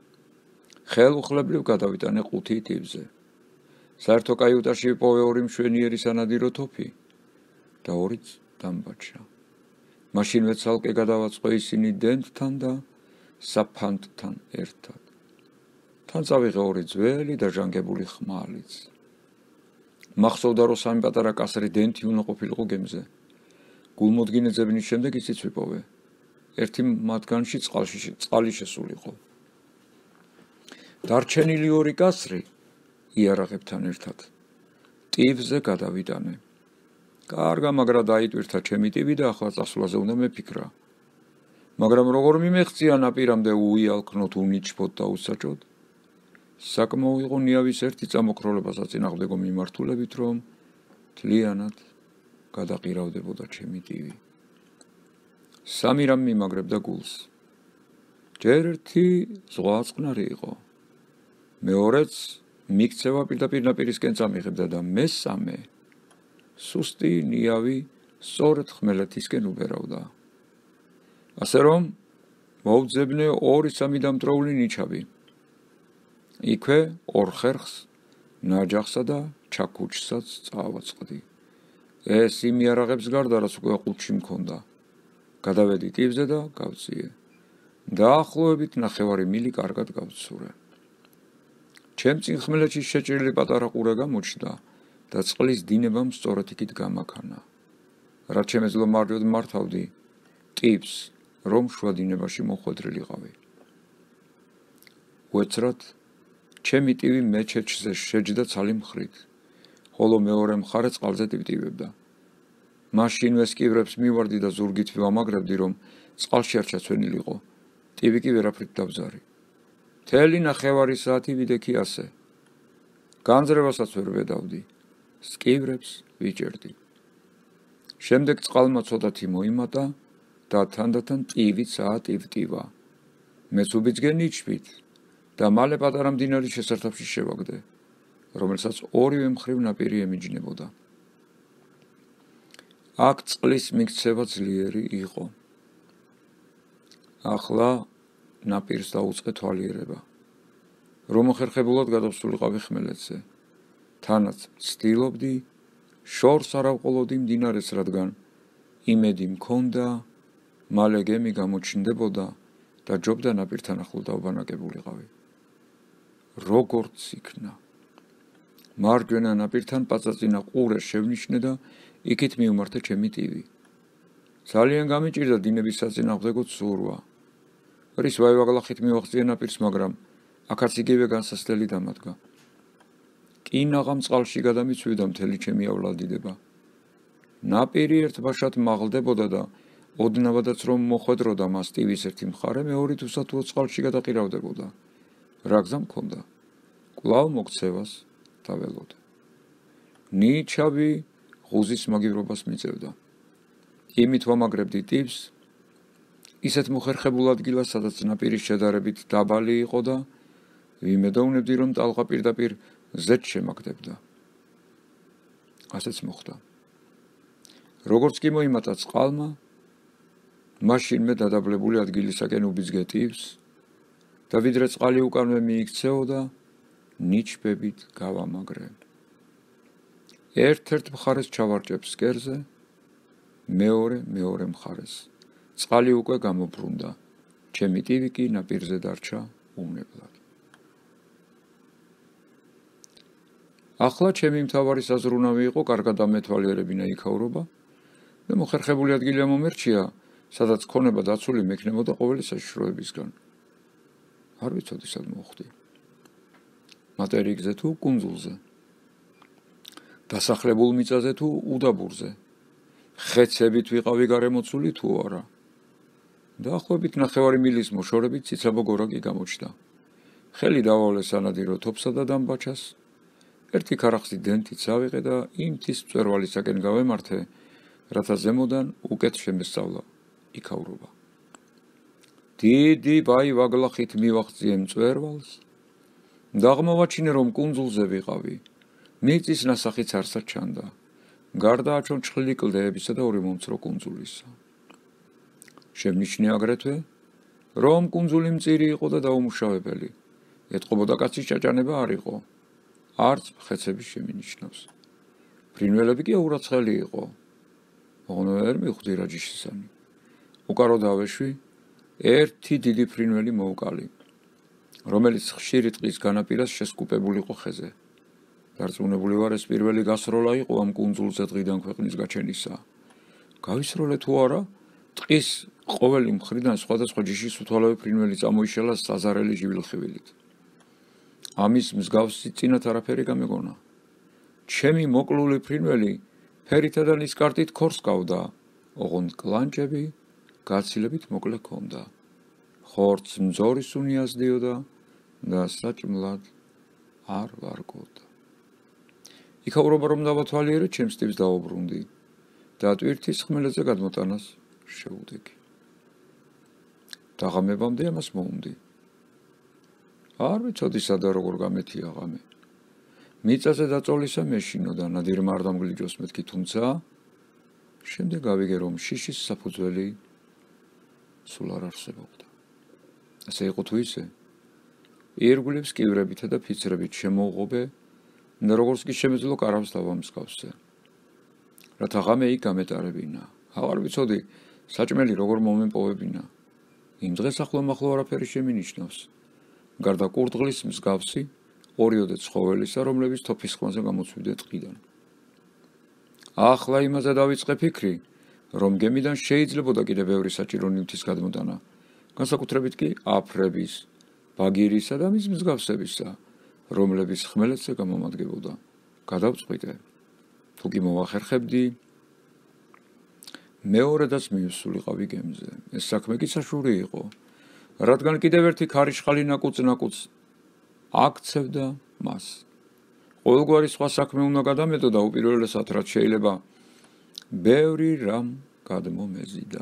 ხელუხლებლივ გადავიტანე 5 ტიბზე. საერთო კაიუტაში ვიპოვე 2 მშვენიერი სანადირო თოფი და 2 დამბაჩა. მაშინვე ცალკე გადავაწყო ისინი დენდთან და საფანტთან ერთად. თან წავიღე 2 ძველი და ჟანგებული ხმალიც. მახსოვდა, რომ 3 პატარა კასრი დენთი უნდა ყოფილიყო გემზე. გულმოდგინე ძებნის შემდეგ ისიც ვიპოვე. ერთი მათგანში წყალი შესულიყო. დარჩენილი 2 კასრი იარაღებთან ერთად ტიბზე გადავიტანე. კარგა მაგრა დაიტვირთა ჩემი ტიბი და ახლა წასვლაზე უნდა მეფიქრა. მაგრამ როგორ მიმეღწია ნაპირამდე უიალქნოთ, უნიჩბოთ და უსაჭოდ? საკმაო იყო ნიავის ერთი წამოქროლება საწინააღმდეგო მიმართულებით, რომ მთლიანად გადაყირავდებოდა ჩემი ტივი. 3 რამ მიმაგრებდა გულს. ჯერ ერთი ზღვა წყნარი იყო. მეორეც მიქცევა პირდაპირ ნაპირისკენ წამიღებდა და მესამე სუსტი ნიავი სწორედ ხმელეთისკენ უბერავდა. ასე რომ მოვძებნე 2-3 დამტროული ნიჩაბი. იქვე 2 ხერხს, ნაჯახსა და ჩაქუჩსაც წავაწყდი. ეს იმ იარაღებს გარდა, რაც უკვე 5-ში მქონდა. გადავედი ტიბზე და გავწიე. დაახლოებით 9 მილი კარგად გავცურე. ჩემ წინ ხმელეთში შეჭრილი პატარა ყურე გამოჩნდა და წყლის დინებამ სწორედ იქით გამაქანა. რაც შემეძლო მარჯვედ მართავდი ტიბს, რომ შუა დინებაში მოხვედრილიყავი. უეცრად ჩემი ტივი მეჩეთზე შეჯდა ცალი მხრით, ხოლო მეორე მხარე წყალზე ტივტივებდა. მაშინვე სკივრებს მივარდი და ზურგით ვამაგრებდი, რომ წყალში არ ჩაცვენილიყო. ტივი კი ვერაფრით დავზარი. მთელი 9 საათი ვიდექი ასე. განძრევასაც ვერ ვედავდი. სკივრებს ვიჭერდი. შემდეგ წყალმა ცოტათი მოიმატა და თანდათან ტივიცაა ტივტივა. მეც უბიძგე ნიჩბით და მალე პატარა მდინარის შესართავში შევაგდე, რომელსაც ორივე მხრივ ნაპირი ემიჯნებოდა. აქ წყლის მიქცევა ძლიერი იყო. ახლა ნაპირს დაუწყე თვალიერება. რომ მოხერხებულად გადავსულიყავი ხმელეთზე. თანაც ვცდილობდი შორს არ ავყოლოდი მდინარეს, რადგან იმედი მქონდა, მალე გემი გამოჩნდებოდა და ჯობდა ნაპირთან ახლო დავბანაკებულიყავი. როგორც იქნა. მარჯვენა ნაპირთან პაწაწინა ყურე შევნიშნე და იქით მივმართე ჩემი ტივი. ძალიან გამიჭირდა დინების საწინააღმდეგო ცურვა. რის ვაივაღლახით მივახციე ნაპირს, მაგრამ აქაც იგივე განსასწრელი დამადგა. კინაღამ წყალში გადამიცვიდა მთელი ჩემი ავლადიდება. ნაპირი ერთ ბაშად მაღლდებოდა და ოდნავადაც რომ მოხვედროდა მას ტივის ერთი მხარე, მეორით უსათუო წყალში გადაყირავდებოდა. რა გზა მქონდა? კვლავ მოქცევას დაველოდე. ნიჩაბი ღუზის მაგივრობას მიწევდა. იმით ვამაგრებდი ტიპს ისეთ მოხერხებულ ადგილას, სადაც ნაპირის შედარებით დაბალი იყო და ვიმედოვნებდი, რომ ტალღა პირდაპირ ზედ შემაგდებდა. ასეც მოხდა. როგორც კი მოიმატა წყალმა, მაშინმე დადაბლებული ადგილისაკენ უბიძგე ტიპს და ვიდრე წყალი უკანვე მიიქცეოდა, ნიჩბებით გავამაგრე. ერთ-ერთ მხარეს ჩავარჭებ ფსკერზე, მეორე მხარეს. წყალი უკვე გამობრუნდა, ჩემი ტივი კი ნაპირზე დარჩა უნებლად. ახლა ჩემი მთავარი საზრუნავი იყო კარგად ამეთვალიერებინა იქაურობა და მოხერხებული ადგილი მომერჩია, სადაც ქონება დაცული მექნებოდა ყოველი საშიშროებისგან. არ ვიცოდი სად მოხვდი. მატერიკზე თუ კუნძულზე. დასახლებულ მიწაზე თუ უდაბურზე. ხეცებით ვიყავი გარემოცული თუ არა. დაახლოებით 9 მილის მოშორებით ციცაბო გორაკი გამოჩნდა. ხელი დავავლე სანადირო თოფსა და დამბაჩას. ერთი ქარახსი დენთიც ავიღე და იმ მთის მწვერვალისაკენ გავემართე, რათა ზემოდან უკეთ შემესწავლა იქაურობა. დიდი ბაი-ვაგლახით მივახციე მწვერვალს. დაღმოვაჩინე, რომ კუნძულზე ვიყავი. მიწის ნასახიც არსად ჩანდა. გარდა აჩონჩხლილი კლდეებისა და ორი მომცრო კუნძულისა. შემნიშნე აგრეთვე, რომ კუნძული მწირი იყო და დაუმუშავებელი. ეტყობოდა კაცის ჭაჭანება არ იყო. არც ხეცების შემინიშნავს. ფრინველები კი აურაცხელი იყო. ოღონდ ვერ მივხვდი რა ჯიშისანი. უკარო დავეშვი, ერთი დიდი ფრინველი მოუკალი, რომელიც ხშირი ტყის განაპირას შესკუპებული იყო ხეზე. დარწმუნებული ვარ, ეს პირველი გასროლა იყო ამ კუნძულზე დღიდან ქვეყნის გაჩენისა. გავისროლე თუ არა, ტყის ყოველი მხრიდან სხვადასხვა ჯიშის უთვალავი ფრინველი წამოიშალა საზარელი ჟივილხივილით. ამის მსგავსი წინათ არაფერი გამეგონა. ჩემი მოკლული ფრინველი ფერითა და ნისკარტით ქორს გავდა, ოღონდ კლანჭები გაცილებით მოკლე ჰქონდა. ხორცს მძორის უნიაზდიოდა და საჭმლად არ ვარგოდა. იქაურობა რომ დავათვალიერე, ჩემს ტიპს დავუბრუნდი და ტვირთის ხმელეთზე გადმოტანას შევუდეგი. დაღამებამდე ამას მოუნდი. არ ვიცოდი სადა როგორ გამეთია ღამე. მიწაზე დაწოლისა მეშინო და ნადირმა არ დამგლიჯოს მეთქი, თუმცა შემდეგ გავიგე, რომ შიშის საფუძველი სულ არ არსებობდა. ასე იყო თუ ისე, ირგვლივს კივრებითა და ფიცრებით შემოუღობე და როგორც კი შემეძლო კარავს დავამსგავსე. რათა ღამე იქ გამეტარებინა. აღარ ვიცოდი საჭმელი როგორ მომემპოვებინა. იმ დღეს ახლომახლო არაფერი შემინიშნავს. გარდა კურდღლის მსგავსი, ორიოდე ცხოველისა, რომლებიც თოფის ხმაზე გამოცვიდე ტყიდან. ახლა იმაზე დავიწყე ფიქრი, რომ გემიდან შეიძლებოდა კიდევ ბევრი საჭირო ნივთის გადმოტანა, განსაკუთრებით კი აფრების, ბაგირისა და მის მსგავსებისა, რომლებიც ხმელეთზე გამომადგებოდა. გადავწყვიტე, თუ კი მოვახერხებდი, მეორედაც მივსულიყავი გემზე. ეს საქმე კი საშური იყო, რადგან კიდევ ერთი ქარიშხალი ნაკუწ-ნაკუწ აქცევდა მას. ყოველგვარი სხვა საქმე უნდა გადამეტო და უპირველესად, რაც შეიძლება ბევრი რამ გადმომეზიდა.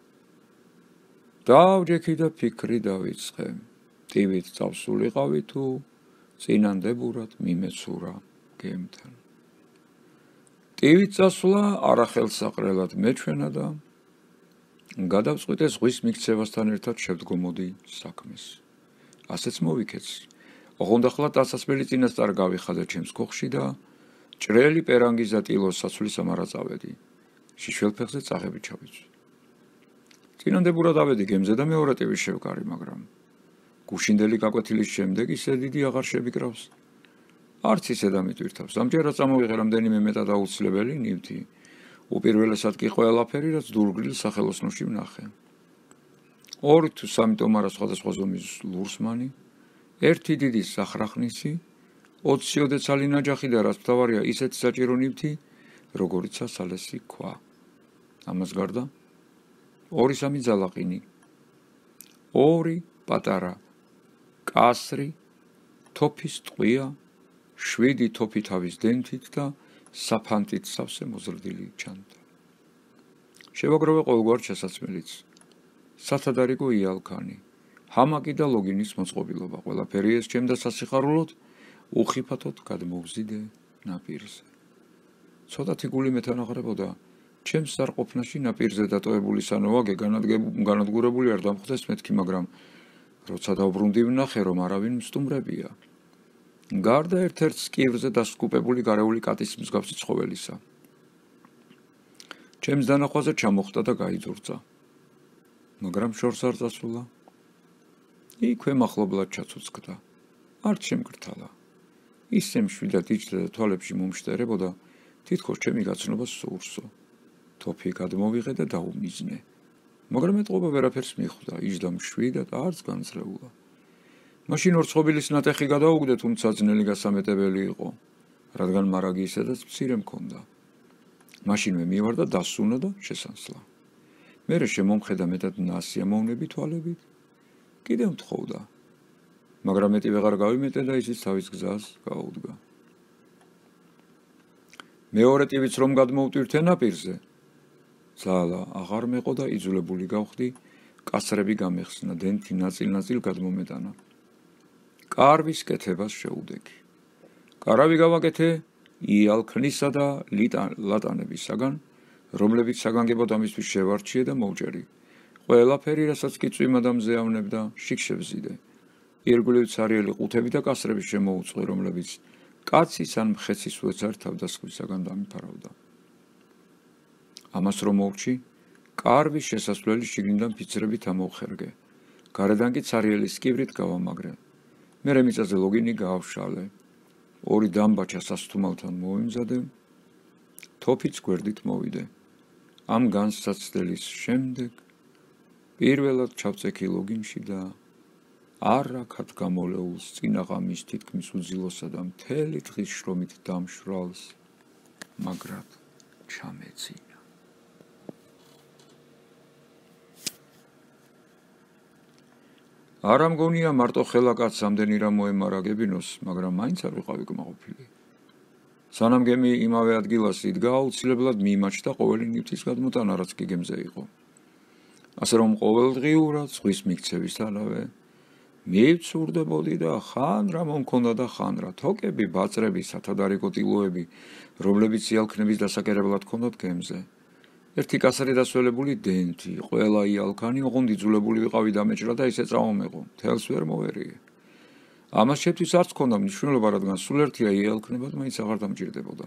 დავჯექი და ფიქრი დავიწყე. ტივით წავსულიყავი თუ წინანდებურად მიმეცურა გემთან. ტივით წასვლა არახელსაყრელად მეჩვენა და გადავწყვიტე ზღვის მიქცევასთან ერთად შევდგომოდი საქმეს. ასეც მოვიქეცი. ოღონდ ახლა ტანსაცმელი წინასწარ გავიხადე ჩემს ქოხში და ჭრელი პერანგის და ტილოს საცვლისამ არ აწავედი. შიშველფეხზე წაღები ჩავიცვი. წინანდებურად ავედი გემზე და მეორე ტივი შევკარი, მაგრამ გუშინდელი გაკვეთილის შემდეგ ისე დიდი აღარ შევიკრავს. არც ისე დამიტვირთავს. ამჯერად წამოვიღე რამდენიმე მეტად აუცილებელი ნივთი. უპირველესად კი ყველაფერი, რაც დურგლილ სახელოსნოში ვნახე. 2 თუ 3 ტომარა სხვადასხვა ზომის ლურსმანი, ერთი დიდი სახრახნისი, 20-ოდე ცალი ნაჯახი და რაც მთავარია ისეთი საჭირო ნივთი, როგორიცაა სალესი ქვა. ამას გარდა 2-3 ძალაყინი, 2 პატარა კასრი, თოფის ტყვია, 7 თოფი თავის დენთით და საფანტით სავსე მოზრდილი ჩანდა. შევაგროვე ყოველგვარ ჩასაცმელიც. სათადარიგო იალქანი, ჰამაკი და ლოგინის მოწყობილობა, ყველაფერი ეს ჩემდა სასიხარულოდ, უხიფათოდ გადმოვზიდე ნაპირზე. ცოტათი გული მეთანახრებოდა, ჩემს სარყოფნაში ნაპირზე დატოვებული სანოვაგე განადგურებული არ დამხვდეს მეთქი, მაგრამ როცა დავბრუნდი ვნახე, რომ არავინ მსტუმრებია. გარდა ერთ-ერთ სკივრზე დასკუპებული გარეული კატის მსგავსი ცხოველისა. ჩემს დანახვაზე ჩამოხტა და გაიძურწა. მაგრამ შორს არ წასულა. იქვე მახლობლად ჩაცოცხლდა. არც შემკრთალა. ისე მშვიდად იჯდა და თვალებში მომშტერებოდა, თითქოს ჩემი გაცნობა სურსო. თოფი გადმოვიღე და დაუმიზნე. მაგრამ ეტყობა ვერაფერს მიხვდა, იჯდა მშვიდად, არც განძრეულა. მაშინ ორცხობილის ნატეხი გადაუგდე, თუმცა ძნელი გასამეტებელი იყო, რადგან მარაგი ისედაც მცირე მქონდა. მაშინვე მივარ და დასუნა და შესანსლა. მერე შემომხედა მეტად ნასიამოვნები თვალებით. კიდევ მთხოვდა. მაგრამ მეტი ვეღარ გავიმეტე და ისიც თავის გზას გაუდგა. მეორე ტივიც რომ გადმოვტვირთე ნაპირზე. ძალა აღარ მეყო და იძულებული გავხდი, კასრები გამეხსნა, დენთი ნაწილ-ნაწილ გადმომეტანა. კარვის კეთებას შეუდექი. კარავი გავაკეთე იალქნისა და ლატანებისაგან, რომლებიც საგანგებოდ ამისთვის შევარჩიე და მოვჭერი. ყველაფერი, რასაც კი წვიმა და მზეავნებდა, შიგ-შევზიდე. ირგვლივ ცარიელი ყუთები და კასრები შემოუწყე, რომლებიც კაცის ან მხეცის უეცარ თავდასხმისაგან დამიფარავდა. ამას რომ მოვჭი, კარვის შესასვლელი შიგნიდან ფიცრებით ამოვხერგე. გარედან კი ცარიელი სკივრით გავამაგრე. მერე მიწაზე ლოგინი გაავშალე. ორი დამბაჩა სასთუმალთან მოვიმზადე. თოფიც გვერდით მოვიდე. ამ განსაცდელის შემდეგ პირველად ჩავწექი ლოგინში და არაქად გამოლეულს წინაღამის თითქმის უძილოსა და მთელი დღის შრომით დამშრალს მაგრად ჩამეცინა. არ ამგონია მარტო ხელა კაცს ამდენი რამ მოემარაგებინოს, მაგრამ მაინც არ ვიყავი კმაყოფილი. სანამ გემი იმავე ადგილას იდგა, აუცილებლად მიიმაჩნდა ყოველი ნივთის გადმოტანა, რაც კი გემზე იყო. ასე რომ ყოველდღიურად ზღვის მიქცევისთანავე მივცურდებოდი და ხან რა მომქონდა და ხან რა თოკები, ბაწრები, სათადარიგო ტილოები, რომლებიც იალქნების დასაკერებლად ჰქონდათ გემზე. ერთი კასრი დასველებული დენთი, ყველა იალქანი, ოღონდ იძულებული ვიყავი დამეჭრა და ისე წავომეყო, თელს ვერ მოვერიე. ამას ჩემთვის არც ჰქონდა მნიშვნელობა, რადგან სულ ერთია იალქნებად მაინც აღარ დამჭირდებოდა.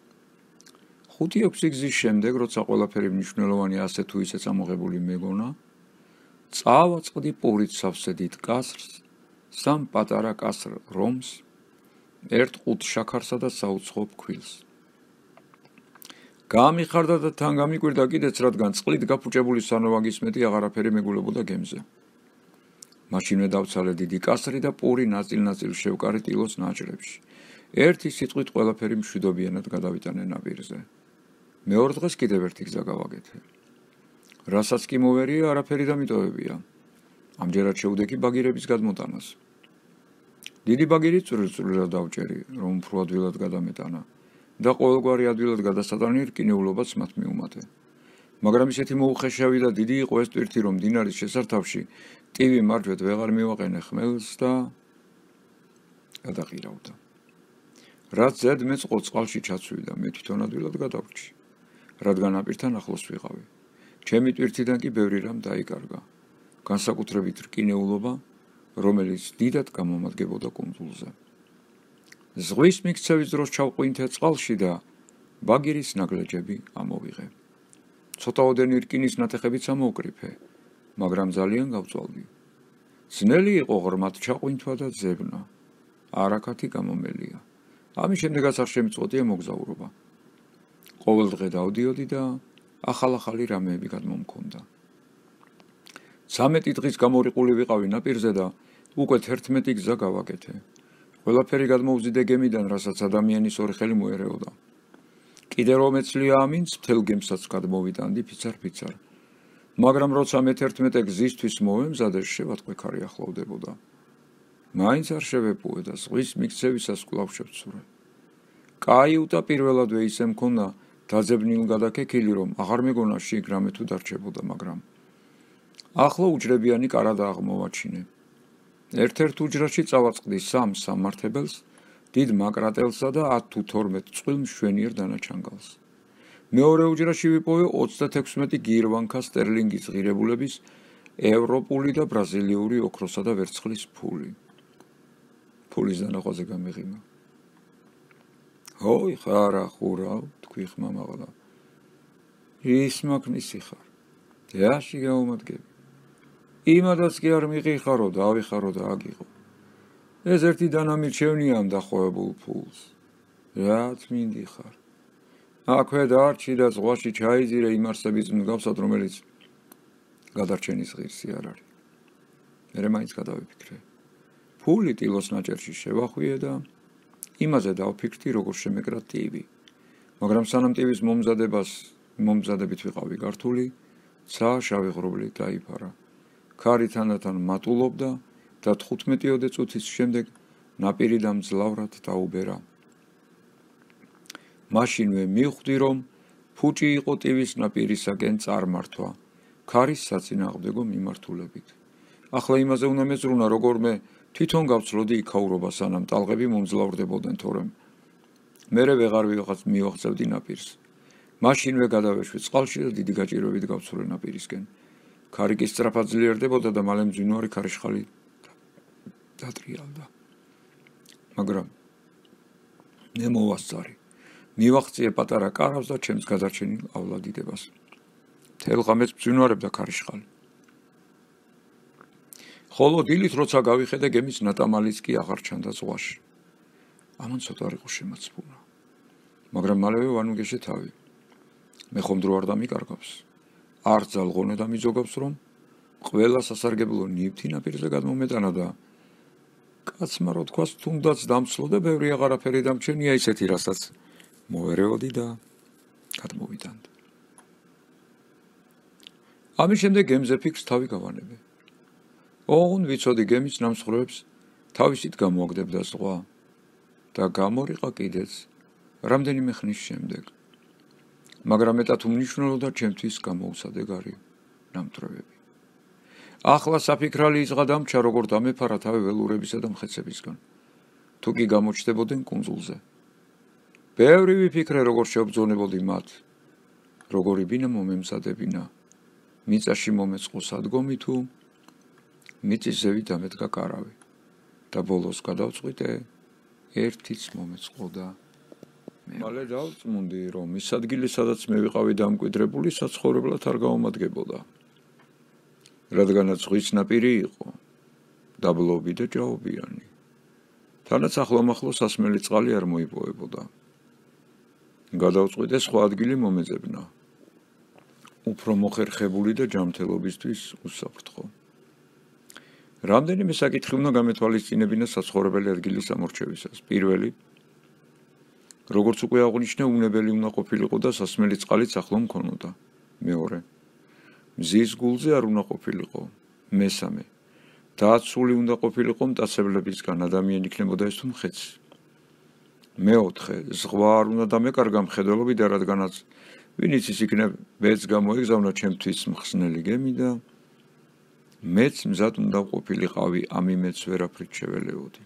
5-6 გზის შემდეგ, როცა ყველაფერი მნიშვნელოვანი ასე თუ ისე წამოღებული მეგონა, წავაწყდი პურით სავსე დიდ კასრს, სამ პატარა კასრ რომს, ერთ ყუთ შაქარსა და საუცხო ფქვილს. გამიხარდა და თან გამიკვირდა კიდეც, რადგან წყლით გაფუჭებული სანოვაგის მეტი აღარაფერი მეგულებოდა გემზე. მაშინვე დავცალე დიდი კასრი და პური ნაწილ-ნაწილ შევკარი ტილოს ნაჭრებში. ერთი სიტყვით ყველაფერი მშვიდობიანად გადავიტანე ნაპირზე. მეორე დღეს კიდევ ერთი გზა გავაკეთე. რასაც კი მოვერიე, არაფერი დამიტოვებია. ამჯერად შევუდექი ბაგირების გადმოტანას. დიდი ბაგირი წვრილ-წვრილად დავჭერი, რომ უფრო ადვილად გადამეტანა და ყოველგვარი ადვილად გადასატანი რკინეულობაც მათ მიუმატე. მაგრამ ისეთი მოუხეშავი და დიდი იყო ეს ტვირთი, რომ დინარის შესართავში ტივი მარჯვედ ვეღარ მივაყენე ხმელს და გადაყირავდა. რაც ზედ მეწყო წყალში ჩაცვიდა, მე თვითონ ადვილად გადავრჩი, რადგან ნაპირთან ახლოს ვიყავი. ჩემი ტვირთიდან კი ბევრი რამ დაიკარგა, განსაკუთრებით რკინეულობა, რომელიც დიდად გამომადგებოდა კუნძულზე. ზღვის მიქცევის დროს ჩავყვინთე წყალში და ბაგირის ნაგლეჯები ამოვიღე. ცოტაოდენი რკინის ნათეხებიც ამოვკრიფე, მაგრამ ძალიან გავწვალდი. ძნელი იყო ღრმად ჩაყვინთვა და ძებნა. არაქათი გამომელია. ამის შემდეგაც არ შემწყვეტია მოგზაურობა. ყოველ დღე დავდიოდი და ახალ-ახალი რამეები გადმომქონდა. 13 დღის გამორიყული ვიყავი ნაპირზე და უკვე 11 გზა გავაკეთე. ყველაფერი გადმოვზიდე გემიდან, რასაც ადამიანის ორი ხელი მოერეოდა. კიდევ რომ ეცლია ამინც, მთელ გემსაც გადმოვიტანდი ფიცარ-ფიცარ. მაგრამ როცა მე-11 გზისთვის მოვემზადე, შევატყვე ქარი ახლოვდებოდა. მაინც არ შევეპუე და ზღვის მიქცევისას კვლავ შევცურე. კაიუტა პირველადვე ისე მქონდა, დაძებნილ გადაკეკილი, რომ აღარ მეგონა შიგ რამე თუ დარჩებოდა, მაგრამ ახლა უჯრებიანი კარად აღმოვაჩინე. ერთ-ერთ უჯრაში წავაწყდი 3 სამმართებელს, დიდ მაკრატელსა და 10 თუ 12 წყვილ მშვენიერ დანაჩანგალს. მეორე უჯრაში ვიპოვე 36 გირვანქა სტერლინგის ღირებულების ევროპული და ბრაზილიური ოქროსა და ვერცხლის ფული. ფულის დანახვაზე გამიღიმა. ჰოი ხარა ხურავ, თქვი ხმამაღლა. ის მაგნისი ხარ. დაში გაუმადგები. იმადაც კი არ მიყიხარო და ავიხარო და აგიღო. ეს ერთი დანამირჩევნია ამ დახვევებულ ფულს. რაც მინდიხარ. აქვე დარჩი და ზღვაში ჩაიზირე იმ არსების მსგავსად, რომელიც გადარჩენის ღირსი არ არის. მერე მაინც გადავიფიქრე. ფული ტილოს ნაჭერში შევახვიე და იმაზე დავფიქრდი, როგორ შემეკრა ტივი. მაგრამ სანამ ტივის მომზადებით ვიყავი გართული, ცა შავი ღრუბლით დაიფარა. ქარი თანდათან მატულობდა და 15 წუთის შემდეგ ნაპირი დამძლავრად დაუბერა. მაშინვე მივხვდი, რომ ფუჭი იყო ტივის ნაპირისაკენ წარმართვა, ქარის საწინააღმდეგო მიმართულებით. ახლა იმაზე უნდა მეძღვნა, როგორმე თვითონ გავცლოდი იქაურობა, სანამ ტალღები მომძლავრდებოდნენ, თორემ მერე ვეღარ მივაღწევდი ნაპირს. მაშინვე გადავეშვი წყალში და დიდი გაჭირვებით გავცურე ნაპირისკენ. ქარი კი სწრაფად ძლიერდებოდა და მალე მძვინვარი ქარიშხალი დატრიალდა. მაგრამ მე მოვასწარი. მივაღწიე პატარა კარავს და ჩემს გადარჩენილავლადიდებას. მთელ ღამეს მძვინვარებდა ქარიშხალი. ხოლო დილით როცა გავიხედე, გემის ნატამალიც კი აღარ ჩანდა ზღვაში. ამან ცოტა არ იყო შემაცფუნა. მაგრამ მალევე ვანუგეშე თავი. მე ხომ დრო არ დამიკარგავს. არ ძალღონე და მიზოგავს, რომ ყველა სასარგებლო ნივთი ნაპირზე გადმომეტანა და კაცმა რო თქვას, თუნდაც დამცლო და ბევრი აღარაფერი დამჩენია ისეთი, რასაც მოვერეოდი და გადმოვიტანდი. ამის შემდეგ გემზე ფიქრს თავი გავანებე. ოღონ ვიცოდი გემის ნამსხვრევებს თავისით გამოაგდებდა ზღვა და გამორიყა კიდეც რამდენიმე ხნის შემდეგ. მაგრამ მეტად უმნიშვნელოდა ჩემთვის გამოუსადეგარი ნამტვრევები. ახლა საფიქრალი იზღა დამჩა, როგორ დამეფარა თავი ველურებისა და მხეცებისგან. თუ კი გამოჩნდებოდნენ კუნძულზე. ბევრი ვიფიქრე, როგორ შევბრძოლებოდი მათ, როგორი ბინა მომემზადებინა, მიწაში მომეწყო სადგომი თუ მიწის ზევით დამედგა კარავი და ბოლოს გადავწყვიტე ერთიც მომეწყო და მალე დავწმუნდი, რომ ის ადგილი, სადაც მე ვიყავი დამკვიდრებული, საცხოვრებლად არ გაუმადგებოდა. რადგანაც ზღვის ნაპირი იყო, დაბლობი და ჭაობიანი. თანაც ახლომახლო სასმელი წყალი არ მოიპოვებოდა. გადავწყვიტე სხვა ადგილი მომეძებნა. უფრო მოხერხებული და ჯანმრთელობისთვის უსაფრთხო. რამდენიმე საკითხი უნდა გამეთვალისწინებინა საცხოვრებელი ადგილის ამორჩევისას. პირველი, როგორც უკვე აღნიშნე, უნებელი უნდა ყოფილიყო და სასმელი წყალიც ახლო მქონოდა. მეორე, მზის გულზე არ უნდა ყოფილიყო. მესამე, დაცული უნდა ყოფილიყო მტაცებლებისგან, ადამიანი იქნებოდა ეს თუ მხეცი. მეოთხე, ზღვა არ უნდა დამეკარგა მხედველობით, რადგანაც ვინც ის იქნებ მეც გამოეგზავნა ჩემთვის მხსნელი გემი და მეც მზად უნდა ყოფილიყავი, ამიმეც ვერაფრით შეველეოდი.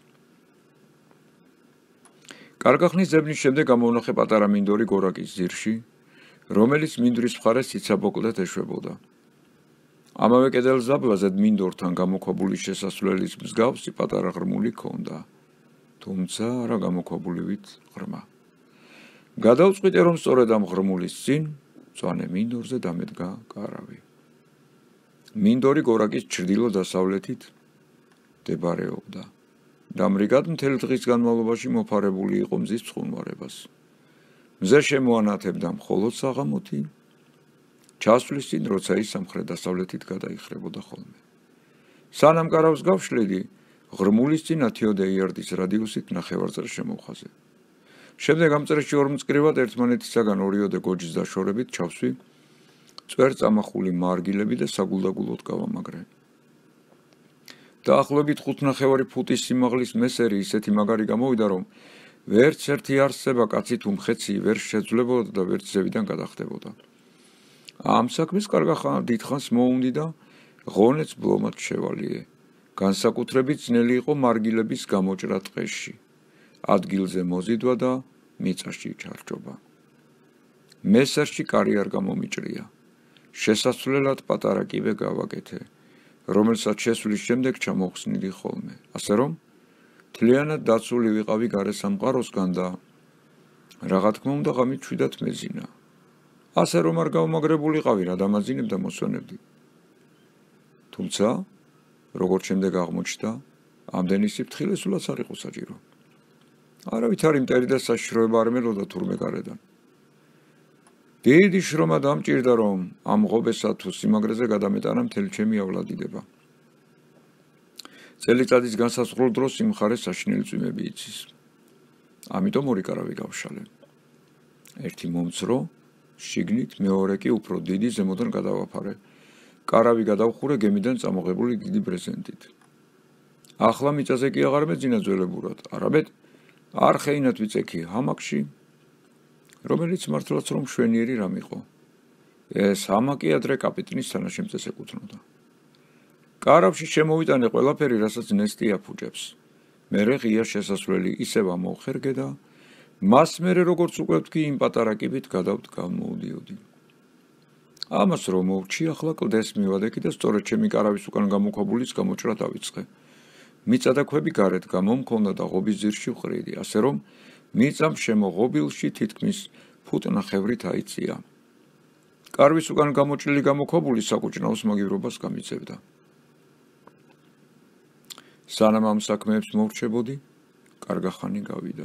კარგახნის ძებნის შემდეგ გამოვნახე პატარა მინდორი გორაკის ძირში, რომელიც მინდვრის მხარეს ციცაბოკლდეთ ეშვებოდა. ამავე კედელს დაბლაზედ მინდორთან გამოქვაბული შესასვლელის მსგავსი პატარა ღრმული ჰქონდა, თუმცა არა გამოქვაბულივით ღრმა. გადავწყვიტე, რომ სწორედ ამ ღრმულის წინ მწვანე მინდორზე დამედგა კარავი. მინდორი გორაკის ჩრდილო-დასავლეთით მდებარეობდა. დამრიგად მთელი დღის განმავლობაში მოფარებული იყო მზის ცხუნვარებას. მზე შემოანათებდა მხოლოდ საღამოთი, ჩასვლის წინ, როცა ის სამხრეთ-დასავლეთით გადაიხრებოდა ხოლმე. სანამ კარავს გავშლიდი, ღრმულის წინ 10 იარდის რადიუსით ნახევარწრეს შემოვხაზე. შემდეგ ამ წრეში ორმწკრივად ერთმანეთისაგან 2 გოჯის დაშორებით ჩავსვი წვერწამახული მარგილები და საგულდაგულოდ გავამაგრე. დაახლოებით 5.5 ფუტის სიმაღლის მესერი ისეთი მაგარი გამოვიდა, რომ ვერც ერთი არსება კაცი თუ მხეცი ვერ შეძლებოდა და ვერც ზევიდან გადახდებოდა. ამ საქმის დიდხანს მოუნდი და ღონეც ბლომად შევალიე. განსაკუთრებით ძნელი იყო მარგილების გამოჭრა ტყეში. ადგილზე მოზიდვა და მიწაში ჩარჯობა. მესერში კარი არ გამომიჭრია. შესასვლელად პატარა კიბე გავაკეთე, რომელსაც შესვლის შემდეგ ჩამოხსნიდი ხოლმე. ასე რომ თლიანად დაცული ვიყავი გარე სამყაროსგან და რაღა თქმა უნდა ღამით შვიდად მეძინა. ასე რომ არ გავმაგრებულიყავი რა დამაძინებ და მოსვენებდი. თუმცა როგორც შემდეგ აღმოჩნდა, ამდენი სიფრთხილე სულაც არ იყო საჭირო. არავითარი მტერი და საშიშროება არ მელოდა თურმე გარედან. დიდი შრომა დამჭირდა, რომ ამ ღობესა თუ სიმაგრეზე გადამეტანა მთელი ჩემი ავლადიდება. წელიწადის განსაზღვრულ დროს სიმხარე საშინელი წვიმები იცის. ამიტომ ორი კარავი გავშალე. ერთი მომცრო, შიგნით, მეორე კი უფრო დიდი ზემოდან გადავაფარე. კარავი გადავხურე გემიდან წამოღებული დიდი ბრეზენტით. ახლა მიწაზე კი აღარ მეძინა ძველებურად, არამედ არხეინად ვიწექი ჰამაკში, რომელიც მართლაც რომ მშვენიერი რამ იყო. ეს ჰამაკი ადრე კაპიტნის თანაშემწეს ეკუთვნოდა. კარავში შემოვიტანე ყველაფერი, რასაც ნესტი აფუჭებს. მერე ღია შესასვლელი ისევ ამოვხერგე და მას მერე როგორც უკვე ვთქვი, იმ პატარა კიბით გადავთ გამოვდიოდი. ამას რომ მოვჩი, ახლა კლდეს მივადექი და სწორედ ჩემი კარავის უკან გამოქვაბულის გამოჭრა დავიწყე. მიწა და ქვები გარეთ გამომქონდა და ღობის ძირში ვყრიდი, ასე რომ მიწამ შემოღობილში თითქმის ფუტნახევრით აიწია. კარვის უკან გამოჭრილი გამოქვაბული საკუჭნაოს მაგივრობას გამიწევდა. სანამ ამ საქმეებს მორჩებოდი, კარგახანი გავიდა.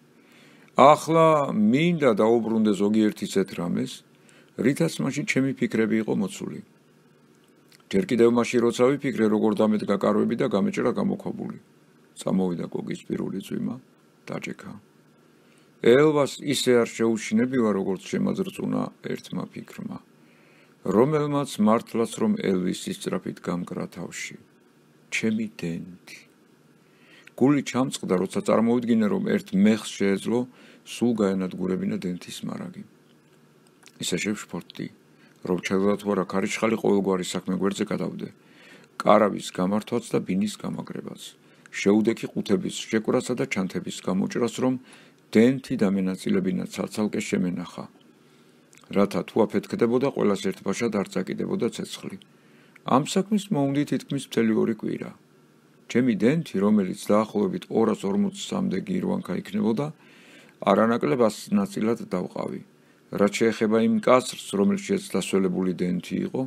ახლა მინდა დაუბრუნდე ზოგიერთ ისეთ რამეს, რითაც მაშინ ჩემი ფიქრები იყო მოცული. ჯერ კიდევ მაშინ როცა ვიფიქრე, როგორ დამედგა კარვები და გამეჭრა გამოქვაბული. წამოვიდა გოგის პირველი წვიმა, დაჭექა. ელვას ისე არ შეუშინებივა, როგორც შემაძრწუნა ერთმა ფიქრმა, რომელმაც მართლაც რომ ელვისის სწრაფით გამკრა თავში. ჩემი დენთი. გული ჩამწყდა, როცა წარმოვიდგინე, რომ ერთ მეხს შეეძლო სულ გაენადგურებინა დენთის მარაგი. ისე შევშფოთდი, რომ ჩაგვდა თუ არა ქარიშხალი ყოველგვარი საქმე გვერდზე გადავდე. კარავის გამართვაც და ბინის გამაგრებაც. შეუდექი ყუთების შეკვრასა და ჩანთების გამოჭრას, რომ დენთი დამენაწილებინა ცალცალკე შემენახა. რათა თუ აფეთქდებოდა, ყველას ერთბაშად არ წაკიდებოდა ცეცხლი. ამ საქმის მოუნდი თითქმის მთელი 2 კვირა. ჩემი დენთი, რომელიც დაახლოებით 243-მდე გირვანქა იქნებოდა, არანაკლებ 100 ნაწილად დავყავი. რაც შეეხება იმ კაცს, რომელშიც დასველებული დენთი იყო,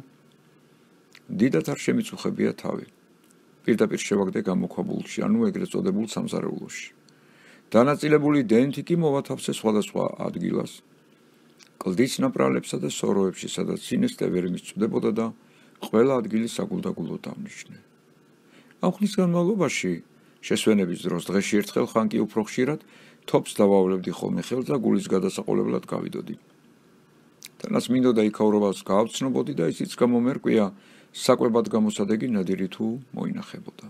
დიდად არ შემიწუხებია თავი. პირდაპირ შევაგდე გამოქვაბულში, ანუ ეგრეთ წოდებულ სამზარეულოში. დანაწილებული დენთი კი მოვათავსე სხვადასხვა ადგილას. კლდის ნაპრალებსა და სოროებში, სადაც სინესტე ვერ მისწვდებოდა და ყველა ადგილი საგულდაგულოდ დავნიშნე. ამ ხნის განმავლობაში, შესვენების დროს დღეში ერთხელ ხან კი უფრო ხშირად თოფს დავავლებდი ხოლმე ხელს და გულის გადასაყოლებლად გავიდოდი. თანაც მინდოდა იქაურობას გაავცნობოდი და ისიც გამომერკვია, საკვებად გამოსადეგი ნადირი თუ მოინახებოდა.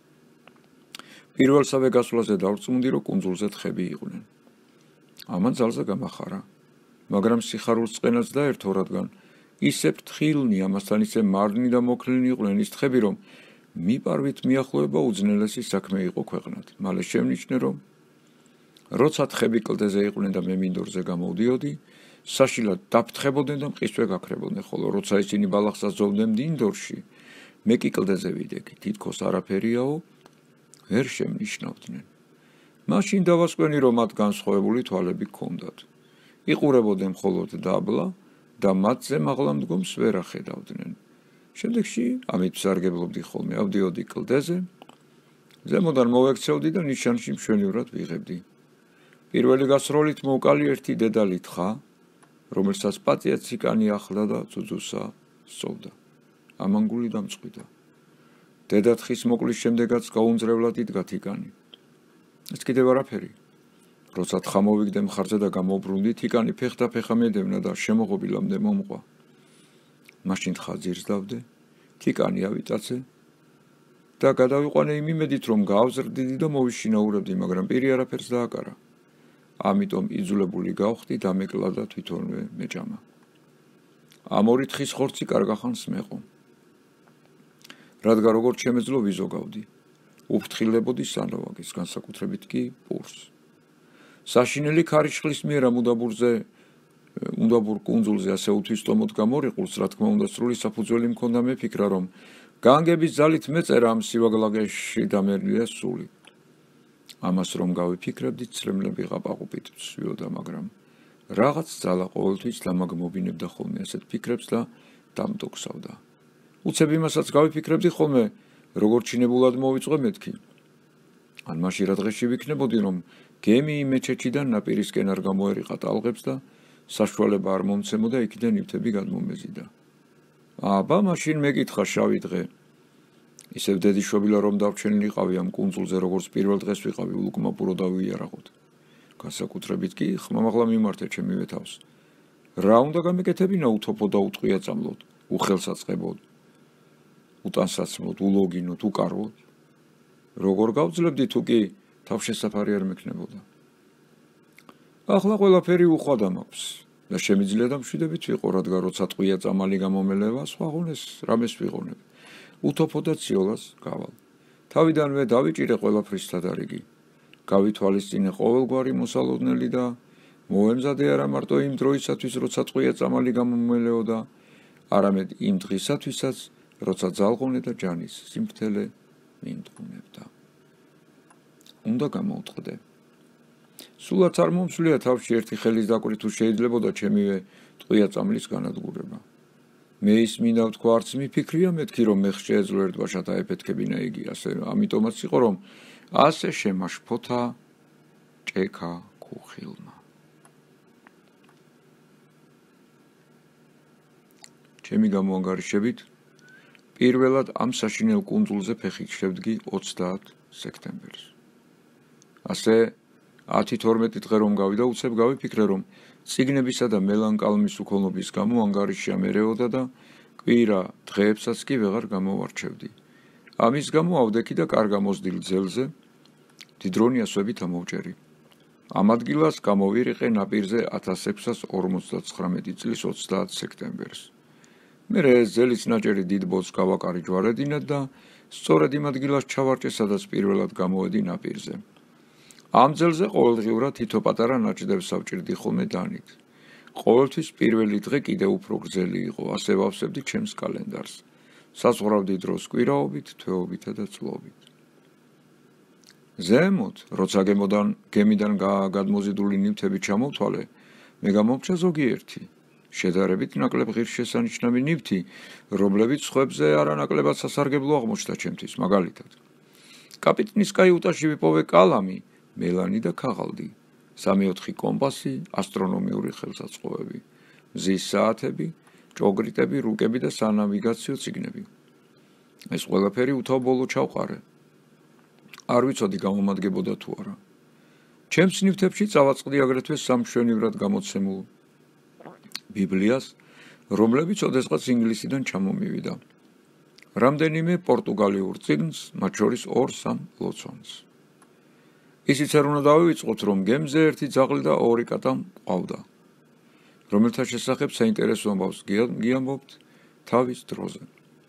პირველსავე გასვლაზე დავრწმუნდი, რომ კუნძულზე თხები იყვნენ. ამან ძალზე გამახარა, მაგრამ სიხარულს წყენაც დაერთო, რადგან ისე ფრთხილნი, ამასთან ისე მარნი და მოქლენი იყვნენ ის თხები, რომ მიპარვით მიახლოება უძნელესი საქმე იყო ქვეყნად. მალე შემნიშნე, რომ როცა თხები კლდეზე იყვნენ და მე მინდორზე გამოვდიოდი, საშილად დაფრთხებოდნენ და მყისვე გაქრებოდნენ, ხოლო როცა ისინი ბალახს აძოვდნენ მინდორში, მე კი კლდეზე ვიდექი, თითქოს არაფერიაო, ვერ შემნიშნავდნენ. მაშინ დავასკვენი, რომ მათ განსხვავებული თვალები ჰქონდათ. იყურებოდნენ მხოლოდ დაბლა და მათზე მაღლა მდგომს ვერ ახედავდნენ. შემდეგში ამით ვსარგებლობდი ხოლმე, ავდიოდი კლდეზე, ზემოდან მოვექცევდი და ნიშანში მშვენივრად ვიღებდი. პირველი გასროლით მოვკალი ერთი დედალი თხა, რომელსაც პატია ციკანი ახლა და ძუძუსა სწოვდა. ამან გული დამწყვიტა. დედათხის მოკლის შემდეგაც გაუნძრევლად იდგა თიკანი. ეს კიდევ არაფერი. როცა თხა მოვიგდე მხარზე და გამოვბრუნდი, თიკანი ფეხდა-ფეხა მედევნა და შემოღობილამდე მომყვა. მაშინ თხა ძირს დავდე, თიკანი ავიტაცე და გადავიყვანე იმ იმედით, რომ გავზრდიდი და მოვიშინაურებდი, მაგრამ პირი არაფერს დააკარა. ამიტომ იძულებული გავხდი დამეკლა და თვითონვე მეჭამა. ამ ორი თხის ხორცი კარგახანს მეყო. რადგან როგორც შემეძლო ვიზოგავდი. უფრთხილებოდი სანოვაგის, განსაკუთრებით კი პურს. საშინელი ქარიშხლის მიერ ამ უდაბურ კუნძულზე ასე უთვისტომოდ გამორიყულს, რა თქმა უნდა, სრული საფუძველი მქონდა მეფიქრა, რომ განგების ძალით მეწერა ამ სივაგლაგეში დამერლია სული. ამას რომ გავიფიქრებდი, ცრემლები ყაპაყუპით ვსვიოდა, მაგრამ რაღაც ძალა ყოველთვის დამაგმობინებდა ხოლმე ასეთ ფიქრებს და დამტოქსავდა. უცებ იმასაც გავიფიქრებდი ხოლმე, როგორ ჩინებულად მოვიწყო მეთქი. ან მაშინ რა დღეში ვიქნებოდი, რომ გემი იმ მეჩეთიდან ნაპირისკენ არ გამოერიყა ტალღებს და საშუალება არ მომცემოდა იქიდან ნივთები გადმომეზიდა. აბა, მაშინ მეკითხა შავი დღე. ისევ დედიშობილა რომ დავჩენილიყავი ამ კუნძულზე, როგორც პირველ დღეს ვიყავი ულუკმაპურო დავიარაღოთ. განსაკუთრებით კი ხმამაღლა მიმართე ჩემივე თავს. რა უნდა გამეკეთებინა უთოფო და უტყვია წამლოდ, უხელსაწყებოდ, უტანსაცმლოდ, ულოგინოთ, უკარვოდ. როგორ გავძლებდი თუ კი თავშესაფარი არ მექნებოდა. ახლა ყველაფერი უხვადა მაქვს და შემიძლია და მშვიდობით ვიყო, რადგან როცა ტყვია წამალი გამომელევა, სხვა ღონეს რამეს ვიღონებ. უთოფო და ციოლას გავალ. თავიდანვე დავიჭირე ყველაფრის სადარიგი. გავითვალისწინე ყოველგვარი მოსალოდნელი და მოემზადე არა მარტო იმ დროისათვის, როცა ტყვია წამალი გამომელეოდა, არამედ იმ დღისათვისაც, როცა ძალღონე და ჯანის სიმართლე მიმდღუნებდა. უნდა გამოუტყდე. სულაც არ მომსვლია თავში ერთი ხელის დაკვრი თუ შეიძლებოდა ჩემივე ტყვია წამლის განადგურება. მე ის მინდა ვთქვა, არც მიფიქრია მეთქი, რომ მე შეეძლო ერთბაშად აეფეთქებინა იგი, ასე ამიტომაც იყო, რომ ასე შემაშფოთა ჭექა ქუხილმა. ჩემი გამოანგარიშებით, პირველად ამ საშინელ კუნძულზე ფეხი შევდგი 30 სექტემბერს. ასე 10-12 დღე რომ გავიდა, უცებ გავიფიქრე, რომ წიგნებისა და მელანკალმის უქონლობის გამო ანგარიში ამერეოდა და კვირა დღეებსაც კი ვეღარ გამოვარჩევდი. ამის გამო ავდექი და კარგ ამოზრდილ ძელზე დიდრონი ასვებით ამოვჭერი. ამ ადგილას გამოვირიყე ნაპირზე 1659 წლის 30 სექტემბერს. მერე ეს ძელის ნაჭერი დიდ ბოძს გავაკარი ჯვარედინად და სწორედ იმ ადგილას ჩავარჭე, სადაც პირველად გამოვედი ნაპირზე. ამ ძელზე ყოველდღიურად თითო პატარა ნაჭდევს ავჭირდი ხოლმე დანით. ყოველთვის პირველი დღე კიდევ უფრო გრძელი იყო, ასე ვავსებდი ჩემს კალენდარს. საზღვრავდი დროს კვირაობით, თვეობითა და წლობით. ზემოთ, როცა გემიდან გადმოზიდული ნივთები ჩამოვთვალე, მე გამომრჩა ზოგიერთი, შედარებით ნაკლებ ღირსშესანიშნავი ნივთი, რომლებიც სხვებზე არანაკლებად სასარგებლო აღმოჩნდა ჩემთვის, მაგალითად. კაპიტნის კაიუტაში ვიპოვე კალამი, მელანი და ქაღალდი, 3-4 კომპასი, ასტრონომიური ხელსაწყოები, მზის საათები, ჭოგრიტები, რუკები და სანავიგაციო წიგნები. ეს ყველაფერი უთავბოლო ჩავყარე. არ ვიცოდი გამომადგებოდა თუ არა. ჩემს ნივთებში წავაწყდი აგრეთვე სამშვენივრად გამოცემულ ბიბლიას, რომლებიც ოდესღაც ინგლისიდან ჩამომივიდა. რამდენიმე პორტუგალიურ წიგნს, მათ შორის 2-3 ლოცვანს. ისიც არ უნდა დავივიწყოთ, რომ გემზე ერთი ძაღლი და 2 კატა მყავდა, რომელთა შესახებ საინტერესო ამბავს გიამბობთ თავის დროზე.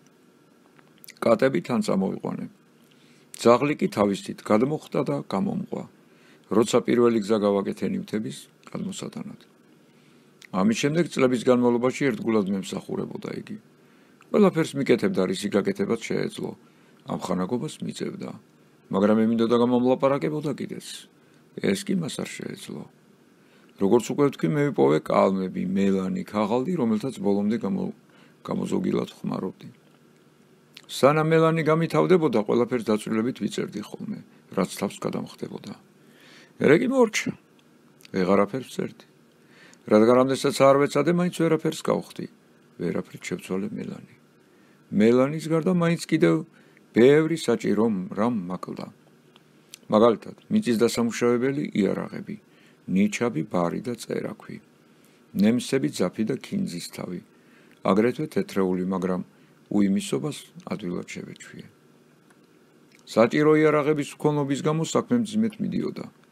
კატები თან წამოვიყვანე. ძაღლი კი თავისით გადმოხტა და გამომყვა, როცა პირველი გზა გავაკეთე ნივთების გადმოსატანად. ამის შემდეგ წლების განმავლობაში ერთგულად მემსახურებოდა იგი. ყველაფერს მიკეთებდა, რისი გაკეთებაც შეეძლო, ამ ხანაგობას მიწევდა, მაგრამ მე მინდოდა გამომლაპარაკებოდა კიდეც. ეს კი მას არ შეეძლო. როგორც უკვე ვთქვი, მე ვიპოვე კალმები, მელანი, ქაღალდი, რომელთაც ბოლომდე გამოზოგილად ხმარობდი. სანამ მელანი გამითავდებოდა, ყველაფერს დაწვრილებით ვიწერდი ხოლმე, რაც თავს გადამხდებოდა. ერე კი მორჩა. ვეღარაფერს წერდი. რადგან რამდენსაც არ ვეცადე, მაინც ვერაფერს გავხდი. ვერაფრით შევცვალე მელანი. მელანის გარდა მაინც კიდევ ბევრი საჭირო რამ მაკლდა. მაგალითად, მიწის დასამუშავებელი იარაღები, ნიჩაბი, ბარი და წერაქვი, ნემსები, ძაფი და ქინძის თავი, აგრეთვე თეთრეული, მაგრამ უიმისობას ადვილად შევეჩვიე. საჭირო იარაღების მქონობის გამო საქმე მძიმედ მიდიოდა.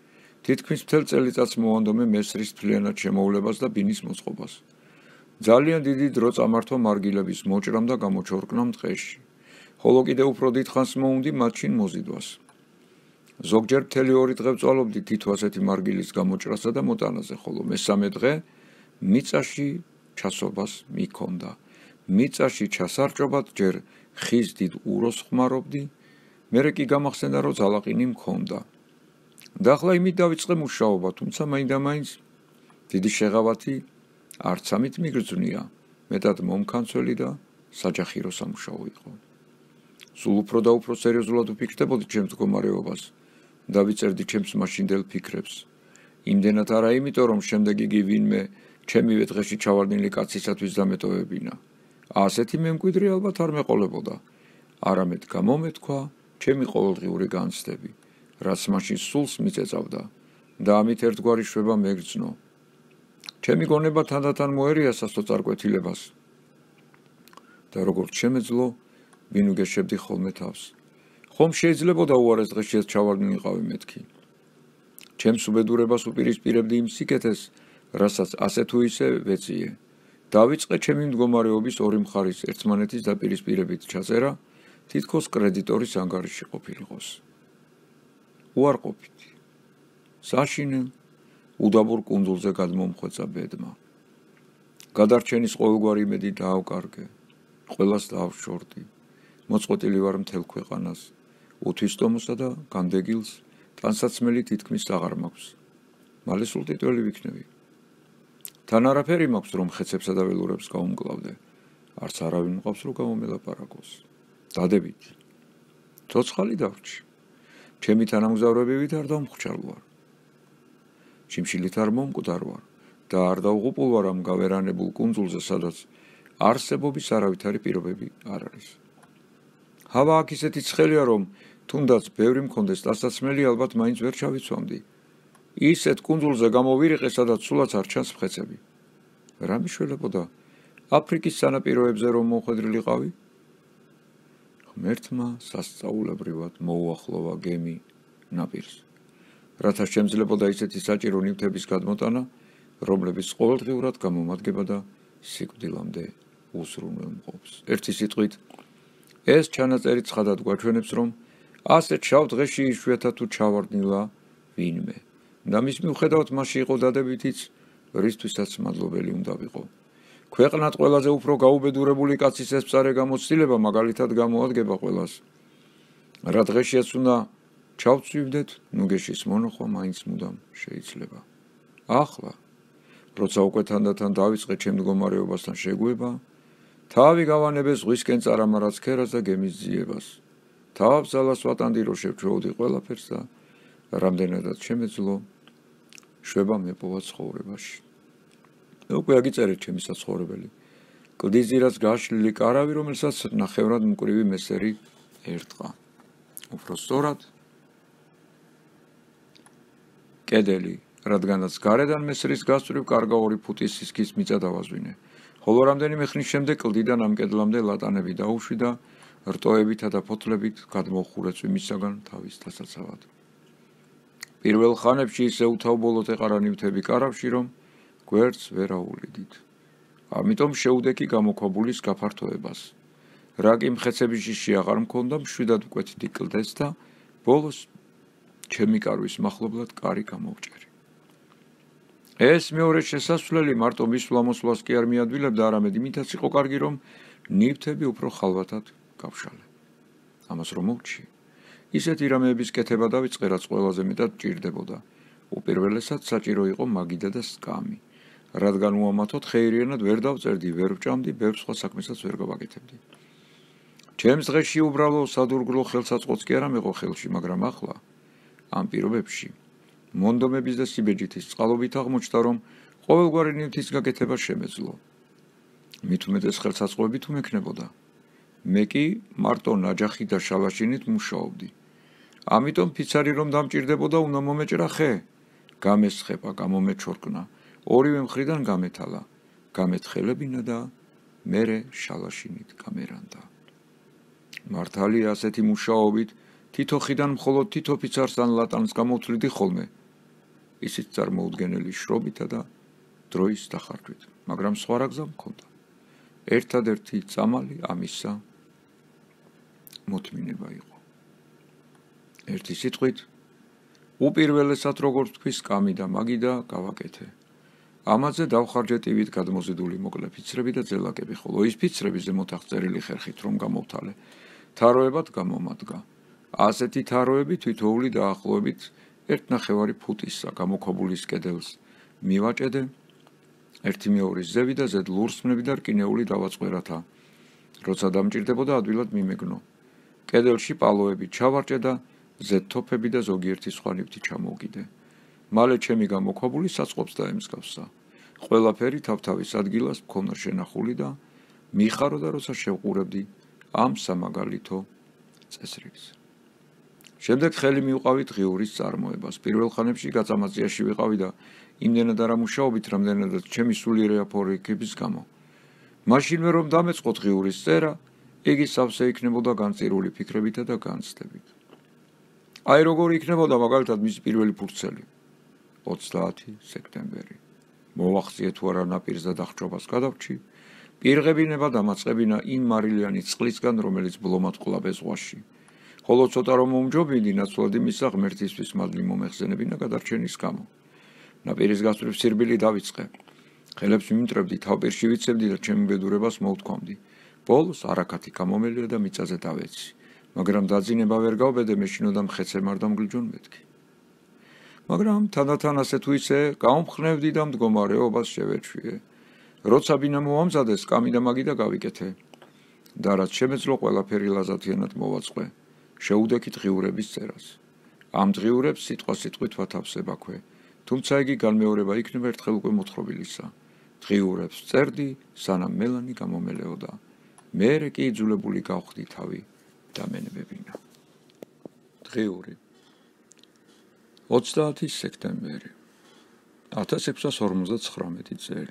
თითქმის მთელ წელიწადს მოვანდომე მესრის თლიანად შემოვლებას და ბინის მოწყობას. ძალიან დიდი დრო წამართვა მარგილების მოჭრამ და გამოჩორკნამ ტყეში. ხოლო კიდე უფრო დიდხანს მოუნდი მათ შინ მოზიდვას. ზოგჯერ მთელი 2 დღე ვწვალობდი თითო ასეთი მარგილის გამოჭრასა და მოტანაზე, ხოლო მესამე დღე მიწაში ჩასობას მიქონდა. მიწაში ჩასარჭობად ჯერ ხის დიდ უროს ხმარობდი, მერე კი გამახსენდა, რომ ძალაყინი მქონდა. და ახლა იმით დავიწყე მუშაობა, თუმცა მაინდა-მაინც დიდი შეღავათი არც ამით მიგრძვნია, მეტად მომქანცველი და საჯახირო სამუშაო იყო. სულ უფრო და უფრო სერიოზულად ვფიქრდებოდი ჩემს მდგომარეობას და ვიწერდი ჩემს მაშინდელ ფიქრებს. იმდენად არა იმიტომ, რომ შემდეგ იგი ვინმე ჩემივე დღეში ჩავარდნილი კაცისათვის დამეტოვებინა. ასეთი მემკვიდრე ალბათ არ მეყოლებოდა. არამედ გამომეთქვა ჩემი ყოველდღიური განცდები, რაც მაშინ სულს მიწეწავდა და ამით ერთგვარი შვება მეგრძნო. ჩემი გონება თანდათან მოერიასა საწარკვეთილებას და როგორც შემეძლო, ვინ უგეშებდი ხოლმე თავს. ხომ შეიძლებოდა უარეს დღეშიაც ჩავარდნილიყავი მეთქი. ჩემს უბედურებას უპირისპირებდი იმ სიკეთეს, რასაც ასე თუ ისე ვეწიე. დავიწყე ჩემი მდგომარეობის ორი მხარის ერთმანეთის დაპირისპირებით ჩაწერა, თითქოს კრედიტორის ანგარიში ყოფილიყოს. უარყოფითი, საშინელ, უდაბურ კუნძულზე გადმომხვეწა ბედმა. გადარჩენის ყოველგვარი იმედი დაავკარგე, ყველას დავშორდი. მოწყვეტილი ვარ მთელ ქვეყანას, უთვისტომოსა და განდეგილს ტანსაცმელი თითქმის აღარ მაქვს. მალე სულ ტიტველი ვიქნები. თან არაფერი მაქვს, რომ ხეცებსა და ველურებს გავუმკლავდე. არც არავინ მყავს, რომ გამომელაპარაკოს. დადებით. ცოცხალი დავრჩი. ჩემი თანამგზავრები ვით არ დავმხჩარ ვარ. შიმშილით არ მომკვდარ ვარ და არ დავღუპულ ვარ ამ გავერანებულ კუნძულზე, სადაც არსებობის არავითარი პირობები არ არის. ჰავა აქ ისეთი ცხელია, რომ თუნდაც ბევრი მქონდეს ტანსაცმელი, ალბათ მაინც ვერ ჩავიცვამდი. ისეთ კუნძულზე გამოვირიყე, სადაც სულაც არ ჩანს მხეცები. რა მიშველებოდა აფრიკის სანაპიროებზე რომ მოხვედრილიყავი? ღმერთმა სასწაულებრივად მოუახლოვა გემი ნაპირს, რათა შემძლებოდა ისეთი საჭირო ნივთების გადმოტანა, რომლებიც ყოველდღიურად გამომადგება და სიკვდილამდე უსრულმელმყოფს. ერთი სიტყვით, ეს ჩანაწერი ცხადად გვაჩვენებს, რომ ასეთ შავ დღეში იშვიათად თუ ჩავარდნილა ვინმე. და მის მიუხედავად მასში იყო დადებითიც, რისთვისაც მადლობელი უნდა ვიყო. ქვეყნად ყველაზე უფრო გაუბედურებული კაცის ეს მწარე გამოცდილება მაგალითად გამოადგება ყველას. რა დღეშიაც უნდა ჩავწვივდეთ, ნუგეშის მონახვა მაინც მუდამ შეიძლება. ახლა, როცა უკვე თანდათან დავიწყე ჩემ მდგომარეობასთან შეგვება, თავი გავანებე ზღვისკენ წარამარაც ქერას და გემის ძიებას. თავს ძალას ვატანდი, რომ შევჩვეოდი ყველაფერს და რამდენადაც შემეძლო, შვება მეპოვა ცხოვრებაში. უკვე აგიწერეთ ჩემი საცხოვრებელი. კლდიზირას გაშლილი კარავი, რომელსაც ნახევრად მკვრივი მესერი ერტყა. უფრო სწორად, კედელი, რადგანაც გარედან მესრის გასწვრივ კარგა 2 ფუტის სისქის მიწა დავაზვინე. ხოლო რამდენიმე ხნის შემდეგ კლდიდან ამ კედლამდე ლატანები დაუშვი და რტოებითა და ფოთლებით გადმოვხურეწვი მისაგან თავის დასაცავად. პირველ ხანებში ისე უთავბოლოდ ეყარა ნივთები კარავში, რომ გვერდს ვერ აულიდით. ამიტომ შეუდექი გამოქვაბულის გაფართოებას. რა კი მხეცების შიში აღარ მქონდა, მშვიდად ვკვეთდი კლდეს და ბოლოს ჩემი კარვის მახლობლად კარი გამოვჭერი. ეს მეორე შესასვლელი მარტო მისვლა-მოსვლას კი არ მიადვილებდა, არამედ იმითაც იყო კარგი, რომ ნივთები უფრო ხალვათად გავშალე. ამას რომ მოვჭი, ისეთი რამეების კეთება დავიწყე, რაც ყველაზე მეტად ჭირდებოდა. უპირველესად საჭირო იყო მაგიდა და სკამი. რადგან უამათოდ ხეირიანად ვერ დავწერდი, ვერ ვჭამდი, ბევრ სხვა საქმესაც ვერ გავაკეთებდი. ჩემს დღეში უბრალო სადურგლო ხელსაწყოც კი არა მეყო ხელში, მაგრამ ახლა ამ პირობებში მონდომების და სიბეჯითის წყალობით აღმოჩნდა, რომ ყოველგვარი ნივთის გაკეთება შემეძლო. მით უმეტეს ხელსაწყოები თუ მექნებოდა. მე კი მარტო ნაჯახი და შალაშინით მუშაობდი. ამიტომ ფიცარი რომ დამჭირდებოდა, უნდა მომეჭრა ხე. გამესხება, გამომეჩორკნა, ორივე მხრიდან გამეთალა, გამეთხელებინა და მერე შალაშინით გამერანდა. მართალია ასეთი მუშაობით თითო ხიდან მხოლოდ თითო ფიცარს ან ლატანს გამოვთვლიდი ხოლმე, ისიც წარმოუდგენელი შრობითა და დროის დახარჯვით, მაგრამ სხვა რა გზა მქონდა. ერთადერთი წამალი ამისა მოთმინება იყო. ერთი სიტყვით, უპირველესად როგორც თქვის კამი და მაგი და გავაკეთე. ამაზე დავხარჯე ტივით გადმოზიდული მოკლე ფიცრები და ძელაკები, ხოლო ის ფიცრები ზემოთ აღწერილი ხერხით რომ გამოვთალე, თაროებად გამომადგა. ასეთი თაროები თითოეული დაახლოებით 1.5 ფუტისა გამოქვაბულის კედელს მივაჭედე, ერთი მეორის ზევი და ზედ ლურსმნები და რკინეული დავაწყე რათა, როცა დამჭირდებოდა ადვილად მიმეგნო. კედელში პალოები ჩავარჭე და ზედ თოფები და ზოგიერთი სხვა ნივთი ჩამოვკიდე. მალე ჩემი გამოქვაბული საწყობს დაემსგავსა. ყველაფერი თავთავის ადგილას მქონდა შენახული და მიხაროდა, როცა შევყურებდი ამ სამაგალითო წესრიგს. შემდეგ ხელი მივყავი დღიურის წარმოებას. პირველ ხანებში გაწამაწიაში ვიყავი და იმდენად არ ამუშაობით, რამდენადაც ჩემი სულიერი აფორიქების გამო. მაშინვე რომ დამეწყო დღიურის წერა, იგი სავსე იქნებოდა განწირული ფიქრებითა და განცდებით. აი როგორი იქნებოდა მაგალითად მისი პირველი ფურცელი 30 სექტემბერი. მოვახციე თუ არა ნაპირს და დახრჭობას გადავრჩი, პირღებინება დამაწყებინა იმ მარილიანი წყლისგან, რომელიც ბლომად ყლაბე ზღვაში. ხოლო ცოტა რომ მომჯობინდი, ნაცვლად იმისა ღმერთისთვის მადლი მომეხსენებინა გადარჩენის გამო. ნაპირის გასწვრივ სირბილი დავიწყე. ხელებს მიმტრებდი, თავპირში ვიცებდი და ჩემ ბედურებას მოვთქვამდი. ბოლოს არაქათი გამომელია და მიწაზე დავეცი. მაგრამ დაძინება ვერ გავბედე, მეშინოდა მხეცე არ დამგლიჯონ მეთქი. მაგრამ თანდათან ასე თუ ისე გამომხნევდი და მდგომარეობას შევეჩვიე. როცა ბინა მოამზადეს, კამი და მაგი და გავიკეთე. და რაც შემეძლო ყველაფერი ლაზათიანად მოვაწყე. შეუდექით ღიურების წერას. ამ ღიურებს სიტყვით ვათავსებ აქვე, თუმცა იგი განმეორება იქნება ერთხელ უკვე მოთხრობილისა. ღიურებს წერდი, სანამ მელანი გამომელეოდა. მერე კი იძულებული გავხდი თავი დამენებებინა. ღიური 30 სექტემბერი 1659 წელი.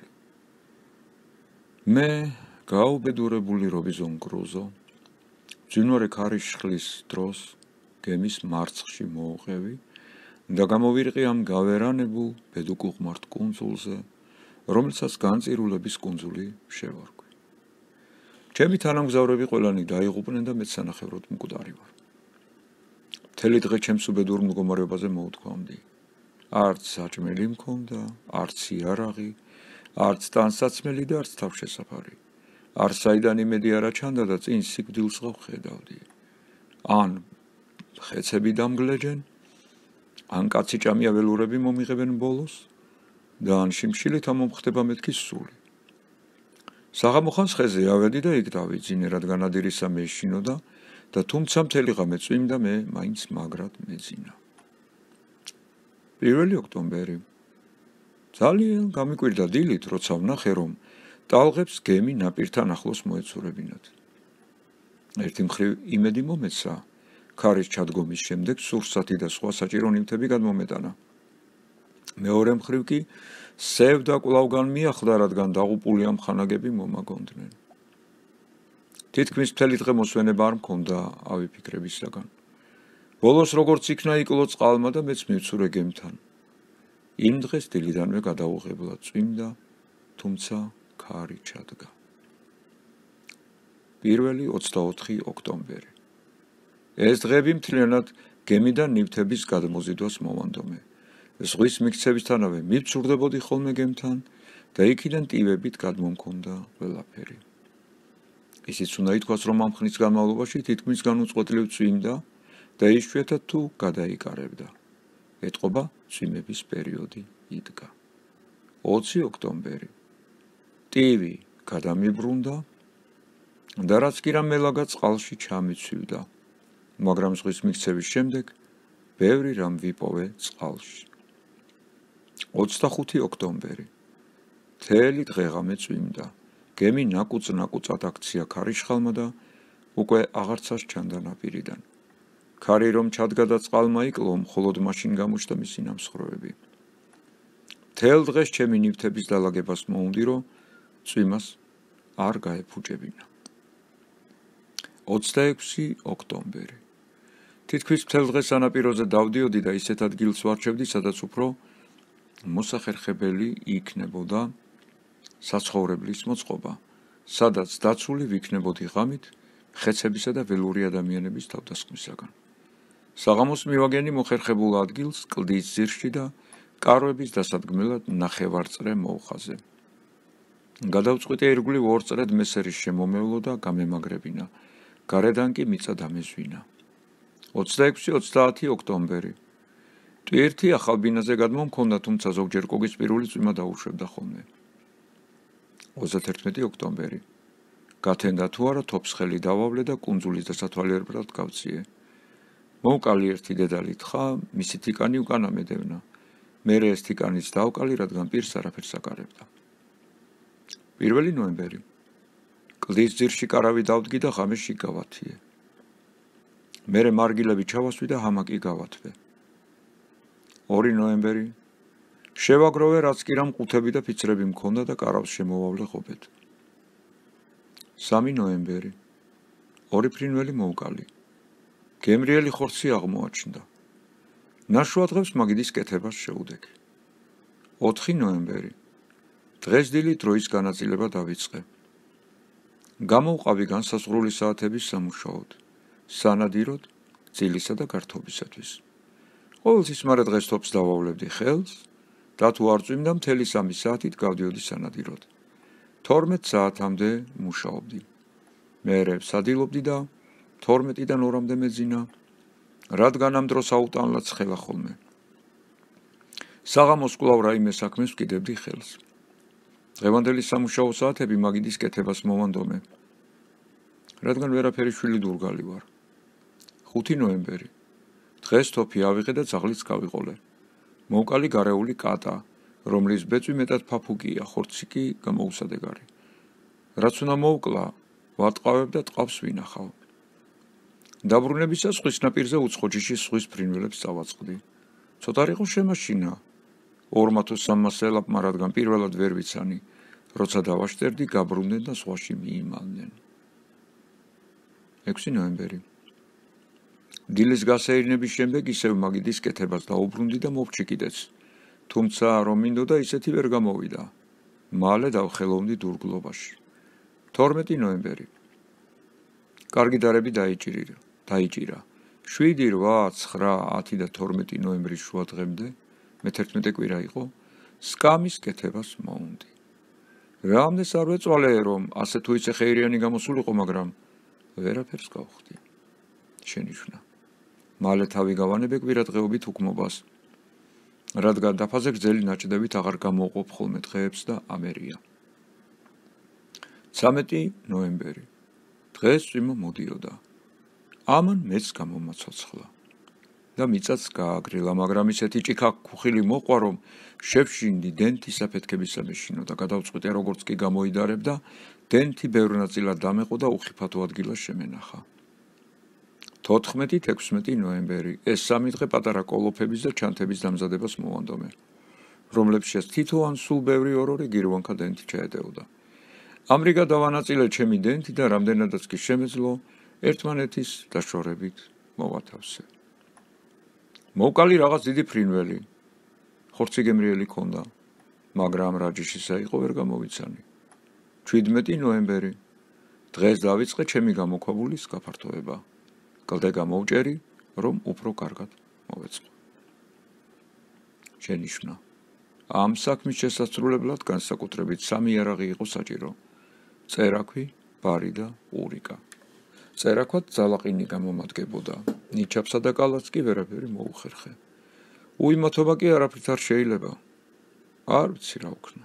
მე გაუბედურებული რობინზონ კრუზო მძინვარე ქარიშხლის დროს გემის მარცხში მოუყევი და გამოვირყი ამ გავერანებულ ბედუკუღმართ კუნძულზე, რომელსაც განწირულების კუნძული შევარქვი. ჩემი თანამგზავრები ყველანი დაიღუპნენ და მეც სანახევროდ მკვდარი ვარ. მთელი დღე ჩემს უბედურ მდგომარეობაზე მოვთქვამდი. არც საჭმელი მქონდა, არც იარაღი, არც ტანსაცმელი და არც თავშესაფარი. არ საიდან იმედი არა ჩანდა და წინ სიკვდილს ვხედავდი. ან ხეცები დამგლეჯენ, ან კაცი ჭამია ველურები მომიღებენ ბოლოს და ან შიმშილით ამომხდება მეთქი სული. საღამოხანს ხეზე ავედი და იქ დავიძინე, რადგან ადირისა მეშინოდა და თუმცა მთელი ღამე წვიმდა, მე მაინც მაგრად მეძინა. 1 ოქტომბერი ძალიან გამიკვირდა დილით, როცა ვნახე, რომ ტალღებს გემი ნაპირთან ახლოს მოეცურებინათ. ერთი მხრივ იმედი მომეცა, ქარის ჩადგომის შემდეგ სურსათი და სხვა საჭირო ნივთები გადმომეტანა. მეორე მხრივ კი სევდა კვლავ განმიახლდა, რადგან დაღუპული ამ ხანაგები მომაგონდნენ. თითქმის მთელი დღე მოსვენება არ მქონდა ავი ფიქრებისაგან. ბოლოს როგორც იქნა იკლო წყალმა და მეც მივცურე გემთან. იმ დღეს დილიდანვე გადაუღებლად წვიმდა, თუმცა ქარი ჩადგა. 24 ოქტომბერი. ეს დღები მთლიანად გემიდან ნივთების გადმოზიდვას მოვანდომე. ზღვის მიქცევისთანავე მივცურდებოდი ხოლმე გემთან და იქიდან ტივებით გადმომქონდა ყველაფერი. ისიც უნდა ითქვას, რომ ამ ხნის განმავლობაში თითქმის განუწყვეტლივ წვიმდა და იშვიათად თუ გადაიკარებდა. ეტყობა წვიმების პერიოდი იდგა. 20 ოქტომბერი. ტივი გადამიბრუნდა და რაც კი რამელაგა წყალში ჩამიცვივდა, მაგრამ ზღვის მიქცევის შემდეგ ბევრი რამ ვიპოვე წყალში. 25 ოქტომბერი. მთელი დღეღამე წვიმდა. გემი ნაკუწ-ნაკუწად აქცია ქარიშხალმა და უკვე აღარცას ჩანდა ნაპირიდან. ქარი რომ ჩადგა და წყალმა იკლო, მხოლოდ მაშინ გამოჩნდა მისი ნამსხვრევები. მთელ დღეს ჩემი ნივთების დალაგებას მოუნდი, რომ წვიმას არ გაეფუჭებინა. 26 ოქტომბერი. თითქმის მთელ დღეს სანაპიროზე დავდიოდი და ისეთ ადგილს ვარჩევდი, სადაც უფრო მოსახერხებელი იქნებოდა საცხოვრებლის მოწყობა, სადაც დაცული ვიქნებოდი ღამით ხეცებისა და ველური ადამიანების თავდასხმისაგან. საღამოს მივაგენი მოხერხებულ ადგილს კლდის ძირში და კარვების დასადგმელად ნახევარწრე მოვხაზე. გადავწყვიტე ირგვლივ ორწრედ მესერის შემომევლო და გამემაგრებინა, გარედან კი მიწა დამეზვინა. 26-30 ოქტომბერი. ტვირთი ახალბინაზე გადმო მქონდა, თუმცა ზოგჯერ კოგისპირული წვიმა დაუშვებდა ხოლმე. 31 ოქტომბერი. გათენდა თუ არა თოფსხელი დავავლე და კუნძულის დასათვალიერებლად გავწიე. მოვკალი ერთი დედალი თხა, მისი თიკანი უკან ამედევნა. მერე ეს თიკანიც დავკალი, რადგან პირს არაფერს აკარებდა. 1 ნოემბერი. კლდის ძირში კარავი დავდგი და ღამეში გავათიე. მერე მარგილები ჩავასვი და ჰამაკი გავათვე. 2 ნოემბერი. შევაგროვე, რაც კი რა მყუთები და ფიცრები მქონდა და კარავს შემოვავლე ღობედ. 3 ნოემბერი. 2 ფრინველი მოვკალი. გემრიელი ხორცი აღმოაჩნდა. ნაშუადღებს მაგიდის კეთებას შეუდექი. 4 ნოემბერი. დღეს დილით დროის განაწილება დავიწყე. გამოვყავი განსაზღვრული საათების სამუშაოდ, სანადიროდ, ძილისა და გართობისათვის. ყოველთვის მარე დღეს თოფს დავავლებდი ხელს და თუ არ წვიმდა მთელი 3 საათით გავდიოდი სანადიროდ. 12 საათამდე მუშაობდი. მერე სადილობდი და 12-დან 2-მდე მეძინა, რადგან ამ დროს აუტანლად ცხელა ხოლმე. საღამოს კვლავ რაიმე საქმეს ვკიდებდი ხელს. დღევანდელი სამუშაო საათები მაგიდის კეთებას მოვანდომე, რადგან ვერაფერი შვილი დურგალი ვარ. 5 ნოემბერი. დღეს თოფი ავიღე და ძაღლიც გავიყოლე. მოვკალი გარეული კატა, რომლის ბეწვი მეტად ფაფუკია, ხორცი კი გამოუსადეგარი. რაც უნდა მოვკლა, ვატყავებ და ტყავს ვინახავ. დაბრუნებისას ზღვის ნაპირზე უცხო ჯიშის ზღვის ფრინველებს წავაწყდი. ცოტა რიყო შემაშინა. 200-300 ელაპმა, რადგან პირველად ვერ ვიცანი, როცა დავაშტერდი, გაბრუნდნენ და ზღვაში მიიმალნენ. 6 ნოემბერი. დილის გასეირნების შემდეგ ისევ მაგიდის კეთებას დაუბრუნდი და მოვჭი კიდეც, თუმცა რომ მინდოდა ისეთი ვერ გამოვიდა. მალე დავხელოვნდი დურგლობაში. 12 ნოემბერი. კარგი დარები დაიჭირა. 7, 8, 9, 10 და 12 ნოემბრის შუა დღემდე, მე-11 კვირა იყო, სკამის კეთებას მოუნდი. რამდენს არ ვეწვალე, რომ ასე თუ ისე ხეირიანი გამოსულიყო, მაგრამ ვერაფერს გავხდი. შენიშვნა. მალე თავი გავანებე კვირადღეობით უქმობას, რადგან დაფაზე გრძელი ნაჭდებით აღარ გამოვყოფ ხოლმე დღეებს და ამერია. 13 ნოემბერი. დღეს წვიმა მოდიოდა. ამან მეც გამომაცოცხლა და მიწაც გააგრილა, მაგრამ ისეთი ჭიქა ხუხილი მოყვა, რომ შევშინდი დენთი საფეთქებისა მეშინო და გადავწყვიტე, როგორც კი გამოიდარებ და დენთი ბევრ ნაწილად დამეყო და უხიფათო ადგილას შემენახა. 14-16 ნოემბერი. ეს 3 დღე პატარა კოლოფების და ჩანთების დამზადებას მოვანდომე, რომლებშიც თითო ან სულ ბევრი ორ-ორი გირვანქა დენთი ჩაედეოდა. ამრიგა დავანაწილე ჩემი დენთი და რამდენადაც კი შემეძლო, ერთმანეთის დაშორებით მოვათავსე. მოვკალი რაღაც დიდი ფრინველი, ხორცი გემრიელი ქონდა, მაგრამ რა ჯიშისა იყო ვერ გამოვიცანი. 17 ნოემბერი. დღეს დავიწყე ჩემი გამოქვაბულის გაფართოება. კლდე გამოვჭერი, რომ უფრო კარგად მოვეწყო. შენიშვნა. ამ საქმის შესასრულებლად განსაკუთრებით 3 იარაღი იყო საჭირო: წერაქვი, ბარი და ურიკა. წერაქვად ძალაყინი გამომადგებოდა, ნიჩაბსა და კალაც კი ვერაფერი მოუხერხე. უიმათობა კი არაფრით არ შეიძლება. არ ვიცი რა ვქნა.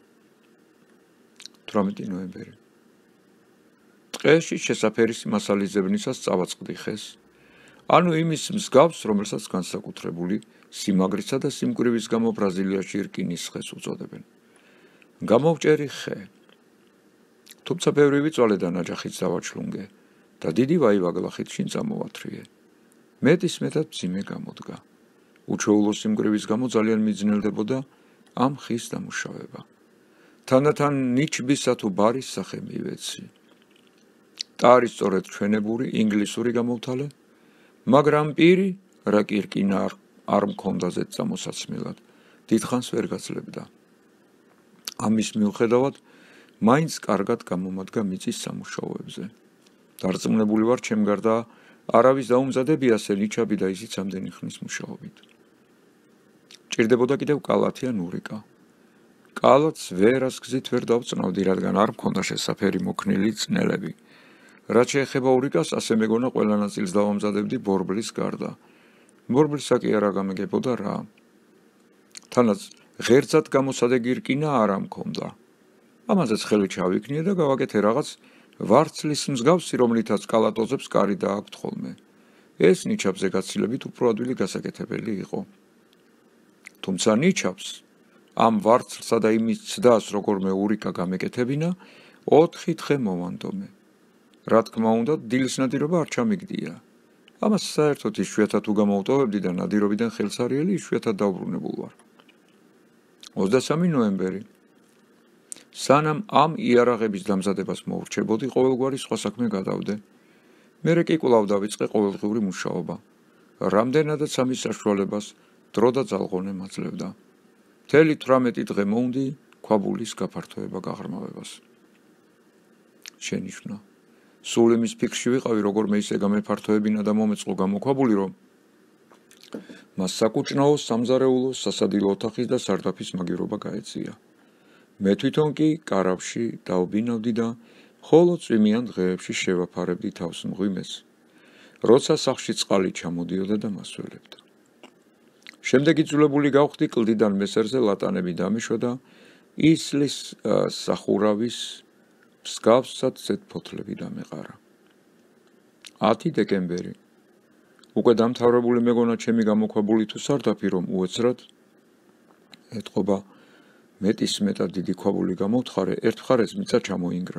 18 ნოემბერი. ტყეში შესაფერისი მასალიზებნისას წავაწყდი ხეს, ანუ იმის მსგავს, რომელსაც განსაკუთრებული სიმაგრისა და სიმკვრივის გამო ბრაზილიაში რკინის ხეს უწოდებენ. გამოვჭერი ხე. თუმცა ბევრი ვიწვალე და ნაჯახიც დავაჩლუნგე და დიდი ვაივაგლახით შინ წამოვათრიე. მეტისმეტად მძიმე გამოდგა. უჩვეულო სიმკვრივის გამო ძალიან მიძნელდებოდა ამ ხის დამუშავება. თანდათან ნიჩბისა თუ ბარის სახე მივეცი. ტარი სწორედ ჩვენებური ინგლისური გამოვთალე, მაგრამ პირი, რა კი რკინა არ მქონდა ზედწამოსაცმელად, დიდხანს ვერ გაძლევდა. ამის მიუხედავად, მაინც კარგად გამომადგა მიწის სამუშაოებზე. დარწმუნებული ვარ, ჩემ გარდა არავის დაუმზადებია ასე ნიჩაბი და ისიც ამდენი ხნის მუშაობით. ჭირდებოდა კიდევ კალათი ან ურიკა. კალათს ვერას გზით ვერ დავწნავდი, რადგან არ მქონდა შესაფერი მოქნილი წნელები. რაც შეეხება ურიკას, ასე მეგონა ყველა ნაწილს დავამზადებდი ბორბლის გარდა. ბორბლისა კი არ აგამეგებოდა რა. თანაც ღერძად გამოსადეგი რკინა არ მქონდა. ამაზეც ხელი ჩავიქნიე და გავაკეთე რაღაც ვარცლის მსგავსი, რომლითაც კალატოზებს კარი დააქვთ ხოლმე. ეს ნიჩაბზე გაცილებით უფრო ადვილი გასაკეთებელი იყო. თუმცა ნიჩაბს, ამ ვარცლსა და იმის ცდას როგორმე ურიკა გამეკეთებინა, 4 დღე მოვანდომე. რა თქმა უნდა, დილის ნადირობა არ ჩამიგდია. ამას საერთოდ იშვიათად უგამოვტოვებდი და ნადირობიდან ხელსარიელი იშვიათად დავბრუნებულ ვარ. 23 ნოემბერი. სანამ ამ იარაღების დამზადებას მოვრჩებოდი, ყოველგვარი სხვა საქმე გადავდე. მერე კი კვლავ დავიწყე ყოველდღიური მუშაობა. რამდენადაც ამის საშუალებას დრო და ძალღონე მაძლევდა. მთელი 18 დღე მოვუნდი ქვაბულის გაფართოება გაღრმავებას. შენიშვნა. სულ იმის ფიქრში ვიყავი, როგორმე ისე გამეფართოებინა და მომეწყო გამოქვაბული, რომ მას საკუჭნაო, სამზარეულო, სასადილო ოთახის და სარდაფის მაგირობა გაეწია. მე თვითონ კი კარავში დავბინავდი და მხოლოდ წვიმიან დღეებში შევაფარებდი თავს მღვიმეს, როცა სახლში წყალი ჩამოდიოდა და მასველებდა. შემდეგ იძულებული გავხდი კლდიდან მესერზე ლატანები დამიშვა და ისლის სახურავის მსგავსად ზედფოთლები დამეყარა. 10 დეკემბერი. უკვე დამთავრებული მეგონა ჩემი გამოქვაბული თუ სარდაფი, რომ უეცრად ეთყობა მეტისმეტად დიდი ქვაბული გამოვთხარე, ერთ მხარეს მიწა ჩამოინგრა.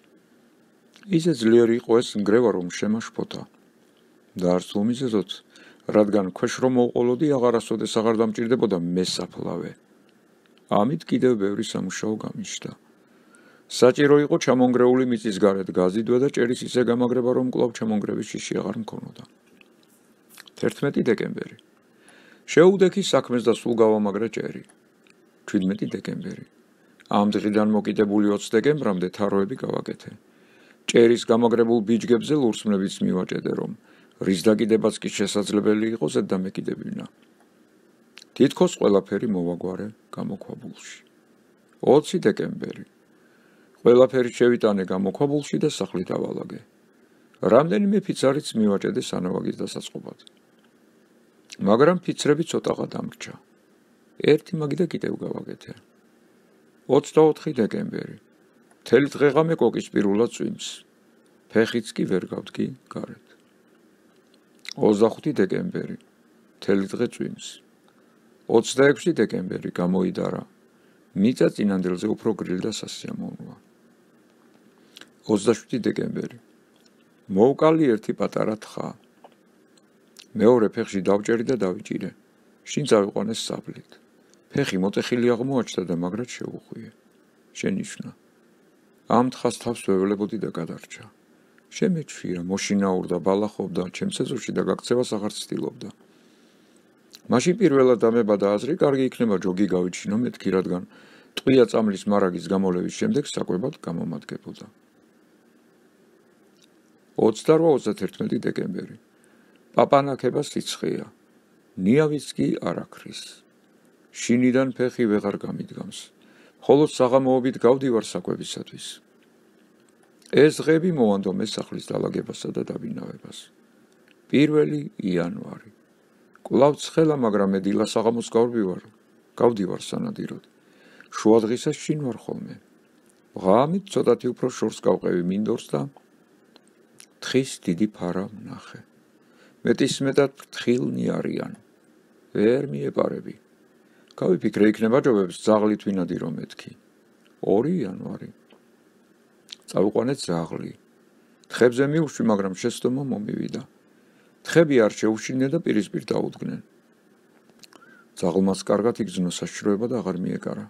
ისე ძლიერი იყო ეს ნგრევა, რომ შემაშფოთა. და არც უმიზეზოთ, რადგან ქვეშ რომ მოვყოლოდი, აღარასოდეს აღარ დამჭირდებოდა მესაფლავე. ამით კიდევ ბევრი სამუშაო გამიშდა. საჭირო იყო ჩამონგრეული მიწის გარეთ გაზიდვა და ჭერის ისე გამაგრება, რომ კვლავ ჩამონგრევის შიში აღარ მქონოდა. 11 დეკემბერი. შეუდექი საქმეს და სულ გავამაგრე ჭერი. 17 დეკემბერი. ამ დღიდან მოკიდებული 20 დეკემბრამდე თაროები გავაკეთე. ჭერის გამაგრებულ ბიჯგებზე ლურსმნებიც მივაჭედე, რომ რის დაკიდებაც კი შესაძლებელი იყო ზედდამეკიდებინა. თითქოს ყველაფერი მოვაგვარე გამოქვაბულში. 20 დეკემბერი. ყველაფერი შევიტანე გამოქვაბულში და სახლი დავალაგე. რამდენიმე ფიცარიც მივაჭედე სანავაგის დასაწყობად. მაგრამ ფიცრები ცოტაღა დამრჩა. ერთი მაგიდა კიდევ გავაკეთე. 24 დეკემბერი. მთელი დღეღამე კოკისპირულა წვიმს. ფეხიც კი ვერ გავდგი გარეთ. 25 დეკემბერი. მთელი დღე წვიმს. 26 დეკემბერი გამოიდარა. მიწა წინანდელზე უფრო გრილდა სასიამოვნოა. 27 დეკემბერი. მოვკალი ერთი პატარა თხა. მეორე ფეხში დავჭერი და დავიჭირე. შინ წავიყვანეს საბლით. ფეხი მოტეხილი აღმოაჩნდა და მაგრად შეუხვიე. შენიშვნა. ამ თხას თავს ვეველებოდი და გადარჩა. შემეჩვია, მოშინაურდა, ბალახობდა, ჩემს ეზოში და გაქცევას აღარ ცდილობდა. მაშინ პირველად დამებადა აზრი, კარგი იქნება ჯოგი გავიჩინო მეთქი, რადგან ტყვია წამლის მარაგის გამოლევის შემდეგ საკვებად გამომადგებოდა. 28-31 დეკემბერი. პაპანაკება სიცხეა. ნიავიც კი არ აქრის. შინიდან ფეხი ვეღარ გამიდგამს. მხოლოდ საღამოობით გავდივარ საკვებისათვის. ეს დღეები მოვანდომე სახლის დალაგებასა და დაბინავებას. 1 იანვარი. კვლავ ცხელა, მაგრამ მე დილა საღამოს გავდივარ სანადიროდ. შუა დღისას შინ ვარ ხოლმე. ღამით ცოტათი უფრო შორს გავყევი მინდორს და თხის დიდი ფარა ვნახე. მეტისმეტად ფრთხილნი არიან. ვერ მიეპარები. გავიფიქრე, იქნება ჯობებს ძაღლით ვინადირო მეთქი. 2 იანვარი. წავიყვანეთ ძაღლი. თხებზე მივხვი, მაგრამ შეცდომა მომივიდა. თხები არ შეუშინდნენ და პირისპირ დაუდგნენ. ძაღლმაც კარგად იგრძნო საშიშროება და აღარ მიეკარა.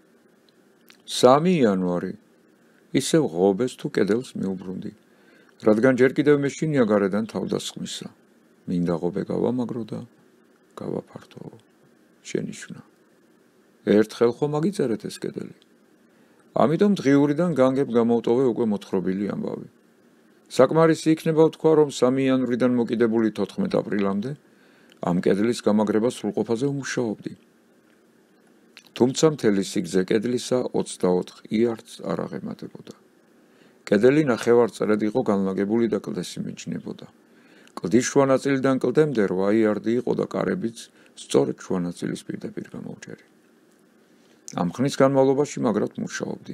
3 იანვარი. ისევ ღობეს თუ კედელს მიუბრუნდი. რადგან ჯერ კიდევ მეშინია გარედან თავდასხმისა. მინდა ღობე გავამაგრო და გავაფართოვო. შენიშვნა. ერთხელ ხომ აგიწერეთ ეს კედელი. ამიტომ დღიურიდან განგებ გამოვტოვე უკვე მოთხრობილი ამბავი. საკმარისი იქნება ვთქვა, რომ 3 იანვრიდან მოკიდებული 14 აპრილამდე ამ კედლის გამაგრებას სრულყოფაზე ვმუშაობდი. თუმცა მთელი სიგრძე კედლისა 24 იარდს არ აღემატებოდა. კედელი ნახევარწრედ იყო განლაგებული და კლდესი მიჯნებოდა. კლდის შუა ნაწილიდან კლდემდე 8 იარდი იყო და კარებიც სწორედ შუა ნაწილის პირდაპირ გამოვჭერი. ამ ხნის განმავლობაში მაგრად მუშაობდი.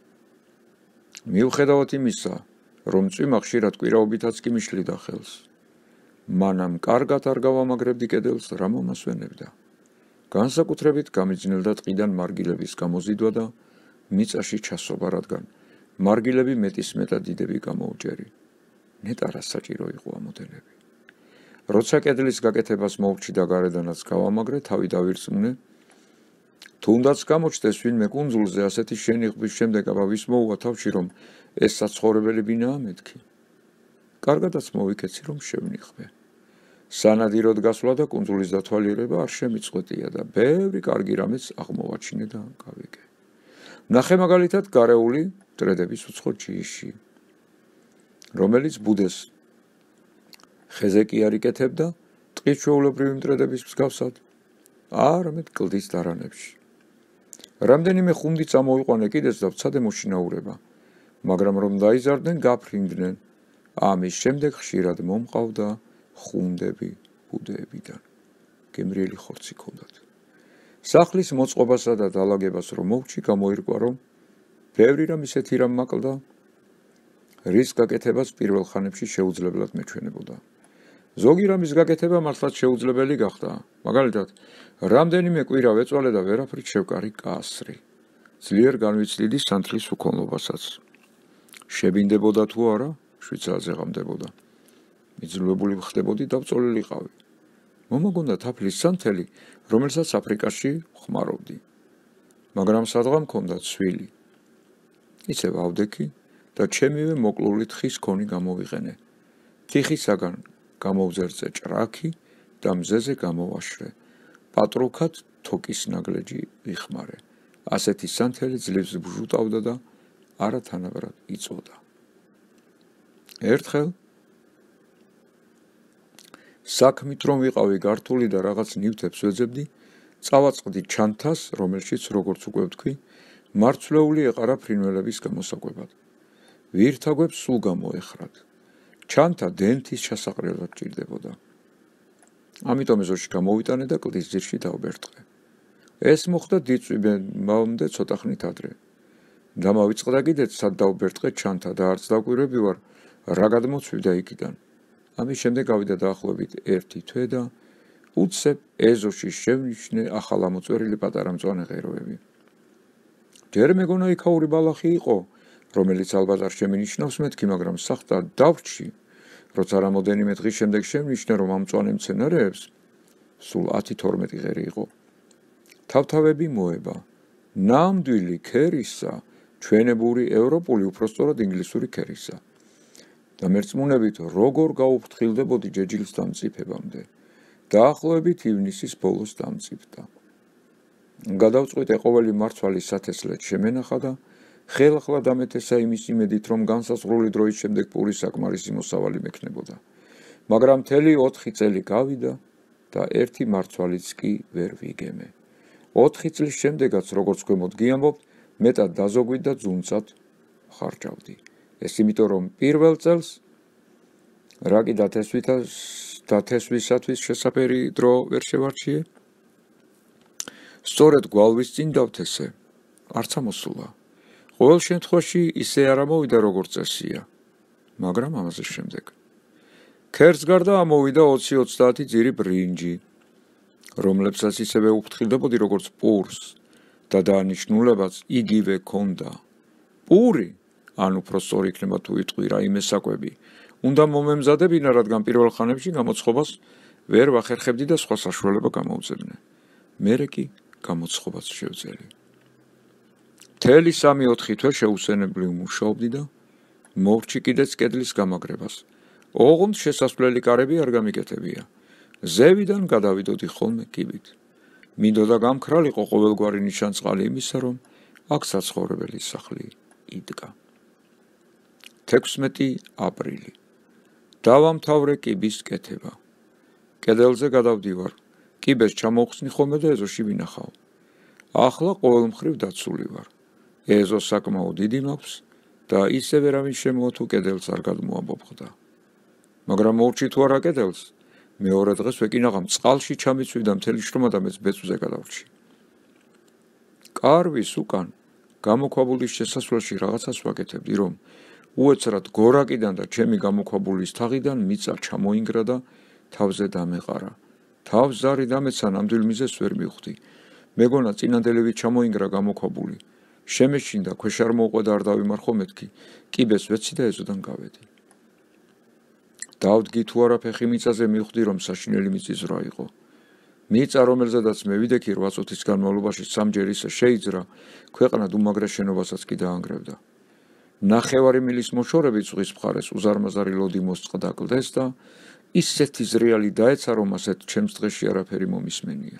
მიუხედავად იმისა, რომ წვიმა ხშირად კვირაობითაც კი მიშლიდა ხელს, მანამ კარგად არ გავამაგრებდი კედელს, რა მომასვენებდა. განსაკუთრებით გამიძნელდა ტყიდან მარგილების გამოზიდვა და მიწაში ჩასობა, რადგან მარგილები მეტისმეტად დიდები გამოვჭერი. ნეტარა საჭირო იყო ამოდენები. როცა კედლის გაკეთებას მოვჭი და გარედანაც გავამაგრე, თავი დავირწმუნე, თუნდაც გამოჩნდეს ვინმე კუნძულზე ასეთი შენიღბის შემდეგ, აბა ვის მოუვა თავში, რომ ეს საცხოვრებელი ბინაა მეთქი. კარგადაც მოვიქეცი, რომ შევნიხმე. სანადიროდ გასვლა და კუნძულის დათვალიერება არ შემიწყვეტია და ბევრი კარგი რამეც აღმოვაჩინე და გავიგე. ნახე მაგალითად გარეული მტრედების უცხო ჯიში, რომელიც ბუდეს ხეზე კი არ იკეთებდა ტყის ჩვეულებრივი მტრედების მსგავსად, არამედ კლდის დარანებში. რამდენიმე ხუნდი წამოვიყვანე კიდეც და ვცადე მოშინაურება, მაგრამ რომ დაიზარდნენ, გაფრინდნენ. ამის შემდეგ ხშირად მომყავდა ხუნდები ბუდეებიდან. გემრიელი ხორცი ჰქონდათ. სახლის მოწყობასა და დალაგებას რომ მოვჭი, გამოირკვა, რომ ბევრი რამ ისეთი რამ მაკლდა, რის გაკეთებას პირველ ხანებში შეუძლებლად მეჩვენებოდა. ზოგი რამის გაკეთება მართლაც შეუძლებელი გახდა. მაგალითად, რამდენიმე კვირა ვეწვალე და ვერაფრით შევკარი კასრი. ძლიერ განვიცდიდი სანთლის უქონლობასაც. შებინდებოდა თუ არა, შვიცაზე ღამდებოდა. მიძლვებული ხდებოდი და ვწოლილიყავი. მომაგონდა თაფლის სანთელი, რომელსაც აფრიკაში ხმარობდი. მაგრამ სადღა მქონდა ცვილი. ისევ ავდექი და ჩემივე მოკლული თხის ქონი გამოვიყენე. თიხისაგან გამოვზერწე ჭრაქი და მზეზე გამოვაშრე. პატრუქად თოკის ნაგლეჯი ვიხმარე. ასეთი სანთელი ძლივს ბჟუტავდა და არათანაბრად იწოდა. ერთხელ საქმით რომ ვიყავი გართული და რაღაც ნივთებს ვეძებდი, წავაწყდი ჩანთას, რომელშიც, როგორც უკვე ვთქვი, მარცვლეული ეყარა ფრინველების გამოსაკვებად. ვირთაგვებს სულ გამოეხრათ. ჩანთა დენთის ჩასაყრელად ჭირდებოდა. ამიტომ ეზოში გამოვიტანე და კლდის ძირში დავბერტყე. ეს მოხდა დიწვიმამდე ცოტა ხნით ადრე. დამავიწყდა კიდეც სად დავბერტყე ჩანთა და არც დაკვირვები ვარ, რა გადმოცვიდა იქიდან. ამის შემდეგ გავიდა დაახლოებით 1 თვე და უცებ ეზოში შევნიშნე ახალ ამოწვერილი პატარა მწვანე ღეროები. ჯერ მეგონა იქაური ბალახი იყო, რომელიც ალბათ არ შემინიშნავს მეთქი, მაგრამ სახტარ დავრჩი, როცა რამოდენიმე დღის შემდეგ შევნიშნე, რომ ამ მწვანე მცენარეებს სულ 10-12 ღერი იყო. თავთავები მოება, ნამდვილი ქერისა, ჩვენებური ევროპული, უпростоრად ინგლისური ქერისა. და მერწმუნებით როგორ გაუფრთხილდებოდი ჯეჯილის დამწიფებამდე. დაახლოებით ივნისის ბოლოს დამწიფდა. გადავწყვიტე ყოველი მარცვალი სათესლად შემენახა და ხელახლა დამეთესა იმის იმედით, რომ განსაზღვრული დროის შემდეგ პური საკმარისი მოსავალი მექნებოდა. მაგრამ მთელი 4 წელი გავიდა და ერთი მარცვალიც კი ვერ ვიგემე. 4 წლის შემდეგაც, როგორც ქვემოთ გიამბობთ, მეტად დაზოგვით და ძუნწად ხარჯავდი. ეს იმიტომ, რომ პირველ წელს რაკი დათესვისათვის შესაფერი დრო ვერ შევარჩიე, სწორედ გვალვის წინ დავთესე, არც ამოსულა. ყოველ შემთხვევაში ისე არ ამოვიდა, როგორც წესია, მაგრამ ამაზე შემდეგ. ქერს გარდა ამოვიდა 20-30 ძირი ბრინჯი, რომლებსაც ისევე უფრთხილდებოდი, როგორც პურს და დანიშნულებაც იგივე ქონდა. პური, ან უფრო სწორი იქნება თუ ვიტყვი რაიმე საკვები, უნდა მომემზადებინა, რადგან პირველ ხანებში გამოცხობას ვერ ვახერხებდი და სხვა საშუალება გამოვძებნე. მერე კი გამოცხობაც შევძელი. მთელი 3-4 თვე შეუსვენებლივ მუშაობდი და მოვჭი კიდეც კედლის გამაგრებას. ოღონდ შესასვლელი კარები არ გამიკეთებია. ზევიდან გადავიდოდი ხოლმე კიბით. მინდოდა გამქრალიყო ყოველგვარი ნიშანწყალი იმისა, რომ აქ საცხოვრებელი სახლი იდგა. 16 აპრილი. დავამთავრე კიბის კეთება. კედელზე გადავდივარ. კიბეს ჩამოვხსნი ხოლმე და ეზოში ვინახავ. ახლა ყოველ მხრივ დაცული ვარ. ეზო საკმაოდ დიდი მაქვს და ისევ ვერავინ შემოვა თუ კედელს არ გადმოამბობხდა. მაგრამ მოვჭი თუ არა კედელს, მეორე დღეს ვეკინაღამ წყალში ჩამიცვი და მთელი შრომა და მეც ბეწვზე გადავრჩი. კარვის უკან გამოქვაბულის შესასვლელში რაღაცას ვაკეთებდი, რომ უეცრად გორაკიდან და ჩემი გამოქვაბულის თაღიდან მიწა ჩამოინგრა და თავზე დამეყარა. თავს ზარი დამეცა ნამდვილ მიზეზს ვერ მივხვდი. მეგონა წინანდელივით ჩამოინგრა გამოქვაბული. შემეშინდა ქვეშ არ მოუყვება არ დავიმარხო მეთქი. კიბეს ვეცი და ეზოდან გავედი. დავდგი თუ არა ფეხი მიწაზე მივხვდი რომ საშინელი მიწის ზრა იყო. მიწა რომელზედაც მე ვიდექი 8 წუთის განმავლობაში სამჯერ ისე შეიძრა, ქვეყნად უმაგრეს შენობასაც კი დაანგრევდა. ნახევარი მილის მოშორებით ზღვის მხარეს უზარმაზარი ლოდი მოსწყდა კლდეს და ისეთი ზრიალი დაეცა რომ ასეთ ჩემს დღეში არაფერი მომისმენია.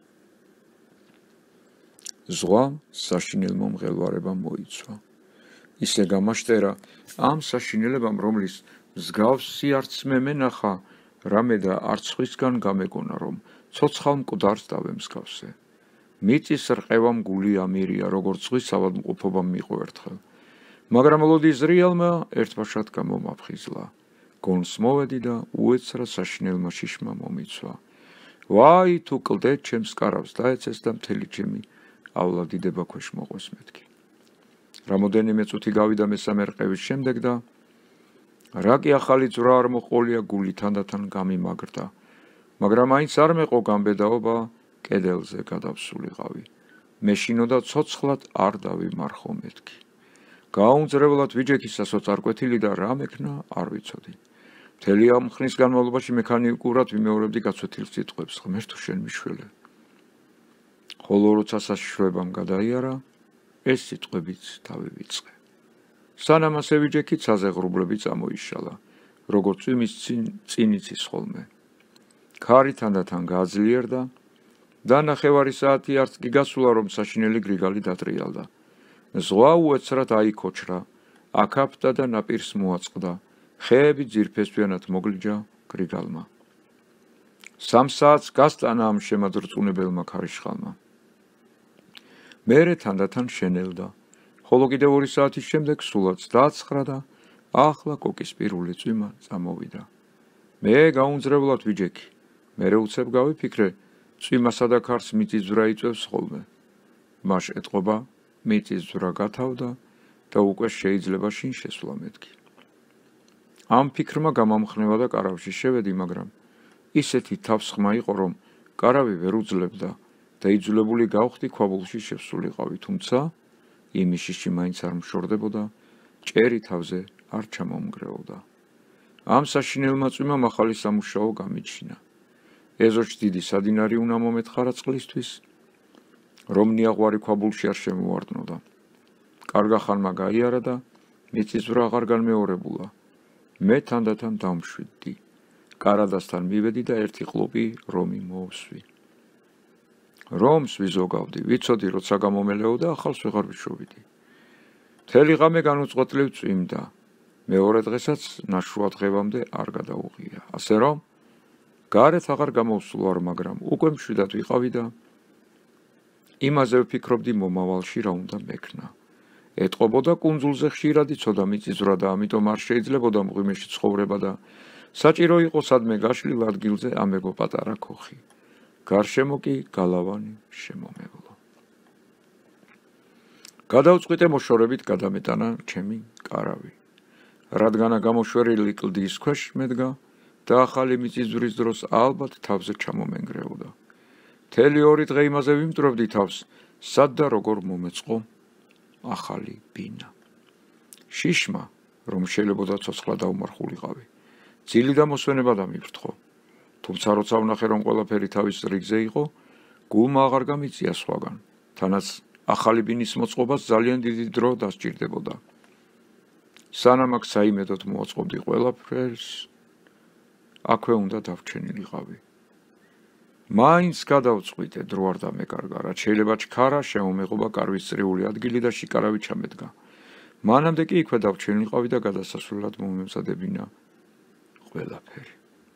ზღვა საშინელმა მღელვარებამ მოიცვა. ისე გამაშტერა ამ საშინელებამ, რომლის მსგავსი არც მე მენახა, რამე და არც სხვისგან გამეგონა, რომ ცოცხალ მკვდარს დავემსგავსე. მიწის რყევამ გული ამირია, როგორც ზღვის ავადმყოფობამ მიიღო ერთხელ. მაგრამ ლოდი ზრიალმა ერთბაშად გამომაფხიზლა. გონს მოვედი და უეცრად საშინელმა შიშმა მომიცვა. ვაი თუ კლდე ჩემს კარავს დაეცეს და მთელი ჩემიავლადიდება ქვეშ მოყვეს მეთქი. რამოდენიმე წუთი გავიდა მესამე რყევის შემდეგ და რა კი ახალი ძვრა არ მოყოლია, გული თანდათან გამიმაგრდა. მაგრამ აინც არ მეყო გამბედაობა, კედელზე გადავსულიყავი. მეშინოდა ცოცხლად არ დავიმარხო მეთქი. გაუმძრევლად ვიჯექისასოც არ კვეთილი და რა მექნა არ ვიცოდი. მთელი ამ ხნის განმავლობაში მექანიკურად ვიმეორებდი გაცვეთილ სიტყვებს, ღმერთო შენ მიშველე. ხოლო როცა საშიშროებამ გადაიარა, ეს სიტყვებიც დავივიწყე. სანამ ასე ვიჯექი, ცაზე ღრუბლები წამოიშალა, როგორც წვიმის წინ იცის ხოლმე. ქარი თანდათან გააძლიერდა და ნახევარი საათი არც კი გასულა, რომ საშინელი გრიგალი დატრიალდა. ზღვა უეცრად აიქოჩრა, აკაფდა და ნაპირს მოაწყდა. ხეები ძირფესვიანად მოგლიჯა გრიგალმა. 3 საათს გასტანა ამ შემადრწუნებელმა ქარიშხალმა. მერე თანდათან შენელდა, ხოლო კიდევ 2 საათის შემდეგ სულაც დააცხრა და ახლა კოკის პირველი წვიმა წამოვიდა. მე გაუმძრევლად ვიჯექი. მერე უცებ გავიფიქრე, წვიმასა და ქარს მიწის ძვრა იწვევს ხოლმე. მას ეტყობა, მიწის ძვრა გათავდა და უკვე შეიძლება შინ შესვლა მეთქი. ამ ფიქრმა გამამხნევა და კარავში შევედი, მაგრამ ისეთი თავსხმა იყო, რომ კარავი ვერ უძლებდა და იძულებული გავხდი ქვაბულში შევსულიყავი, თუმცა იმის შიში მაინც არ მშორდებოდა, ჭერი თავზე არ ჩამომგრეოდა. ამ საშინელმა წვიმამ ახალი სამუშაო გამიჩინა. ეზოში დიდი სადინარი უნდა მომეთხარა წყლისთვის, რომ ნიაღვარი ქვაბულში არ შემოვარდნოდა. კარგა ხანმა გაიარა და მიწის ძვრა აღარ განმეორებულა. მე თანდათან დამშვიდდი. კარადასთან მივედი და ერთი ყლუპი რომი მოვსვი. რომს ვიზოგავდი, ვიცოდი, როცა გამომელეოდა, ახალს ვეღარ ვიშოვიდი. მთელი ღამე განუწყვეტლივ წვიმდა. მეორე დღესაც ნაშრვა დღევამდე არ გადაუღია. ასე რომ, გარეთ აღარ გამოვსულ ვარ, მაგრამ უკვე მშვიდად ვიყავი და იმაზე ვფიქრობდი მომავალში რა უნდა მექნა. ეტყობოდა კუნძულზე ხშირად იცოდა მიწის ძვრა და ამიტომ არ შეიძლებოდა მღვიმეში ცხოვრება და საჭირო იყო სადმე გაშლილ ადგილზე ამეგო პატარა ქოხი. გარშემო კი გალავანი შემომევლო. გადავწყვიტე მოშორებით გადამეტანა ჩემი კარავი. რადგანა გამოშვერილი კლდის ქვეშ მედგა და ახალი მიწის ძვრის დროს ალბათ თავზე ჩამომენგრეოდა. მთელი 2 დღე იმაზე ვიმტვრევდი თავს, სად და როგორ მომეწყო ახალი ბინა. შიშმა, რომ შეიძლებოდა ცოცხლა დაუმარხულიყავი, ძილი და მოსვენება დამიფრთხო. თუმცა როცა ვნახე, რომ ყველაფერი თავის რიგზე იყო, გულმა აღარ გამიწია სხვაგან, თანაც ახალი ბინის მოწყობას ძალიან დიდი დრო დასჭირდებოდა. სანამ აქ საიმედოდ მოაწყობდი ყველაფერს, აქვე უნდა დავრჩენილიყავი. მაინც გადავწყვიტე დრო არ დამეკარგა, რაც შეიძლება ჩქარა შემომეღობა კარვის წრიული ადგილი და შიკარავი ჩამედგა. მანამდე კი იქვე დავჩენილიყავი და გადასასვლელად მომემზადებინა ყველაფერი.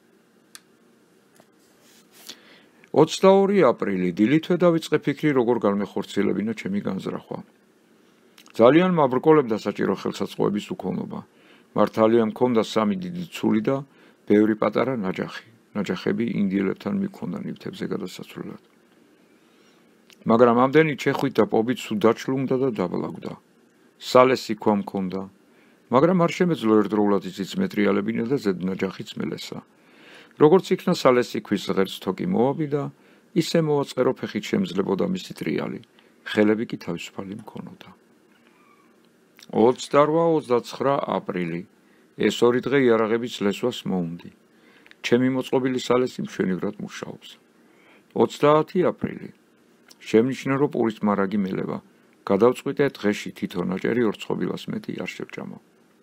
22 აპრილი დილითვე დავიწყე ფიქრი, როგორ განმეხორციელებინა ჩემი განზრახვა. ძალიან მაბრკოლებდა საჭირო ხელსაწყოების უქონობა. მართალია მქონდა 3 დიდი ცული და ბევრი პატარა ნაჯახი. ნაჯახები ინდიელებთან მიქონდა ნივთებზე გადასასვლელად. მაგრამ ამდენი ჩეხვით და პობით სულ დაჩლუმდა და დაბლაგდა. სალესი ქვა მქონდა, მაგრამ არ შემეძლო ერთდროულად იციც მეტრიალებინა და ზედ ნაჯახიც მელესა. როგორც იქნა სალესი ქვის ღერს თოკი მოავიდა, ისე მოვაწყერო ფეხით შემძლებოდა მისი ტრიალი, ხელები კი თავისუფალი მქონოდა. 28-29 აპრილი ეს 2 დღე იარაღების ლესვას მოუნდი. ჩემი მოწყობილი სალესი მშვენივრად მუშაობს. 30 აპრილი შემნიშნა, რომ პურის მარაგი მელევა. გადავწყვიტე დღეში თითო ნაჭერი 2 ცხობილას მეტი არ შევჭამო.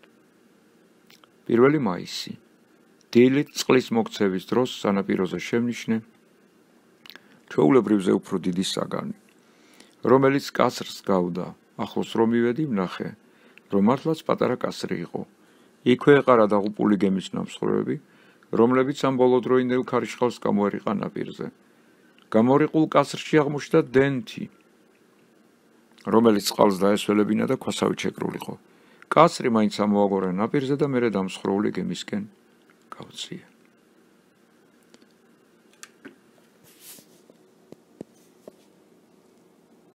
1 მაისი დილით წყლის მოქცევის დროს სანაპიროზე შემნიშნე ჩვეულებრივზე უფრო დიდი საგანი, რომელიც კასრს გავდა. ახლოს რომ მივედი, ვნახე, რომ მართლაც პატარა კასრი იყო. იქვე ეყარა დაღუპული გემის ნამსხვრევები, რომლებიც ამ ბოლოდროინდელ ქარიშხალს გამოერიყა ნაპირზე. გამორიყულ კასრში აღმოჩნდა დენთი, რომელიც წყალს დაესველებინა და ქვასავით შეკრულიყო. კასრი მაინც ამოაგორა ნაპირზე და მერე დამსხვრეული გემისკენ გავწია.